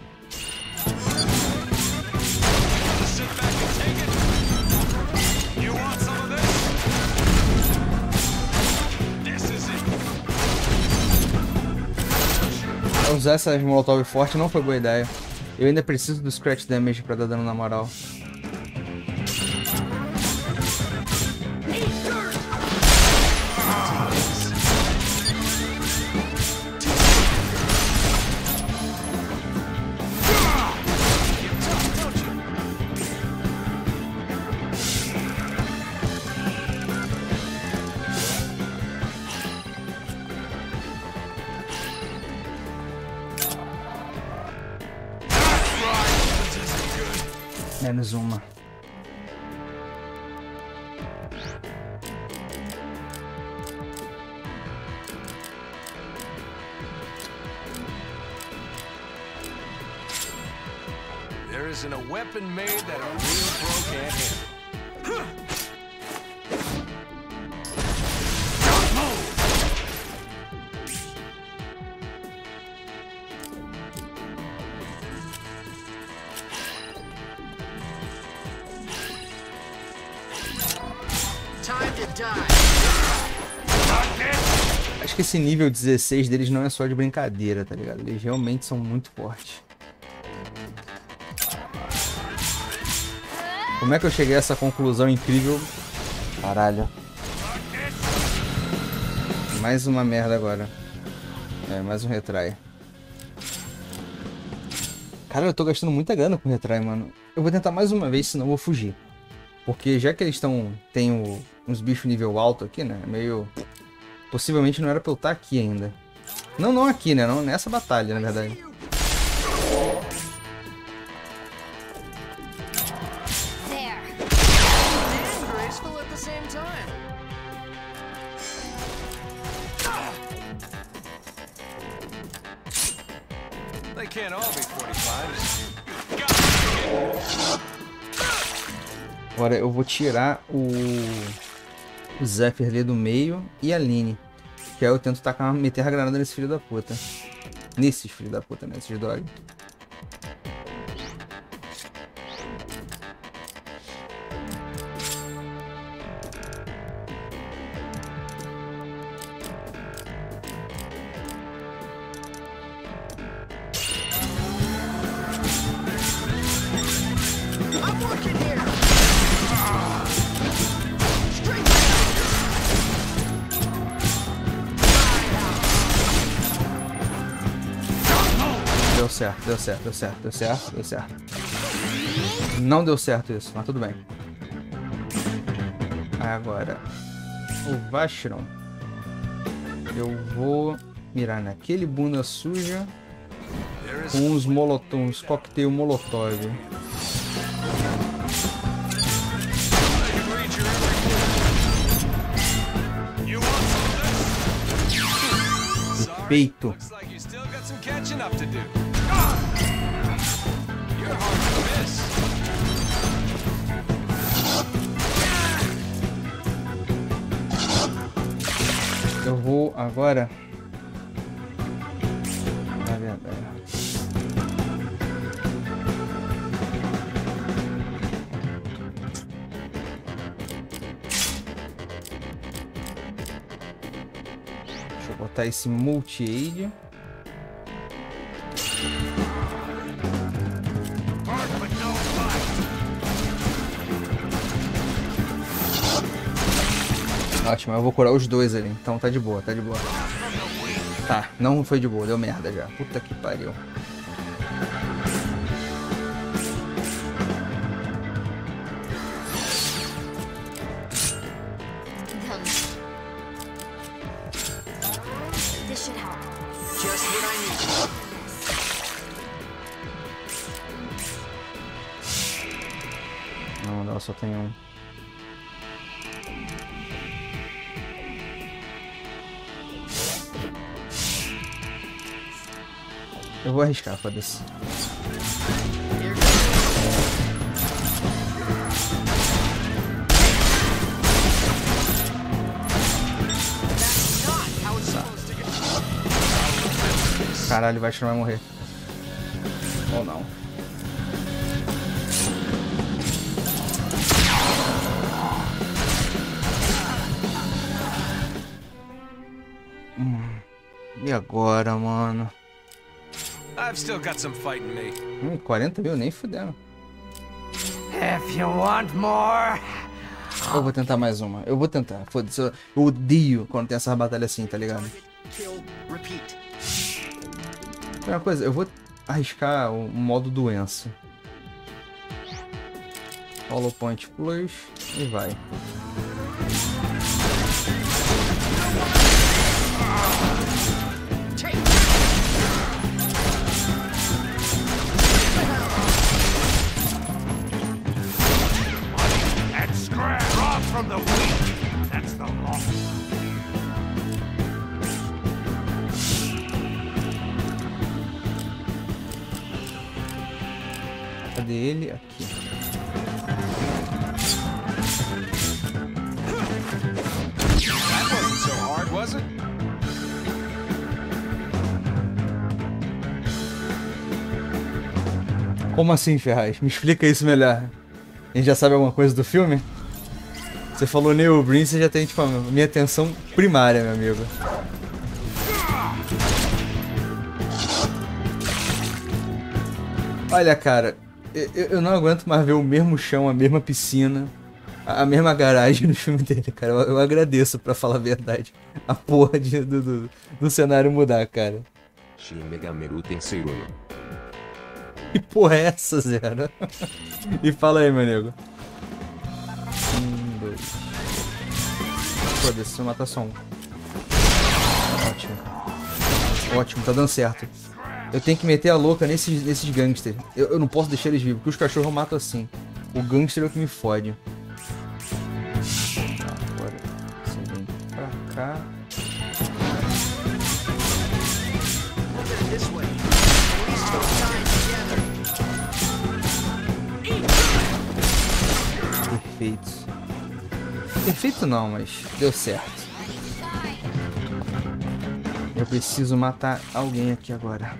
Usar essa molotov forte não foi boa ideia. Eu ainda preciso do scratch damage pra dar dano na moral. Menos uma. There isn't a weapon made that a real pro can't handle. Acho que esse nível 16 deles não é só de brincadeira, tá ligado? Eles realmente são muito fortes. Como é que eu cheguei a essa conclusão incrível? Caralho. Mais uma merda agora. É, mais um retry. Cara, eu tô gastando muita grana com retry, mano. Eu vou tentar mais uma vez, senão eu vou fugir. Porque já que eles tem uns bichos nível alto aqui, né? Meio... Possivelmente não era pra eu estar aqui ainda. Não aqui, né? Não nessa batalha, na verdade. Agora eu vou tirar o Zephyr ali do meio e a Lynne. Que aí eu tento meter a granada nesse filho da puta. Nesses filho da puta, né? Esses dog. Deu certo. Não deu certo isso, mas tudo bem. Agora, o Vacheron. Eu vou mirar naquele bunda suja com uns coquetel molotov. Perfeito. Eu vou agora. Deixa eu botar esse multi-aid. Ótimo, eu vou curar os dois ali, então tá de boa, tá de boa. Tá, não foi de boa, deu merda já. Puta que pariu. Não, só tem um. Eu vou arriscar, foda-se. Caralho, vai vai morrer. Ou não. E agora, mano? I've still got some fight in me. 40 mil, nem fudendo. If you want more. Eu vou tentar mais uma. Eu vou tentar. Foda-se. Eu odeio quando tem essas batalhas assim, tá ligado? Primeira coisa, eu vou arriscar o modo doença. Hollow Point Plus e vai. From the weak. That's the law. Cadê ele? Aqui. That wasn't so hard, was it? Como assim, Ferraz? Me explica isso melhor. A gente já sabe alguma coisa do filme? Você falou Neo Brin, você já tem, tipo, a minha atenção primária, meu amigo. Olha, cara, eu não aguento mais ver o mesmo chão, a mesma piscina, a mesma garagem no filme dele, cara. Eu agradeço, pra falar a verdade, a porra do cenário mudar, cara. Shin Megami Tensei 1. Que porra é essa, Zero? E fala aí, meu nego. 1, 2. Foda-se, se eu matar só um. Ótimo. Ótimo, tá dando certo. Eu tenho que meter a louca nesses gangsters. Eu não posso deixar eles vivos, porque os cachorros eu mato assim. O gangster é o que me fode. Agora, você vem pra cá. Perfeito. Perfeito não, mas deu certo. Eu preciso matar alguém aqui agora.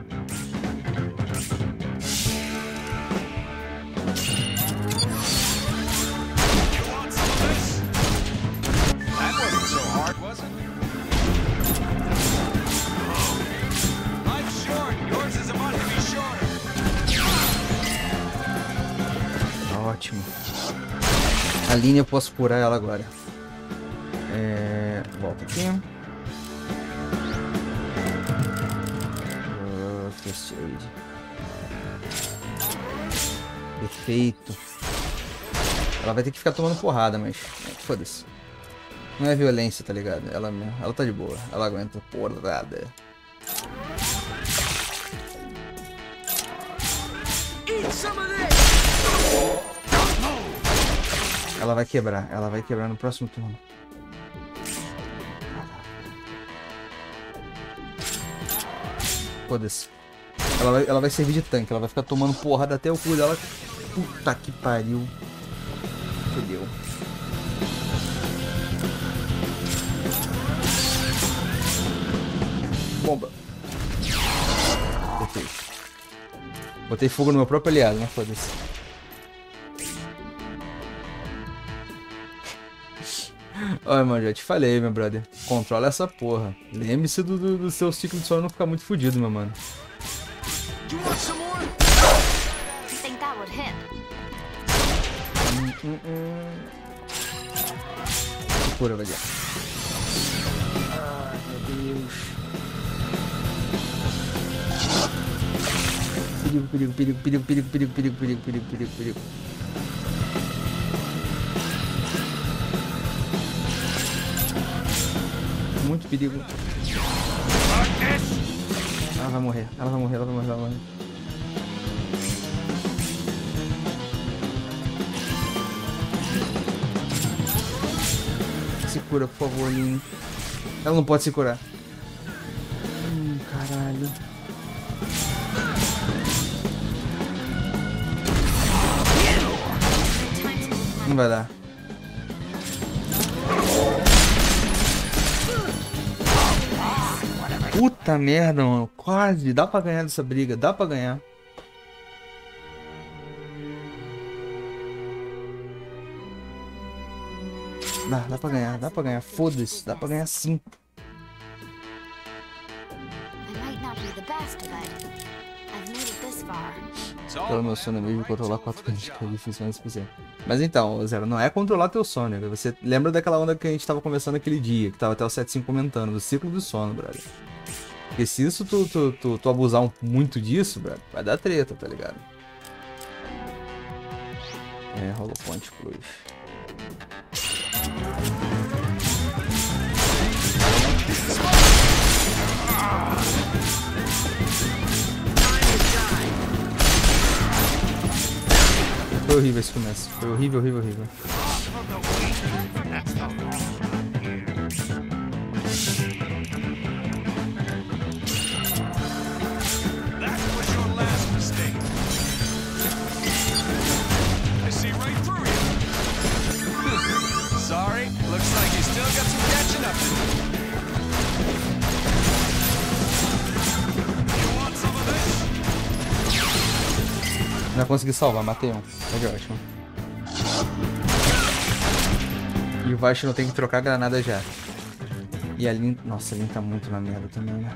Ótimo. A linha eu posso curar ela agora. Volta aqui. First aid. Perfeito. Ela vai ter que ficar tomando porrada, mas foda-se. Não é violência, tá ligado? Ela tá de boa. Ela aguenta porrada. Ela vai quebrar no próximo turno. Foda-se. Ela vai servir de tanque, ela vai ficar tomando porrada até o cu dela. Puta que pariu. Fudeu. Bomba. Perfeito. Botei fogo no meu próprio aliado, né? Foda-se. Olha, mano, já te falei, meu brother. Controla essa porra. Lembre-se do seu ciclo de sono não ficar muito fodido, meu mano. Cura, velho. Ai, meu Deus. Perigo. Muito perigo. Ela vai morrer. Se cura, por favor, Lynn. Ela não pode se curar. Caralho. Não vai dar. Puta merda, mano. Quase. Dá pra ganhar dessa briga. Dá pra ganhar. Dá pra ganhar. Foda-se. Dá pra ganhar sim. Pelo meu sono mesmo, controlar 4 cantos, que é difícil, mas então, Zero, não é controlar teu sono, né? Você lembra daquela onda que a gente tava conversando aquele dia, que tava até o 75 comentando, do ciclo do sono, brother. Porque se isso tu abusar muito disso, brother, vai dar treta, tá ligado? Rolou Ponte Plus. Foi horrível esse começo. Foi horrível. Sorry, looks like you still got some catching up to do. You want some of this? Já consegui salvar, matei um. Tá de ótimo. E o Vashti não tem que trocar a granada já. E a Lynn... Nossa, a Lynn tá muito na merda também, né?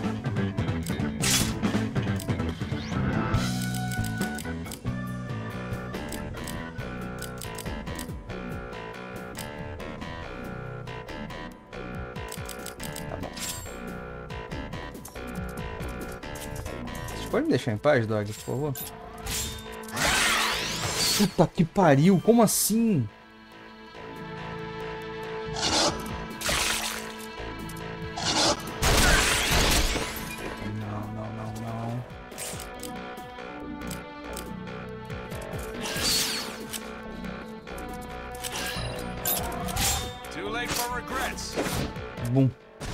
Tá bom. Vocês podem me deixar em paz, Dog, por favor? Puta que pariu, como assim? Bum.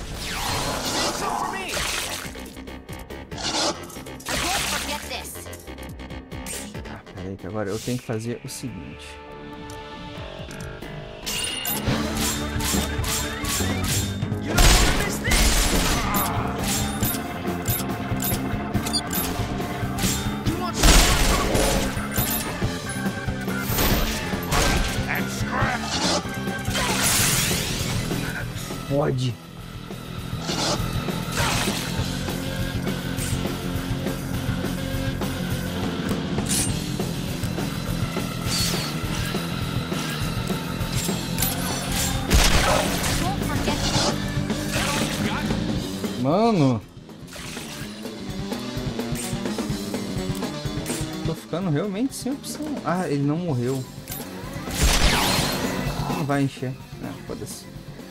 Peraí que agora eu tenho que fazer o seguinte. Pode. Mano. Tô ficando realmente sem opção. Ah, ele não morreu. Não vai encher. Não, foda-se.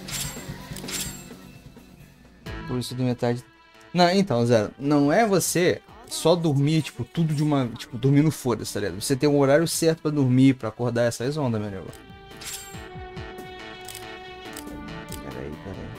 Por isso de metade. Não, então, Zero, não é você só dormir, tipo, tudo de uma. Tipo, dormir no foda-se, tá ligado? Você tem um horário certo pra dormir, pra acordar essas ondas, meu nego. Peraí.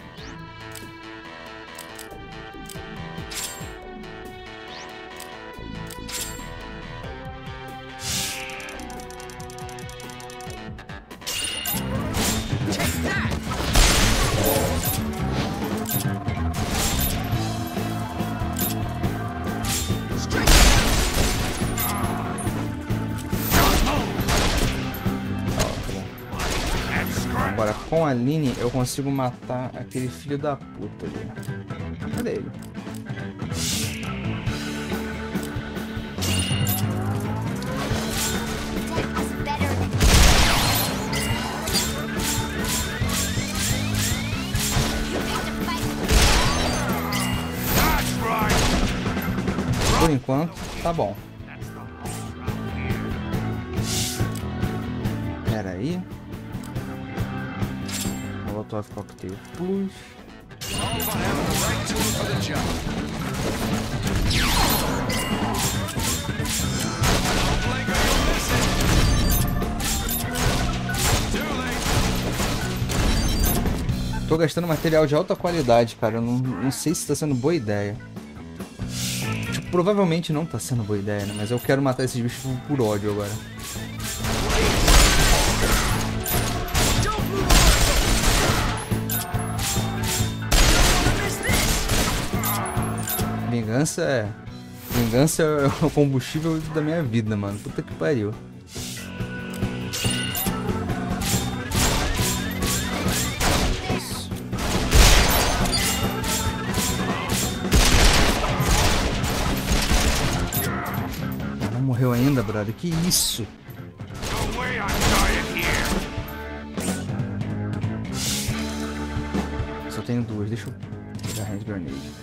Agora, com a Lynn, eu consigo matar aquele filho da puta ali. Cadê ele? Por enquanto, tá bom. Pera aí. Molotov Cocktail Plus. Tô gastando material de alta qualidade, cara. Eu não sei se tá sendo boa ideia. Tipo, provavelmente não tá sendo boa ideia, né? Mas eu quero matar esses bichos por ódio agora. Vingança é o combustível da minha vida, mano. Puta que pariu. Isso. Não morreu ainda, brother. Que isso? Só tenho duas. Deixa eu pegar a hand grenade.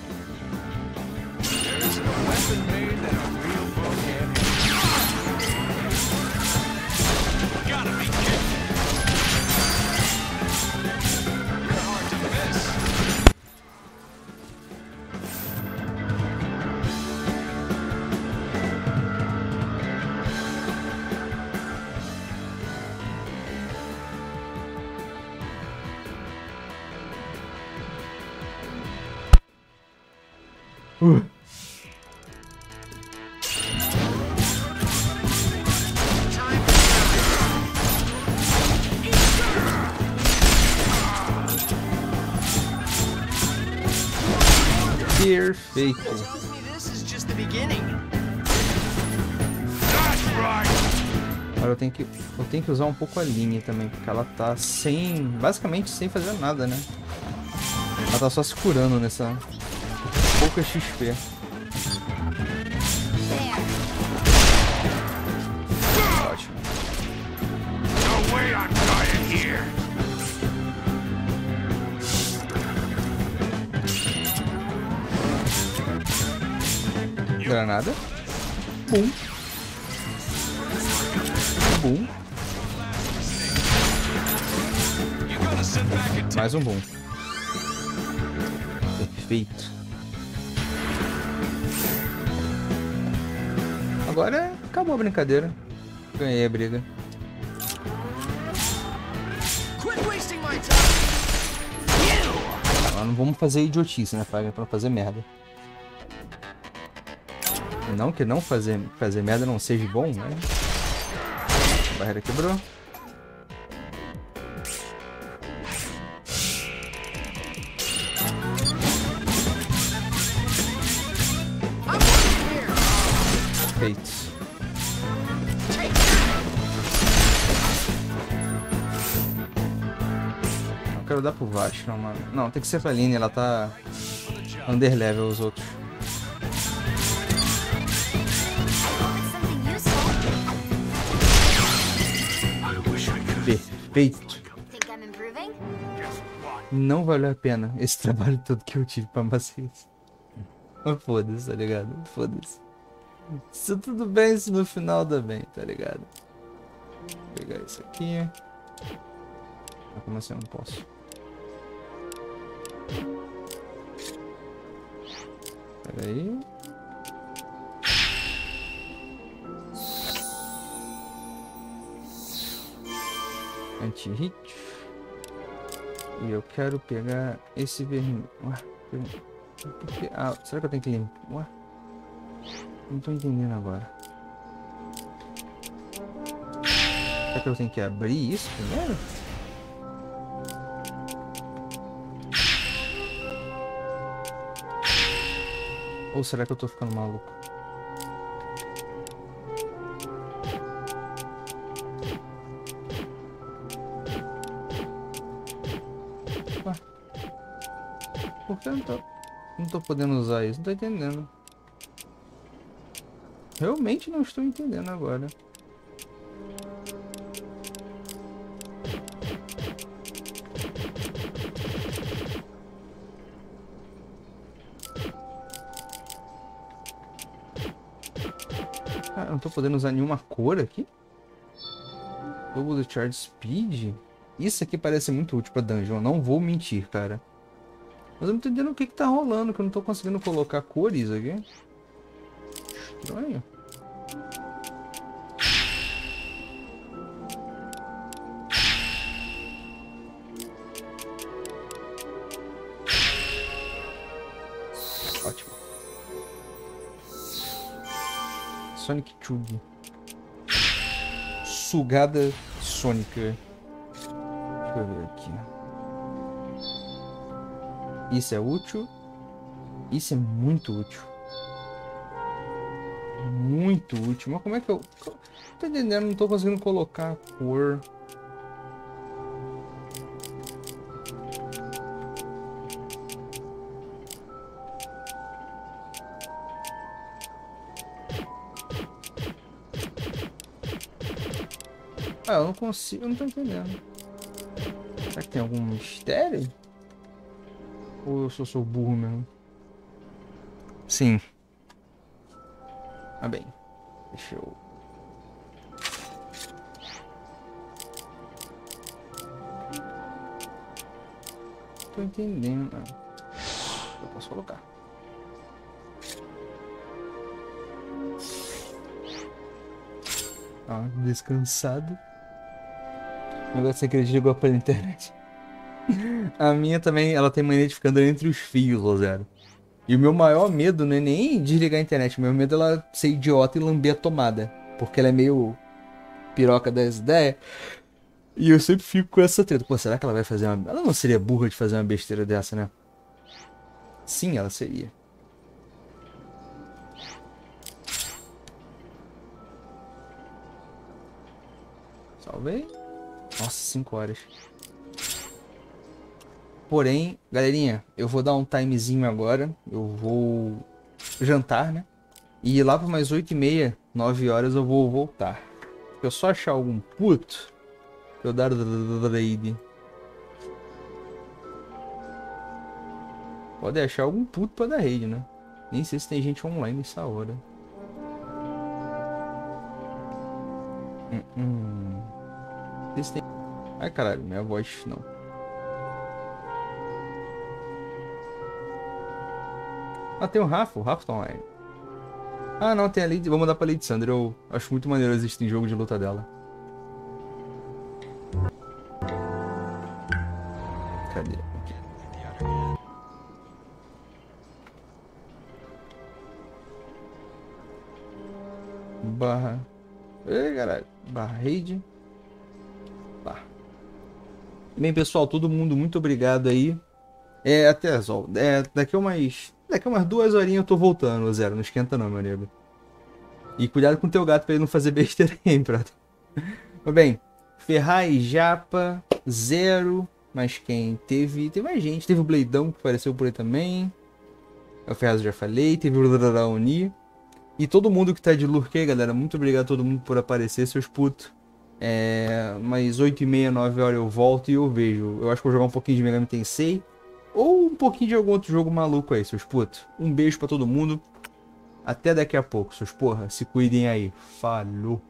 Perfeito. Agora eu tenho que usar um pouco a linha também, porque ela tá basicamente sem fazer nada, né? Ela tá só se curando nessa pouca XP. Ótimo. No way I'm dying here. Granada. Bum. Bum. Mais um bom. Perfeito. Agora acabou a brincadeira. Ganhei a briga. Agora não vamos fazer idiotice, né, Faga? Pra não fazer merda. Não que não fazer merda não seja bom, né? A barreira quebrou. Feito. Não quero dar pro Vasco, não, mano. Não, tem que ser pra Lynn, ela tá underlevel os outros. Perfeito. Não valeu a pena esse trabalho todo que eu tive pra vocês. Mas foda-se, tá ligado? Foda-se. Se tudo bem, se no final dá bem, tá ligado? Vou pegar isso aqui. Ah, como assim eu não posso? Pera aí. Anti-hit. E eu quero pegar esse vermelho. Ué, porque... Ah, será que eu tenho que limpar? Ué? Não tô entendendo agora. Será que eu tenho que abrir isso primeiro? Ou será que eu tô ficando maluco? Ué? Por que eu não tô podendo usar isso? Não tô entendendo. Realmente não estou entendendo agora. Ah, eu não tô podendo usar nenhuma cor aqui? Double the Charge Speed? Isso aqui parece muito útil pra dungeon, não vou mentir, cara. Mas eu não tô entendendo o que tá rolando, que eu não tô conseguindo colocar cores aqui. Estranho. Ótimo. Sonic Tube. Sugada sônica. Deixa eu ver aqui. Isso é útil. Isso é muito útil. Muito útil. Mas como é que eu... Tô entendendo, não tô conseguindo colocar a cor. Ah, eu não consigo, eu não tô entendendo. Será que tem algum mistério? Ou eu sou burro mesmo? Sim. Ah, bem. Deixa eu... Tô entendendo. Eu posso colocar. Ah, descansado. O negócio é que ele chegou pela internet. A minha também, ela tem mania de ficar andando entre os fios, ô Zero. E o meu maior medo não é nem desligar a internet. O meu medo é ela ser idiota e lamber a tomada. Porque ela é meio piroca das ideias. E eu sempre fico com essa treta. Pô, será que ela vai fazer uma... Ela não seria burra de fazer uma besteira dessa, né? Sim, ela seria. Salvei. Nossa, 5 horas. Porém, galerinha, eu vou dar um timezinho agora. Eu vou jantar, né? E lá por mais 8h30, 9 horas eu vou voltar. Se eu só achar algum puto, eu dar raid. Pode achar algum puto pra dar raid, né? Nem sei se tem gente online nessa hora. Tem... Ai, caralho, minha voz não. Ah, tem o Rafa tá online. Ah, não, tem a Lady. Vou mandar pra Lady Sandra. Eu acho muito maneiro existir em jogo de luta dela. Cadê? Barra. Ei, caralho. Barra raid. Tá. Bem, pessoal, todo mundo, muito obrigado aí. Até, Zol. Daqui umas 2 horinhas eu tô voltando, Zero. Não esquenta não, meu nego. E cuidado com o teu gato pra ele não fazer besteira aí, brother. Mas bem, Ferraz, Japa, Zero. Mas quem? Teve mais gente. Teve o Bleidão que apareceu por aí também. O Ferraz eu já falei. Teve o Raoni. E todo mundo que tá de lurk aí, galera. Muito obrigado a todo mundo por aparecer, seus putos. Mais 8h30, 9 horas eu volto e eu vejo. Eu acho que vou jogar um pouquinho de Megami Tensei. Ou um pouquinho de algum outro jogo maluco aí, seus putos. Um beijo pra todo mundo. Até daqui a pouco, seus porra. Se cuidem aí. Falou.